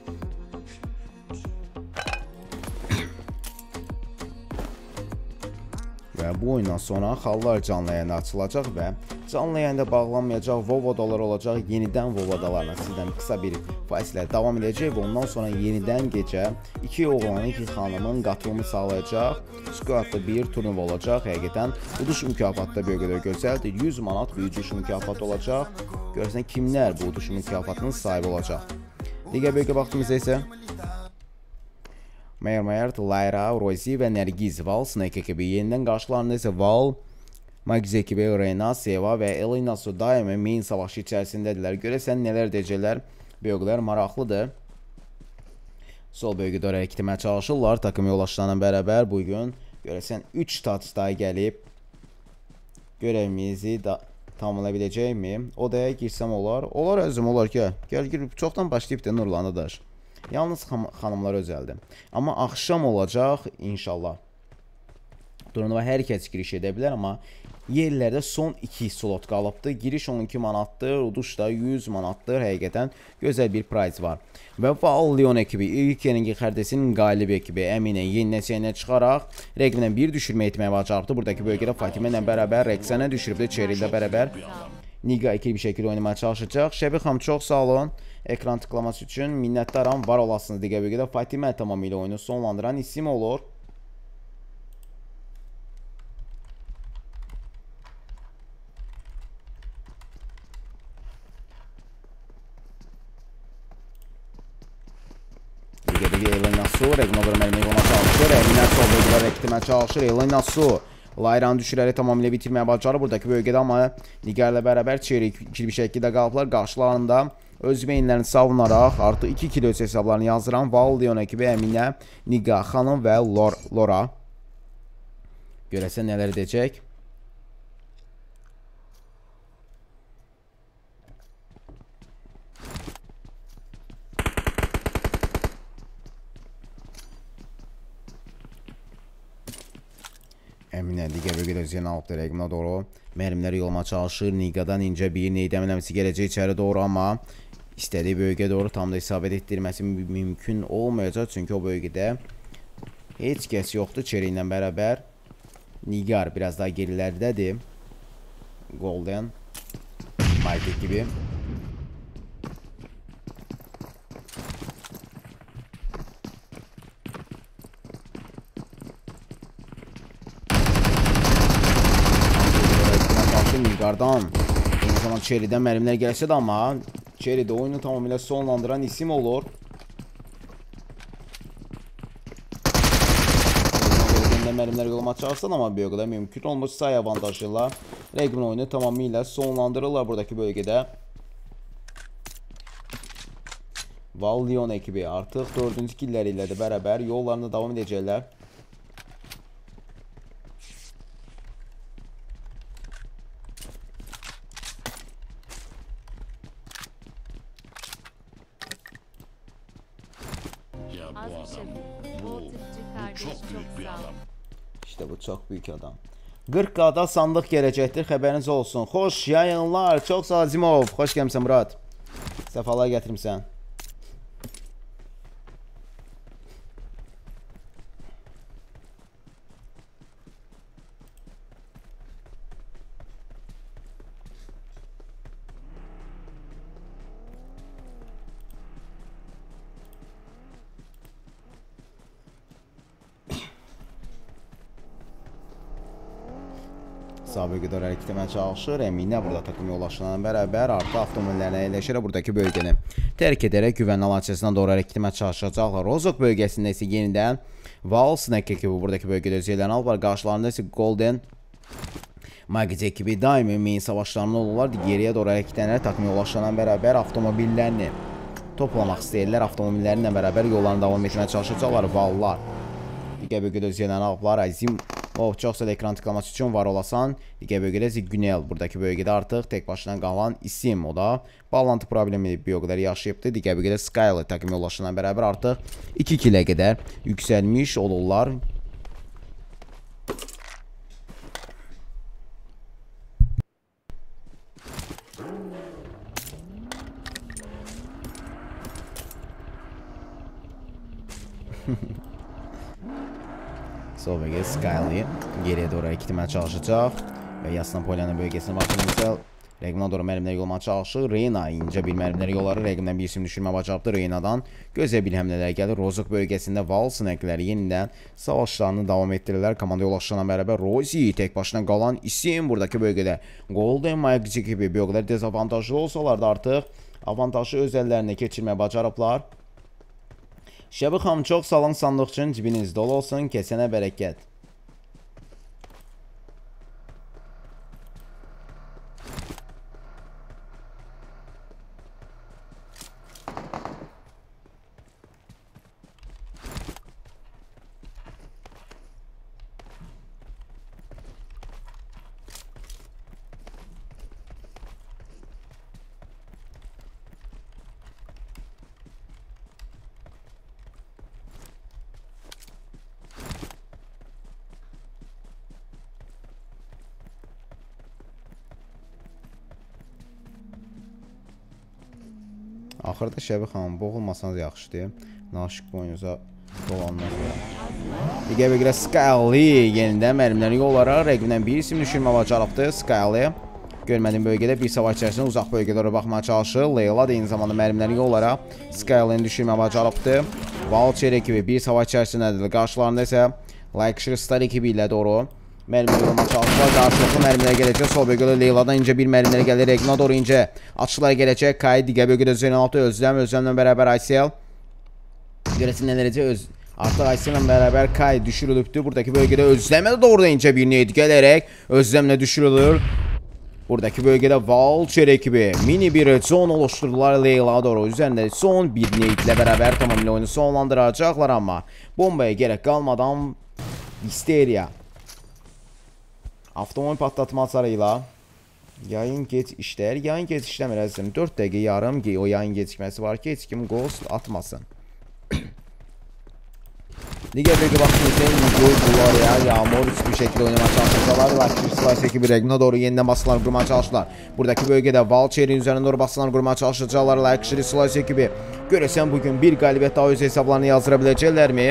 Və bu oyundan sonra xallar canlı yayında açılacaq və canlı yayında bağlanmayacaq, Vovodalar olacaq. Yenidən Vovodalarla sizdən qısa bir fasilə davam edəcək və ondan sonra yenidən gecə 2 oğlanın, 2 xanımın qatılımı sağlayacaq. Squadlı bir turnuva olacaq. Həqiqətən uduş mükafatı da bir qədər gözəldir. 100 manat bir uduş mükafatı olacaq. Görürsən kimlər bu uduş mükafatının sahibi olacaq. Digər bölgə vaxtımızda isə Mayert, Layra, Rozi və Nərgiz Val Snake ekibi. Yenidən qarşılarında isə Val, Magiz ekibi, Reyna, Seva və Elina Su daimi main savaşı içərisindədirlər. Görəsən nələr deyəcəklər. Bölgələr maraqlıdır. Sol bölgədə hərəkət etməyə çalışırlar. Takım yoldaşlarla bərabər bugün görəsən 3 touch daha gəlib. Görevimizi tamamlaya biləcəkmi? O da girsəm olar. Olar özüm, olar ki. Gəl gir, çoxdan başlayıb da Nurlan adaş. Yalnız xanımlar özəldir. Amma axşam olacaq inşallah. Turnuva hər kəs giriş edə bilər, amma yerlərdə son 2 slot qalıbdır. Giriş 12 manatdır, uduş da 100 manatdır. Həqiqətən gözəl bir prize var. Və Val Leon ekibi, ilk yerinki xərdəsinin qalib ekibi Əminə yeni çıxaraq rəqiblə bir düşürmə etməyə bacarıbdır. Buradakı bölgədə Fatimə ilə bərabər Rəqsənə düşürübdür. Çeri ilə bərabər Niga ikili bir şəkildə oynamaya çalışacaq. Şəbi xanım çox sağ olun. Ekran tıklaması üçün minnətdaram. Var olasınız digər bölgədə. Fatimə tamamilə oyunu sonlandıran isim olur. Digər Elina Su, Regno bölməli ona çalışır. Elina Su bölgədə rəkitməyə çalışır. Elina Su Layranı düşürərək tamamilə bitirməyə bacarır. Buradakı bölgədə amma Nigarla bərabər Çeri ikili bir şəkildə qalıblar. Qarşılarında öz beyinlərini savunaraq artıq 2 kilo öz hesablarını yazdıran Val Leon ekibi Əminə, Niga xanım və Lora. Görəsən nələr edəcək. Əminə digər bölgədə özünə alıbdır rəqimə doğru. Mərimləri yolma çalışır. Nigadan incə bir neydəmləməsi gələcək içəri doğru, amma istədiyi bölgəyə doğru tam da isabət etdirməsi mümkün olmayacaq. Çünki o bölgədə heç kəs yoxdur. Çeri ilə bərabər Nigar biraz daha gerilərdədir. Golden Mike gibi. Nigardan eyni zaman Çeri'dən mərimlər gəlsə də, amma Çeri də oyunu tamamilə sonlandıran isim olur. Mərimlər yoluma çağırsan, amma bir o qədər mümkün olmuş say avantajıyla rəqibin oyunu tamamilə sonlandırırlar buradakı bölgədə. Val Leon ekibi artıq 4-cü killəri ilə də bərabər yollarına davam edəcəklər. Nazlı Şefik. Voltigci kardeş çok sağ ol. İşte bu çok büyük adam. 40K'da sandıq gələcəkdir, xəbəriniz olsun. Xoş yayınlar, çox sağ ol Zimov. Xoş gəlmişsən Murad. Səfalar gətirmişsən. Sabıqədar hərəkət etməyə çalışır. Əminə burada takım yoldaşlarına bərabər artı avtomobillərinə yerləşərək buradakı bölgəni tərk edərək güvənli alan içərisindən doğru hərəkət etməyə çalışacaqlar. Rozok bölgəsində isə yenidən Val Snack ekibi buradakı bölgədə öz yerlərini alırlar. Qarşılarında isə Golden Magic ekibi daimi main savaşlarında olurlar. Geriyə doğru hərəkətlənərək takım yoldaşlarına bərabər avtomobillərini toplamaq istəyirlər. Avtomobillərlə bərabər yollarını davam etməyə çalışacaqlar. Vallar digər bölgədə öz yerlərini alırlar. Azim çox səhəl ekran tıklaması üçün var olasan. Digər bölgədə Günel buradakı bölgədə artıq tək başına qalan isim. O da bağlantı problemi bir o qədər yaşayıbdır. Digər bölgədə Skyler takım yoldaşlarına bərabər artıq 2-2-lə qədər yüksəlmiş olurlar. Sol bölgə Skyler geriyə doğru hərəkət etməyə çalışacaq və Yaslan Polyanın bölgəsinə başlayacaq. Rəqimdən doğru mərmiləri yolmağa çalışır. Reyna incə bir mərmiləri yolları. Rəqimdən bir isim düşürmə bacarıbdır. Reynadan gözəl bir həmlələr gəlir. Rozok bölgəsində Val Snackləri yenidən savaşlarını davam etdirirlər. Komanda yoldaşlarına bərabər Rozi tək başına qalan isim buradakı bölgədə. Golden Magic ekibi bir o qədər dezavantajlı olsalar da artıq avantajı öz əllərinə keçirməyə bacarıblar. Şəbi xanım çox sağlam sandıq üçün cibiniz dolu olsun. Kəsənə bərəkət. Axırda Şəbi xanım boğulmasanız yaxşıdır. Naşıq boyunuza dolanmaz. Digər bölgədə Skyler yenidən mərmiləri yollara rəqibdən bir isim düşürmə bacarıbdır. Skyler görmədiyim bölgədə bir savaş içərisində uzaq bölgədə oraya baxmaya çalışır. Leyla da eyni zamanda mərmiləri yollara Skyler'in düşürmə bacarıbdır. Valcher ekibi bir savaş içərisindədir. Qarşılarında isə Luxury Star ekibi ilə doğru mərmiləri olmaq çalışırlar. Qarşılıqlı mərmiləri gələcək. Sol bölgədə Leyla'dan incə bir mərmiləri gəlir. Rəqimdən doğru incə atışlar gələcək. Kai digər bölgədə Zeynaltı Özləmlə bərabər Aysel. Görəsin nə dərəcə artıq Aysellə bərabər Kai düşürülübdür. Buradakı bölgədə Özləmə doğru da incə bir neyt gələrək Özləmlə düşürülür. Buradakı bölgədə Valcher ekibi mini bir zon oluşturdular Leyla doğru. Üzərində son bir neytlə bərabər tamamilə oyunu sonlandıracaqlar, amma bombaya gərək qalmadan Visteriya avtomobil patlatmalarıyla yayın geç işlər. Yayın geç işləmir əzizim. 4 dəqiqə yarım o yayın gecikməsi var ki, heç kim ghost atmasın. Digər bölgə baxımızda Nigoy bunlar ya yağmur bir şəkildə oynamaya çalışacaqlar. Luxury Slice ekibi rəqimdən doğru yenidən basılar qurmaya çalışırlar. Buradakı bölgədə Valcher'in üzərində doğru basılar qurmaya çalışacaqlar. Luxury Slice ekibi görəsən bugün bir qalibiyyət daha öz hesablarını yazdıra biləcəklərmi?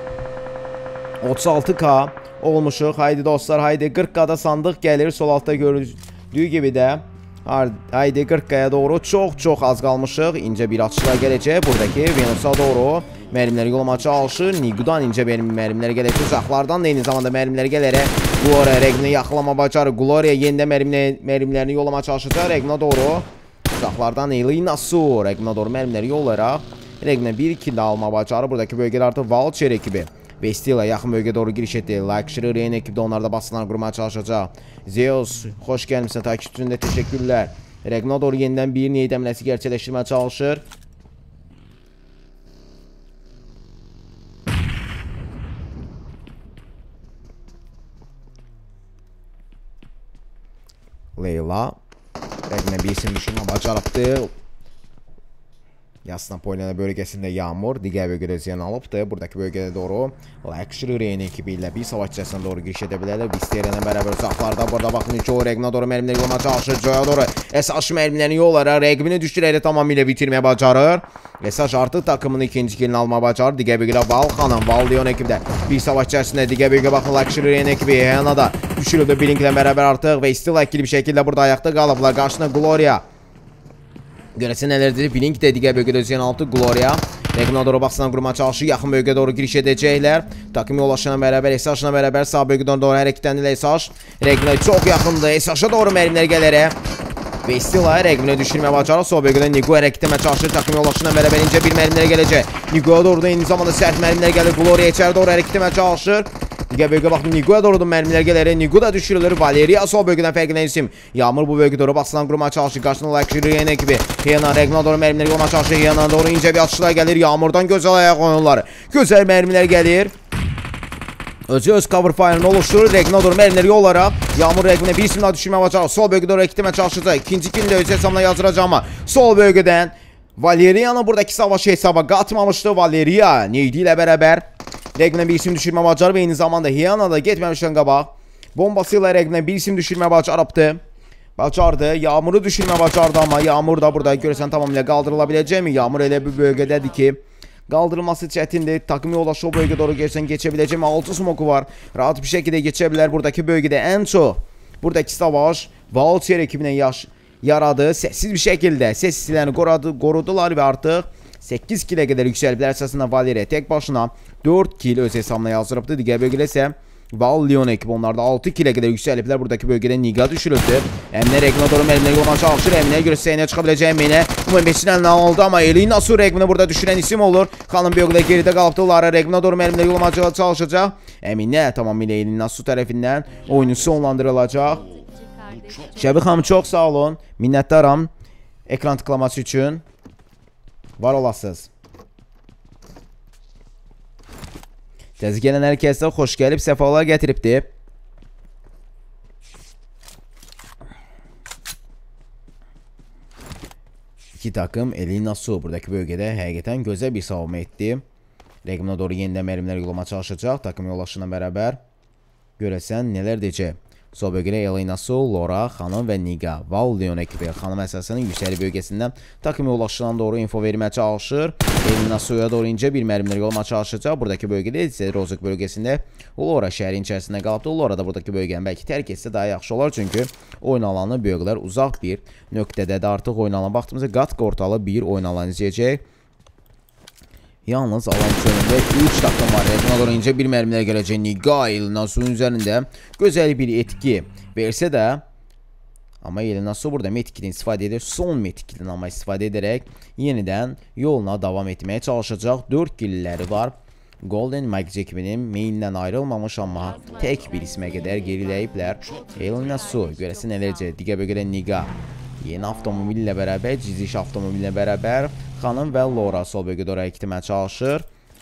36K olmuşuq. Haydi dostlar, haydi 40K'da sandıq gəlir. Sol altda gördüyü gibi də haydi 40K'ya doğru çox az qalmışıq. İncə bir atışlar gələcək. Buradakı Venus'a doğru mərmiləri yolmağa çalışır. Nigudan incə mərmiləri gələcək. Uzaqlardan da eyni zamanda mərmiləri gələrək Gloria rəqimini yaxalama bacarır. Gloria yenidə mərmilərini yolmağa çalışacaq. Rəqimə doğru uzaqlardan Elina Su rəqimə doğru mərmiləri yollaraq rəqimə 1-2 alma bacarır. Buradakı bölgədə artıq Valcher ekibi Vestila yaxın bölgəyə doğru giriş etdi. Luxury Rain ekibdə onlarda basılan qurmaya çalışacaq. Zeus, xoş gəlmişsən. Takipçisində təşəkkürlər. Rəqimə doğru yenidən bir neyt əmləsi gerçəkləşdirməyə çalışır. Leyla rəqimə bir isim düşürmə bacarıbdır. Yasna Polyana bölgesində Yağmur digər bölgədə ziyan alıbdır. Buradakı bölgədə doğru Luxury Rain ekibi ilə bir savaşçısına doğru giriş edə bilərlər. Visteriya ilə bərabər uzaqlarda burada baxın Joe Regna doğru mərmiləri yoluna çalışır. Joe'ya doğru Esaj mərmilərini yollara rəqibini düşürərək tamamilə bitirməyə bacarır. Esaj artıq takımının ikinci kilini almağa bacarır. Digər bölgədə Valxanın, Val Leon ekibdə bir savaş içərisində digər bölgə baxın Luxury Rain ekibi Heyana'da düşürüldü Blink ilə bərabər artıq və Steel ikili bir şəkildə burada ayaqda qalıblar. Qarşısında Gloria. Görəsən nələrdir? Blink də digər bölgədə ziyan aldı. Gloria Regna doğru baxsana qurma çalışır. Yaxın bölgəyə doğru giriş edəcəklər. Takım yoldaşına bərabər, Esajla bərabər sağ bölgədən doğru hərəkətləndilə Esaj. Regna çox yaxındır. Esaj'a doğru mərmilər gələrək. Və Stila rəqibini düşürməyə bacarır. Sol bölgədən Nigo hərəkətləmə çalışır. Takım yoldaşına bərabər incə bir mərmilər gələcək. Nigo'ya doğru da eyni zamanda sərt mərmilər gəlir. Gloria içəri doğru hərəkətləmə çalışır. Digər bölgə baxın Nigo'ya doğru da mərmilər gələrək. Nigo da düşürülür. Valeria sol bölgədən fərqlənən isim. Yağmur bu bölgə doğru baxsılan qurma çalışır. Qarşısında Luxury Rain ekibi. Heyana Regna doğru mərmilər yoluna çalışır. Heyana doğru incə bir atışlar gəlir. Yağmurdan gözəl ayaq oyunları. Gözəl mərmilər gəlir. Öz cover fire'ını oluşturur. Regna doğru mərmilər yollara. Yağmur rəqibinə bir isimlə düşürməyə bacarır. Sol bölgə doğru hərəkətləmə çalışacaq. İkinci kilini də öz hesabına yazdıracaq ama sol bölgədən Valeria'nı buradakı savaşı hesaba qatmamışdı. Valeria Neydi ilə bərabər rəqibinə bir isim düşürmə bacarır və eyni zamanda Hiyana da getməmişdən qabaq bombasıyla rəqibinə bir isim düşürmə bacardı. Yağmuru düşürmə bacardı amma Yağmur da burada görürsən tamamilə qaldırıla biləcəkmi? Yağmur elə bir bölgədədir ki qaldırılması çətindir. Takım yoldaşı o bölgə doğru görürsən keçə biləcəkmi? 6 smoku var. Rahat bir şəkildə keçə bilər. Buradakı bölgədə ən çox buradakı savaş Valtier ekibinə yaradı. Səssiz bir şəkildə səssizliklərini qorudular və artıq 8 kilə qədər yüksəliblər. Əsasında Valeria tək başına 4 kil öz hesabına yazdırıbdı. Digər bölgədə isə Val Leon ekibi onlarda 6 kilə qədər yüksəliblər. Buradakı bölgədə Niga düşürüldü. Əminə rəqibinə doğru mərmilər yoldan çalışır. Əminə görə səhnəyə çıxa biləcək Əminə. Umumbeşin əlinə aldı amma Elina Su rəqibinə burada düşürən isim olur. Xanım bölgədə geridə qalıbdı. Lara rəqibinə doğru mərmilər yoldan çalışacaq. Əminə tamamilə Elina Su tərəfindən oyunu sonlandırılacaq. Şəbi xanım çox sağ olun. Minnətdaram ekran tıklaması üçün. Var olasınız. Təzə gələn hər kəsə xoş gəlib, səfalar gətiribdir. İki takım Elina Su buradakı bölgədə həqiqətən gözəl bir savunma etdi. Rəqibinə doğru yenidən mərmilər yollama çalışacaq. Takım yoldaşına bərabər görəsən nələr deyəcək. Sol bölgədə Elina Su, Laura, Xanım və Niga. Val Leon ekibi Xanım əsasının yüksəli bölgəsindən takım yoldaşlarına doğru info verməyə çalışır. Elina Su'ya doğru incə bir mərmilər yolama çalışacaq. Buradakı bölgədə isə Rozuk bölgəsində Laura şəhərin içərisində qalıbdı. Laura da buradakı bölgəni bəlkə tərk etsə daha yaxşı olar. Çünki oyun alanı bölgələr uzaq bir nöqtədə də artıq oyun alanı baxdığımızda qat qortalı bir oyun alanı izləyəcək. Yalnız alan çölündə 3 takım var. Rəqibinə doğru incə bir mərmilər gələcək. Niga Elina Su'nun üzərində gözəl bir etki versə də amma Elina Su burada metkilini istifadə edir. Son metkilini amma istifadə edərək yenidən yoluna davam etməyə çalışacaq. 4 killəri var. Golden Mike ekibinin maindən ayrılmamış amma tək bir ismə qədər geriləyiblər. Elina Su görəsə nələrcə digər bölgədə Niga yeni avtomobil ilə bərabər, ciziş avtomobil ilə bərabər Xanım və Laura sol bölgədə doğru hərəkətləməyə çalışır.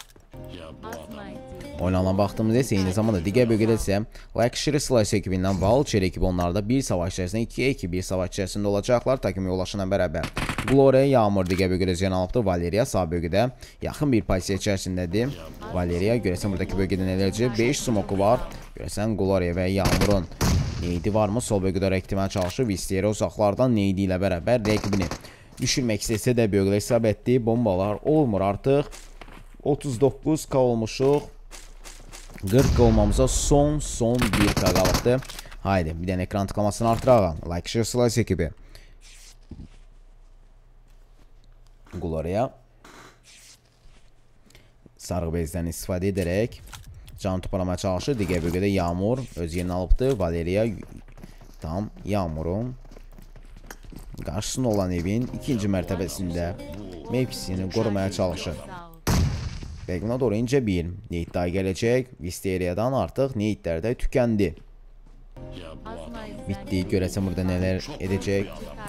Oynana baxdığımızda isə eyni zamanda digər bölgədə isə Luxury Slice ekibindən Valtier ekibi onlarda bir savaş içərisində 2-2 bir savaş içərisində olacaqlar. Takım yoldaşına bərabər Gloria, Yağmur digər bölgədə ziyan alıbdır. Valeria sağ bölgədə yaxın bir pasiya içərisindədir. Valeria görəsən buradakı bölgədə nələrcə 5 smoku var. Görəsən Gloria və Yağmurun neydi varmı? Sol bölgədə hərəkətləməyə çalışır. Vistiyeri uzaqlardan neydi ilə bərabər rəqibini düşürmək istəsə də bölgədə isabətli bombalar olmur artıq. 39k olmuşuq. 40 olmamıza son 1k qalıbdır. Haydi bir dənə ekran tıklamasını artıraq. Luxury Slice ekibi Gloria sarı bezdən istifadə edərək can toparlamaya çalışır. Digər bölgədə Yağmur öz yerini alıbdır. Valeria tam Yağmurun qarşısında olan evin ikinci mərtəbəsində mevkisini qorumaya çalışır. Rəqibinə doğru incə bir neyt daha gələcək. Visteriyadan artıq neytlər də tükəndi. Bitdi. Görəsən burada nələr edəcək.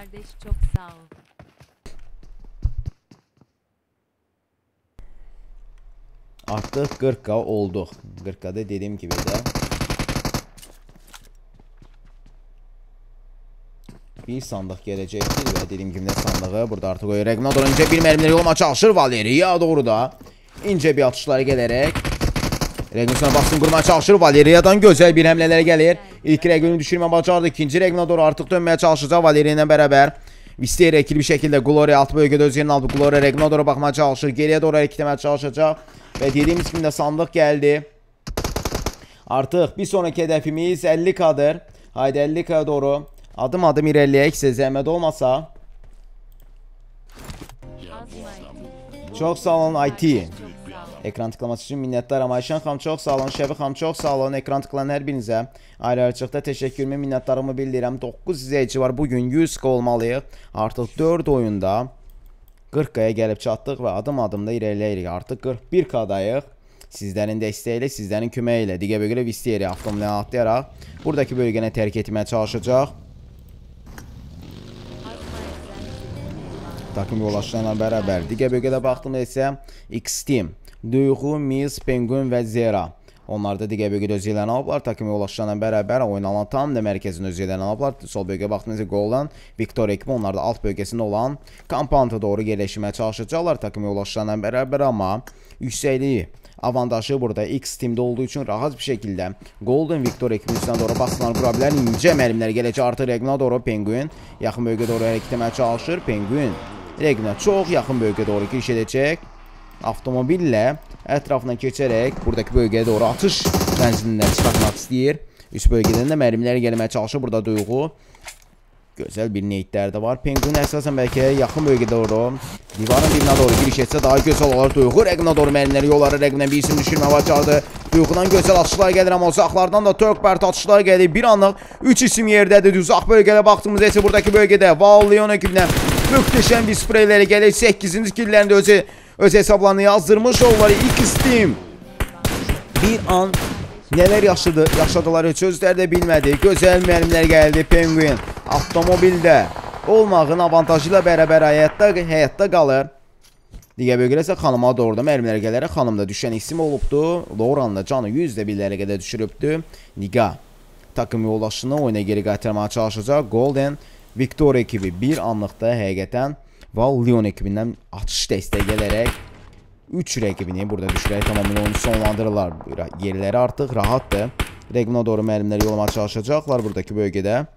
Artıq 40k olduq. 40k'da dediyim gibi də bir sandıq gələcəkdir və dediyim kimi də sandığı burada artıq o Regnador incə bir mərmləri yolma çalışır. Valeriya doğru da incə bir atışlara gələrək Regnador baskın qurmaya çalışır. Valeriyadan gözəl bir həmlələrə gəlir. İlk Regnador'u düşürmə bacardı. İkinci Regnador artıq dönməyə çalışacaq Valeriya ilə bərabər. Visteria ikili bir şəkildə Gloria alt bölgədə öz yerini aldı. Gloria Regnador'a baxmaya çalışır. Geriyə doğru hərəkət etməyə çalışacaq. Və dediyimiz kimi də sandıq gəldi. Artıq bir sonraki hədəfimiz 50K'dır. Haydi 50K'ya doğru adım irəliləyək. Sizə zəhmət olmasa. Çox sağ olun IT. Ekran tıklaması için minnətdaram. Ayşən xanım çox sağ olun. Şəfi xanım çox sağ olun. Ekran tıklayan hər birinizə ayrı-ayrıqda təşəkkürümü, minnətdarımı bildirirəm. 9 izləyici var. Bugün 100K olmalıyıq. Artıq 4 oyunda 40K'ya gəlib çatdıq və adım-adımda irəliləyirik. Artıq 41K'dayıq. Sizlərin dəstəyi ilə, sizlərin köməyi ilə digər bölgədə Visteria avtomobilini atlayaraq buradakı bölgəni tərk etməyə çalışacaq. Takım yoldaşlarla bərabər. Digər bölgədə baxdığımda isə X-Team, Duyğu, Miz, Penguin və Zera. Onlar da digər bölgədə öz yerlərini alıblar. Takım yoldaşlarla bərabər oynanan tam da mərkəzin öz yerlərini alıblar. Sol bölgəyə baxdığımızda Golden, Victor ekibi onlar da alt bölgəsində olan Kampanta doğru yerləşməyə çalışacaqlar. Takım yoldaşlarla bərabər amma yüksəkliyi avantajı burada X-Team'də olduğu üçün rahat bir şəkildə Golden Victor ekibinin üstünə doğru basılan qura bilər. İncə məlimlər gələcək artıq Regna doğru. Penguin yaxın bölgəyə doğru hərəkət etməyə çalışır. Penguin Regna çox yaxın bölgəyə doğru giriş edəcək. Avtomobillə ətrafından keçərək buradakı bölgəyə doğru atış mənzilindən çıxartmaq istəyir. Üst bölgədən də məlimlər gəlməyə çalışır. Burada Duyğu gözəl bir neytlər də var. Penguin əsasən bəlkə yaxın bölgədə doğru divarın birinə doğru giriş etsə daha gözəl olar. Duyğu Regna doğru məlimləri yolları Regna bir isim düşürmə bacardı. Duyğudan gözəl atışlar gəlir amma uzaqlardan da Turkbert atışlar gəlir. Bir anlıq 3 isim yerdədir. Uzaq bölgədə baxdığımızda isə buradakı bölgədə Val Leon ekibindən möhtəşəm bir spreyləri gəlir. 8-ci killərində öz hesablarını yazdırmış olurlar. X-Team bir an nələr yaşadılar heç özləri də bilmədi. Gözəl məlimlər gəldi. Penguin avtomobildə olmağın avantajı ilə bərabər həyatda qalır. Digər bölgədə isə xanıma doğru da məlimlər gələrək xanımda düşən isim olubdu. Lauran da canı 101'lərə qədər düşürübdü. Niga takım yoldaşını oyuna geri qaytarmağa çalışacaq. Golden Victor ekibi bir anlıqda həqiqətən Val Leon ekibindən atış dəstəyi gələrək 3 rəqibini burada düşürək tamamilə oyunu sonlandırırlar. Yerləri artıq rahatdır. Regna doğru məlimləri yollamaya çalışacaqlar buradakı bölgədə.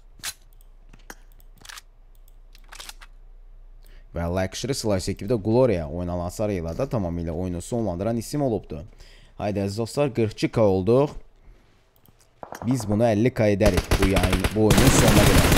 Və Luxury Slice ekibi də Gloria oynanan sarıyla da tamamilə oyunu sonlandıran isim olubdu. Haydi əziz dostlar 42K olduq. Biz bunu 50K edərik bu oyunun sonuna qədər.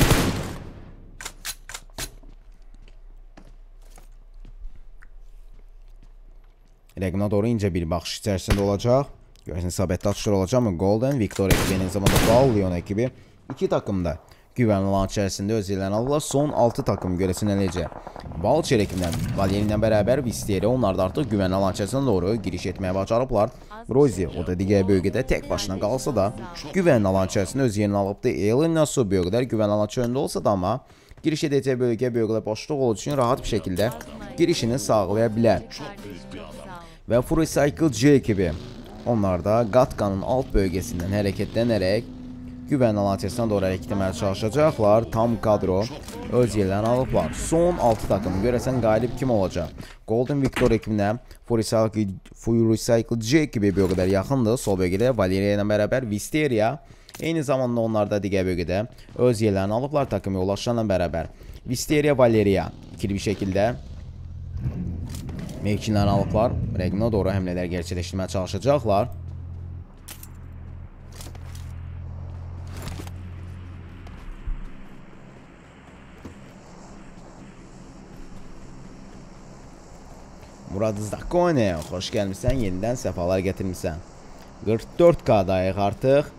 Regna doğru incə bir baxış içərisində olacaq. Görəsən isabətli atışlar olacaq mı? Golden, Victor ekibi, eyni zamanda Val Leon ekibi. İki takım da güvənli alan içərisində öz yerlərini alırlar. Son 6 takım görəsən eləcə. Valcher ekibindən Valeri ilə bərabər Visteria onlar da artıq güvənli alan içərisində doğru giriş etməyə bacarıblar. Rosie o da digər bölgədə tək başına qalsa da güvənli alan içərisində öz yerini alıbdı. Elena su bölgələr güvənli alan içərisində olsa da amma giriş edəcək bölgələr boşluq olduğu üçün rahat bir şəkildə girişini sağlaya bilər. Və Furycycle C ekibi onlar da Gatkanın alt bölgəsindən hərəkətlənərək güvənli alan içərisinə doğru hərəkət etməyə çalışacaqlar. Tam kadro öz yerlərini alıblar. Son 6 takım görəsən qalib kim olacaq? Golden Victor ekibinə Furycycle C ekibi bölgələr yaxındır. Sol bölgədə Valeria ilə bərabər Visteria. Eyni zamanda onlar da digər bölgədə öz yerlərini alıblar takım yoldaşlarla bərabər. Visteria, Valeria ikili bir şəkildə mevkilərini alıblar. Regna doğru həmlələr gerçəkləşdirməyə çalışacaqlar. Murad Zdakone, xoş gəlmişsən, yenidən səfalar gətirmişsən. 44K'dayıq artıq.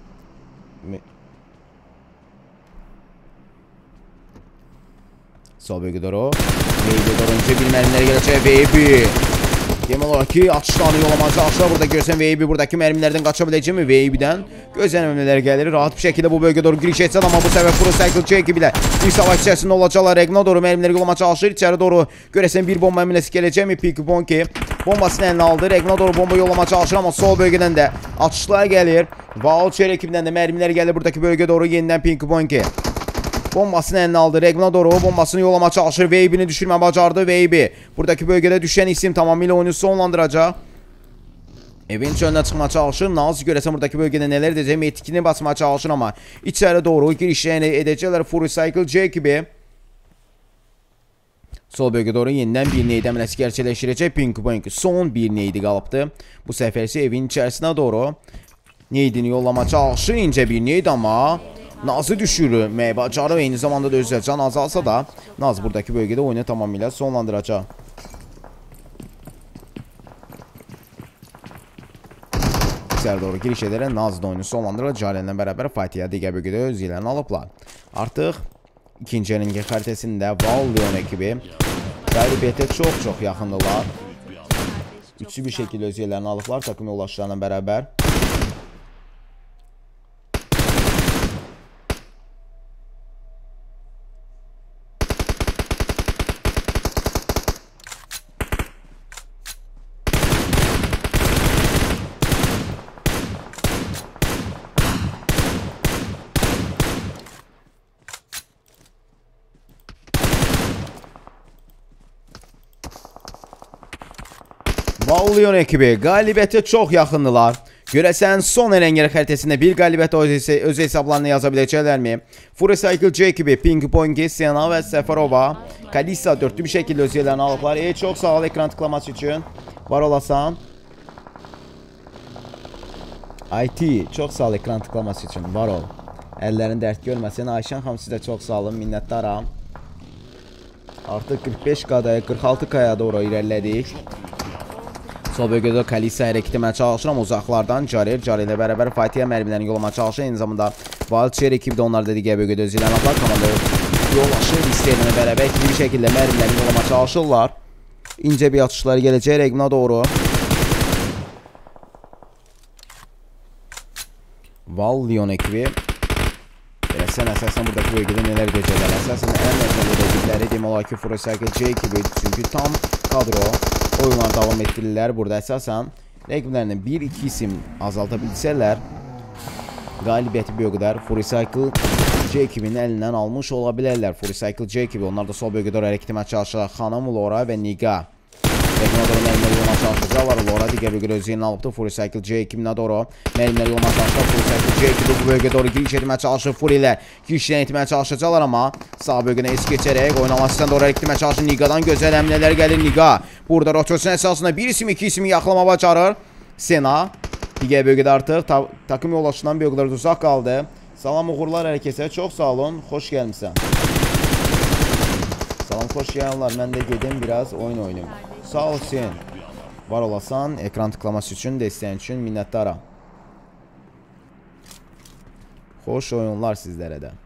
Sol bölgədə o. Baby doğru incə bir məlimləri gələcək. Baby. Demək olar ki, atışlarını yollamağa çalışlar. Burada görsən Baby buradakı məlimlərdən qaça biləcək mi? Baby'dən gözəl məlimlər gəlir. Rahat bir şəkildə bu bölgəyə doğru giriş etsən, amma bu səbəb Furycycle C ekibi ilə bir savaş içərisində olacaqlar. Regna doğru məlimləri yollamağa çalışır. İçəri doğru görəsən bir bomba məmiləsi gələcək mi? Pinky Ponky bombasını əlinə aldı. Regna doğru bomba yollamağa çalışır, amma sol bölgədən də atışlar gəlir. Valcher ekibindən də məlimlər gəlir buradakı bölgəyə doğru yenidən Pinky Ponky. Bombasını eline aldı. Regna doğru bombasını yollama çalışır. Veybi'ni düşürme bacardı. Veybi. Buradaki bölgede düşen isim tamamıyla oyunu sonlandıracaq. Evin önüne çıkmaya çalışır. Naz görəsən buradaki bölgede neler edəcək. Metkini basmaya çalışır ama içeri doğru girişlerini edəcəklər. Fury Cycle C ekibi. Sol bölge doğru yeniden bir neydi əməliyyatı gerçəkləşdirəcək. Pink Point son bir neydi qalıbdı. Bu səfər isə evin içərisinə doğru neydini yollama çalışır. İnce bir neydi ama Naz'ı düşürür. Bacarı eyni zamanda da özü can azalsa da Naz buradaki bölgede oyunu tamamıyla sonlandıracaq. İçeri doğru giriş ederek Naz da oyunu sonlandırır. Caren'le beraber Fatih'e digər bölgede öz yerlerini alıblar. Artıq ikinci ringin xəritəsində Vallion ekibi qalibiyyətə çox yaxındılar. Üçlü bir şekilde öz yerlerini alıblar takım yoldaşlarına beraber. Vallion ekibi qalibiyyətə çox yaxındılar. Görəsən son rəngər xəritəsində bir qalibiyyət öz hesablarını yaza biləcəklərmi? Fury Cycle C ekibi Pink Pongi, Sena və Səfərova Kalisa dörtlü bir şəkildə öz yerlərini alıblar. Çox sağ ol ekran tıklaması üçün. Var olasan. IT çox sağ ol ekran tıklaması üçün. Var ol. Əllərin dərd görməsin. Ayşən xanım sizə çox sağ olun. Minnətdaram. Artıq 45K'da 46K'ya doğru irəlilədik. Sol bölgədə Kalisa hərəkət etməyə çalışır amma uzaqlardan Carer ilə bərabər Fatih'ə mərmilərini yollamağa çalışır. Eyni zamanda Valcher ekibi də onlar da digər bölgədə öz ilən atlar. Komanda yollaşır. İstəyirlə bərabər ikili bir şəkildə mərmilərini yollamağa çalışırlar. İnce bir atışlar gələcək Regna doğru. Vallion ekibi əsasən buradakı bölgədə nələr edəcəklər? Əsasən ən nəzərli edəcəkləri demək olar ki Fury Cycle C ekibi, çünki tam kadro oyunlar davam etdirirlər. Burada əsasən rəqiblərindən 1-2 isim azalta bilsələr qalibiyyəti bir o qədər Fury Cycle C ekibinin əlindən almış ola bilərlər. Fury Cycle C ekibi onlar da sol bölgədə hərəkət etməyə çalışırlar. Xanım Lora və Niga Rəqibinə doğru mərmiləri yoluna çalışacaqlar. Lora digər bölgədə öz yerini alıbdır. Fury Cycle C ekibinə doğru mərmiləri yoluna çalışacaqlar. Fury Cycle C ekibi bu bölgədə doğru giriş etməyə çalışır. Fury ilə girişlərini etməyə çalışacaqlar amma sağ bölgədən es keçərək oynamasından doğru hərəkət etməyə çalışır. Niga'dan gözəl həmlələr gəlir. Niga burada rotasyon əsasında bir isim, iki ismi yaxlama bacarır. Sena digər bölgədə artıq takım yoldaşından bir o qədər uzaq qaldı. Salam uğurlar hərəkətə. Çox sağ olun. Xoş gəlmişsən. Salam, xoş gəlirlər. Mən də gedim biraz oyun oynayım. Sağ ol sen. Var olasan. Ekran tıklaması üçün, dəstəyin üçün minnətdaram. Xoş oyunlar sizlərə də.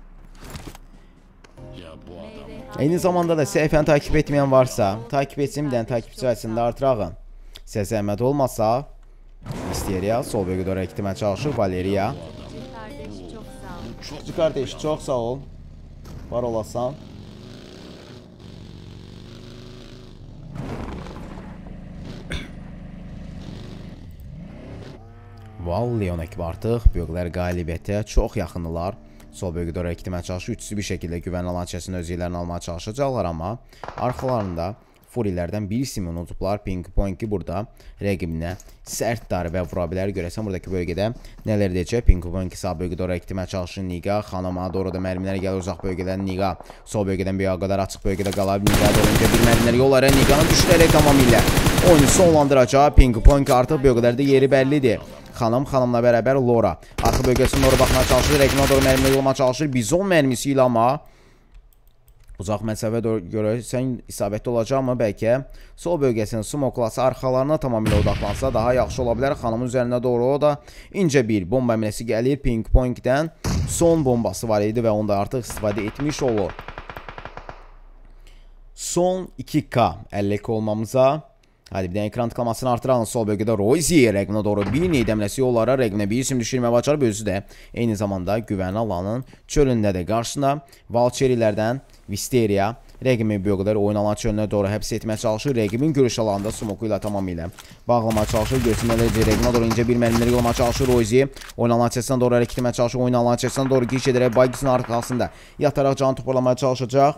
Eyni zamanda da səhifəni takip etməyən varsa, takip etsin, bir dənə takipçi sayəsində artırağın. Sizə zəhmət olmasa, Misteriya sol bölgədə hərəkət etməyə çalışır. Valeriya. Küçük kardeş, çox sağ ol. Var olasan. Vallion ekibi artıq bölgələr qalibiyyətə çox yaxındılar. Sol bölgədə hərəkət etməyə çalışır. Üçsü bir şəkildə güvənli alan içərisində öz yerlərini almağa çalışacaqlar amma arxalarında Furylərdən bir ismi unutublar. Pink Point'i burada rəqibinə sərt darbə vura bilər. Görəsən buradakı bölgədə nələr edəcək? Pink Point sağ bölgədə hərəkət etməyə çalışır. Niga xanama doğru da mərmilər gəlir uzaq bölgədən. Niga sol bölgədən bir qədər açıq bölgədə qalır. Niga da öncə bir mərmilər yollara Niganı düşürərək tamamilə oyunu sonlandıracaq. Pink Point artıq bölgələrdə yeri bəllidir. Xanımla bərabər Lora arxa bölgəsində doğru baxmaya çalışır. Rəqibinə doğru mərmiləri yollamaya çalışır. Bizon mərmisi ilə amma uzaq məsafə görürsən isabətli olacaq amma bəlkə sol bölgəsinin smoklası arxalarına tamamilə odaqlansa daha yaxşı ola bilər. Xanımın üzərində doğru o da incə bir bomba əmləsi gəlir. Pink Point'dən son bombası var idi və onda artıq istifadə etmiş olur. Son 2K 50K olmamıza. Hadi bir də ekran tıklamasını artıralım. Sol bölgədə Rozier rəqibinə doğru bir neydə əmləsi yollara rəqibinə bir isim düşürməyə bacarıb. Özü də eyni zamanda güvənli alanın çölündə də qarşısında Valcherilərdən Visteriya Rəqibi bir o qədər oyun alan çölünə doğru həbs etməyə çalışır. Rəqibin görüş alanında smoku ilə tamamilə bağlamaya çalışır. Görsün nələr rəqibinə doğru incə bir mərmiləri yollamağa çalışır. Rozi oyun alan çəsinə doğru hərəkət etməyə çalışır. Oyun alan çəsinə doğru giriş edərək Bayqisinin arxasında yataraq canı toparlamaya çalışacaq.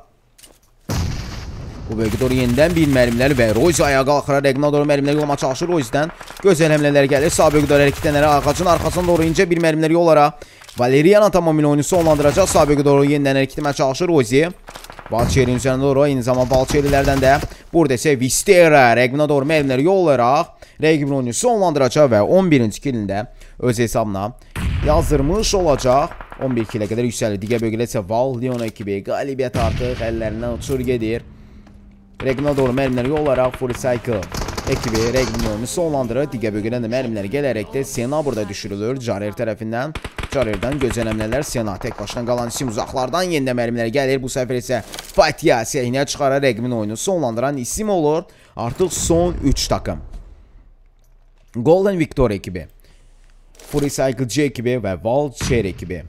Bu bölgədə doğru yenidən bir mərmilər və Rozi ayağa qalxaraq rəqibinə doğru mərmilər yollamağa çalışır. Rozi'dən gözəl həmlələr gəlir. Sağ bölgədə doğru hərəkətlənərək ağacın arxasına doğru incə bir mərmilər yollara Valeriyanın tamamilə oyunu sonlandıracaq. Sağ bölgədə doğru yenidən hərəkət etməyə çalışır Rozi. Valçerin üzərində doğru, eyni zamanda Valçerilərdən də burada isə Vistera rəqibinə doğru mərmilər yollaraq rəqibin oyunu sonlandıracaq və 11-ci kilində öz hesabına yazdırmış olacaq. 11 kilə qədər yüksəlir. Digər bölgədə isə Val Leon ekibi qalibiyyət artıq əllərindən uçur gedir. Rəqibinə doğru mərmilər yollaraq Fury Cycle ekibi rəqibin oyunu sonlandırır. Digər bölgədən də mərmilər gələrək də Sena burada düşürülür Carer tərəfindən. Carer'dən gözəl əmlələr Sena tək başına qalan isim uzaqlardan yenidən mərmilər gəlir. Bu səfər isə Fatya səhnəyə çıxaraq rəqibin oyunu sonlandıran isim olur. Artıq son 3 takım. Golden Victoria ekibi, Fury Cycle G ekibi və Valcher ekibi.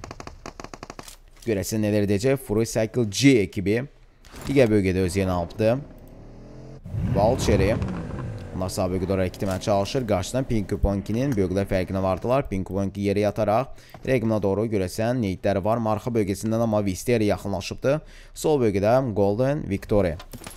Görəsən nələr edəcək? Fury Cycle G ekibi digər bölgədə öz yerini aldı. Valcher'i onlar sağ bölgədə hərəkət etməyə çalışır. Qarşıdan Pinky Ponky'nin bölgədə fərqinə vardılar. Pinky Ponky yerə yataraq rəqibinə doğru görəsən neytləri var. Marxa bölgəsindən amma Vistera yaxınlaşıbdı. Sol bölgədə Golden Victoria.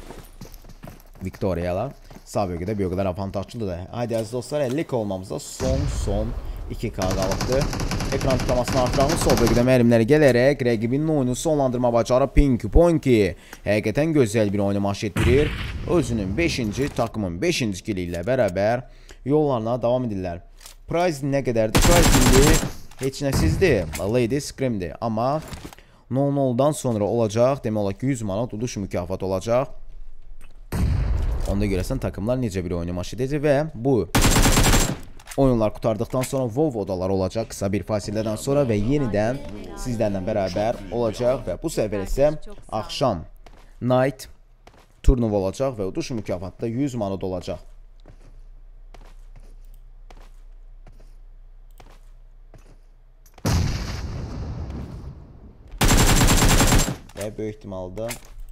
Victoria'lar sağ bölgədə bölgələr avantajlıdır. Haydi əziz dostlar, 50k olmamızda son 2k qalıbdır. Ekran tıklamasını artırağın sol bölgədə mərmləri gələrək rəqibinin oyunu sonlandırma bacarı Pinky Ponky həqiqətən gözəl bir oyunu maş etdirir. Özünün 5-ci takımın 5-ci kili ilə bərabər yollarına davam edirlər. Prize nə qədərdir? Prize indi heç nəsizdir. Lady Scream'dir. Amma 0-0'dan sonra olacaq. Demək olar ki 100 manat uduş mükafatı olacaq. Onda görəsən takımlar necə bir oyunu maş edəcək və bu oyunlar qutardıqdan sonra WoW odalar olacaq qısa bir fasilədən sonra və yenidən sizlərlə bərabər olacaq və bu səfər isə axşam Night turnuva olacaq və uduş mükafatda 100 manat olacaq. Və böyük ihtimalda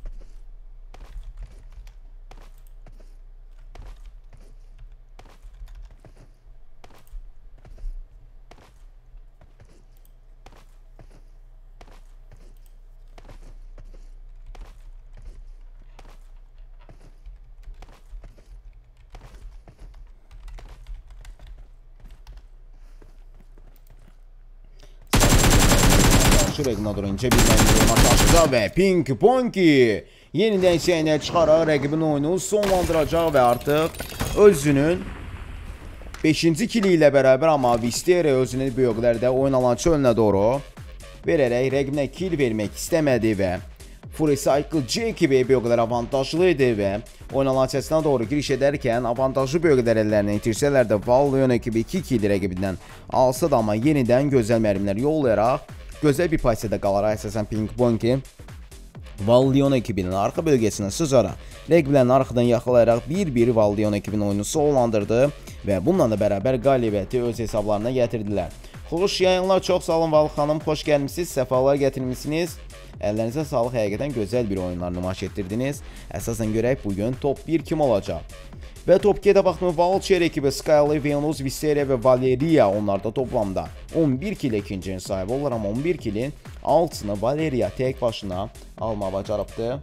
rəqibinə doğru incə bir mərmilər çalışacaq və Pinky Ponky yenidən səhnəyə çıxaraq rəqibin oyunu sonlandıracaq və artıq özünün 5-ci kili ilə bərabər amma Vistera özünün bölgələrdə oyun alan çölünə doğru verərək rəqibinə kill vermək istəmədi və Fury Cycle G ekibi bölgələr avantajlı idi və oyun alan çəsinə doğru giriş edərkən avantajlı bölgələr əllərinə itirsələr də Val Leon ekibi 2 kill rəqibindən alsa da amma yenidən gözəl mərmilər yollayaraq gözəl bir pasiyada qalaraq əsasən Pinky Ponky Val Leon ekibinin arxa bölgəsinə sızaraq rəqiblərini arxadan yaxalayaraq bir Val Leon ekibinin oyunu sonlandırdı və bununla da bərabər qalibiyyəti öz hesablarına gətirdilər. Xoş yayınlar, çox sağ olun Val xanım, xoş gəlmişsiniz, səfalar gətirmişsiniz. Əllərinizə sağlıq, həqiqətən gözəl bir oyunlar nümayiş etdirdiniz. Əsasən görək bugün top 1 kim olacaq? Və top 2-də baxdığımız Valcher ekibi Skyly, Venus, Vistera və Valeria onlarda toplamda 11 kilə ikincinin sahibi olur, amma 11 kilin altını Valeria tək başına alma bacarıbdı.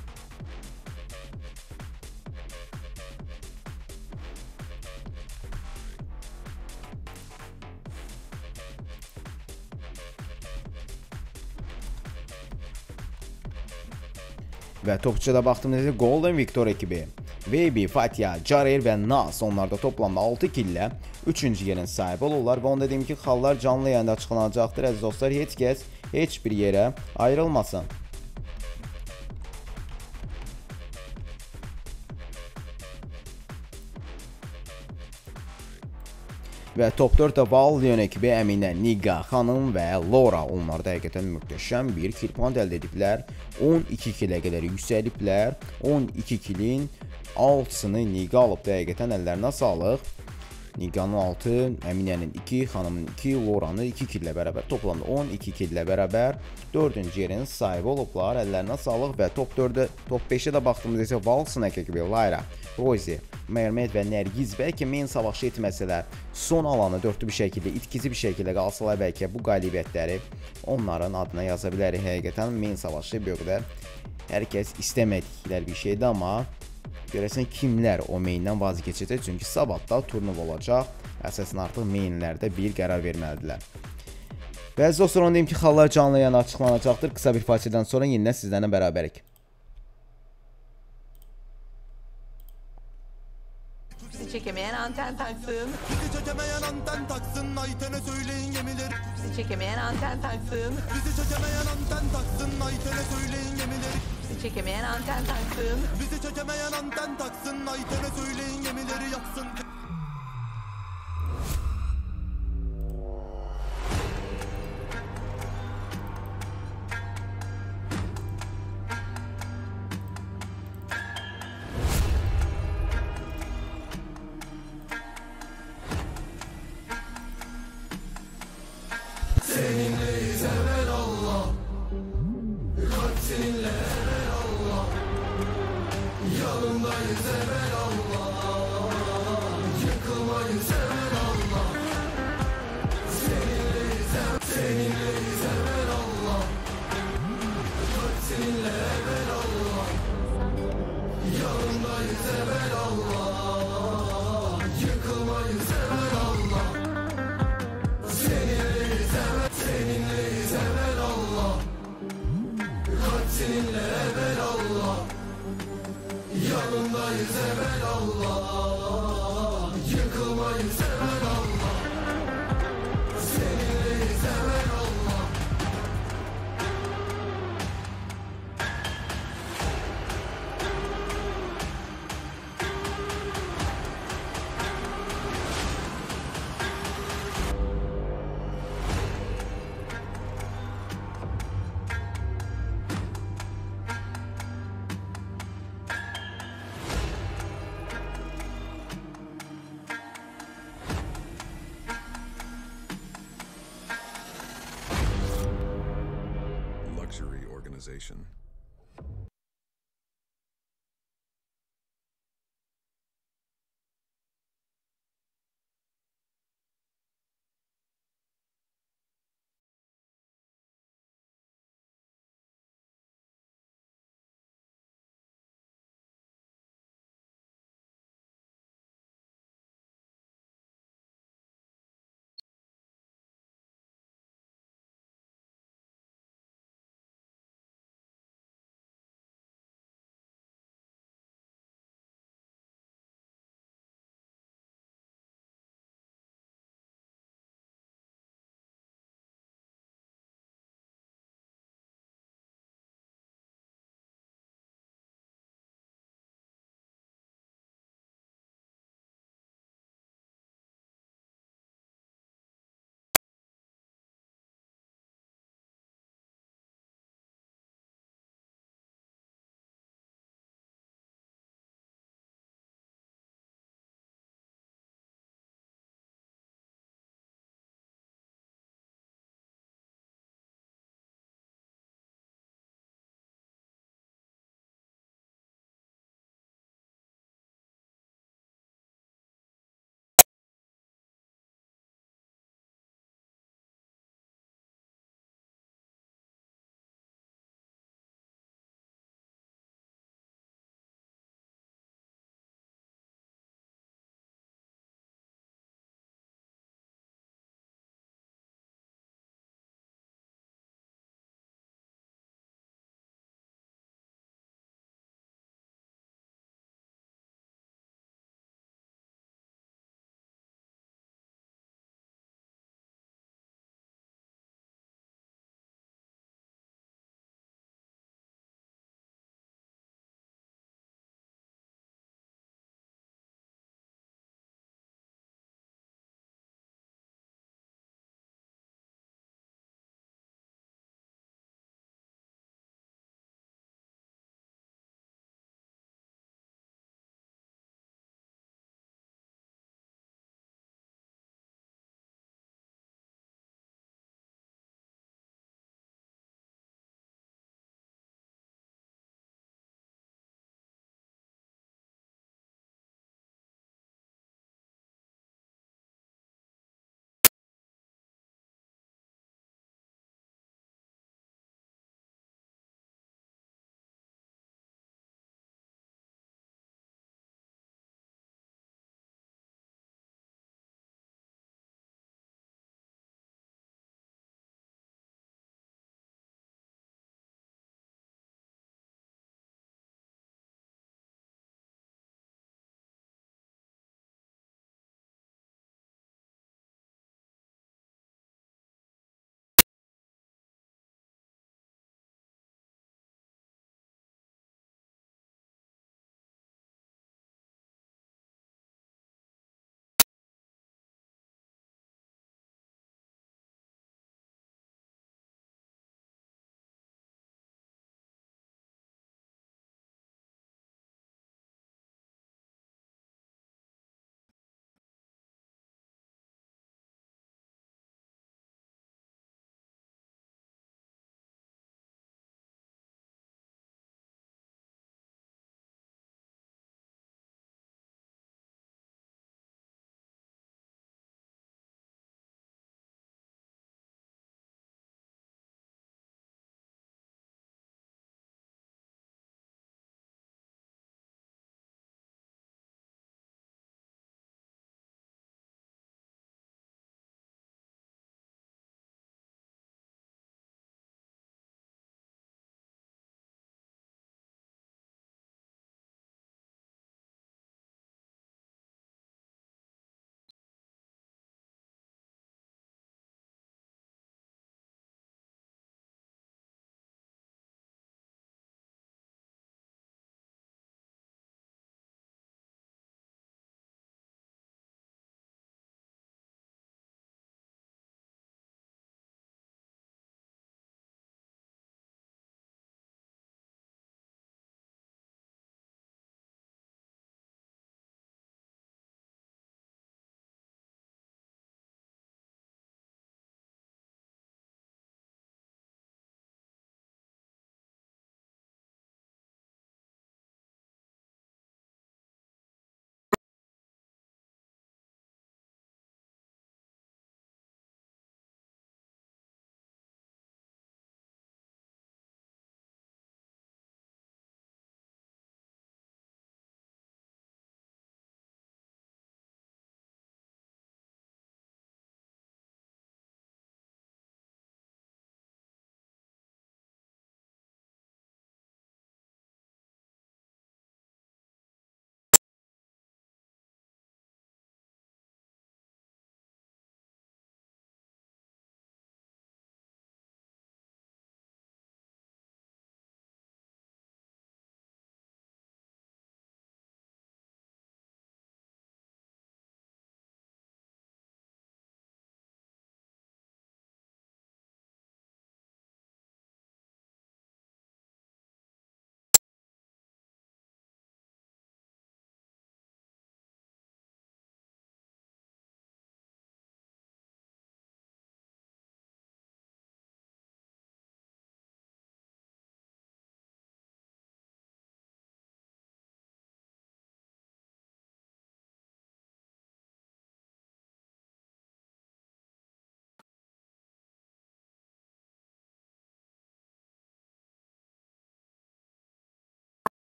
Və top 3-də baxdığımızda Golden Victoria ekibi Baby, Fatya, Carer və Nas onlarda toplamda 6 killə 3-cü yerin sahibi olurlar və onu dediyim ki, xallar canlı yayında açıqlanacaqdır. Əziz dostlar, heç kəs heç bir yerə ayrılmasın. Və top 4-də Val Leon ekibi Əminə, Niga, Xanım və Laura onlarda həqiqətən möhtəşəm bir kill puan əldə ediblər. 12 killə qədər yüksəliblər. 12 killin altısını Niga alıbdı, həqiqətən əllərinə sağlıq. Niganın 6, Əminənin 2, xanımın 2, Loranın 2 killə bərabər. Toplamda 12 killə bərabər 4-cü yerin sahibi olublar. Əllərinə sağlıq və top 4-ə, top 5-ə də baxdığımızda isə Valsnak ekibi, Layra, Rozi, Mehmet və Nərgiz bəlkə main savaşı etməsələr, son alanı dörtlü bir şəkildə, itkici bir şəkildə qalsalar bəlkə bu qalibiyyətləri onların adına yaza bilərik. Həqiqətən main savaşı bir qədər hər kəs istəmədikləri bir şeydir, amma görəsən kimlər o maindən vaz keçəcək, çünki sabahda turnuv olacaq. Əsasən artıq mainlərdə bir qərar verməlidirlər. Bəzi dostlar, onu deyim ki, xallar canlı yana açıqlanacaqdır. Qısa bir fasilədən sonra yenidən sizlərlə bərabərik. Bizi çekemeyen anten taksın. Bizi çekemeyen anten taksın. Ayten'e söyleyin gemileri. Bizi çekemeyen anten taksın. Bizi çekemeyen anten taksın. Ayten'e söyleyin gemileri. Bizi çekemeyen anten taksın. Bizi çekemeyen anten taksın. Ayten'e söyleyin gemileri yaksın. Seninleyiz evelallah. Kalp seninle evelallah. Yanındayız evelallah. Yıkılmayız evelallah. Seninleyiz evelallah. Kalp seninle evelallah. Yanındayız evelallah. Yıkılmayız evelallah. Seninleyiz evelallah. Kalp seninle evelallah. Yanındayız evelallah. Yıkılmayız evelallah. Seninleyiz evelallah. Luxury organization.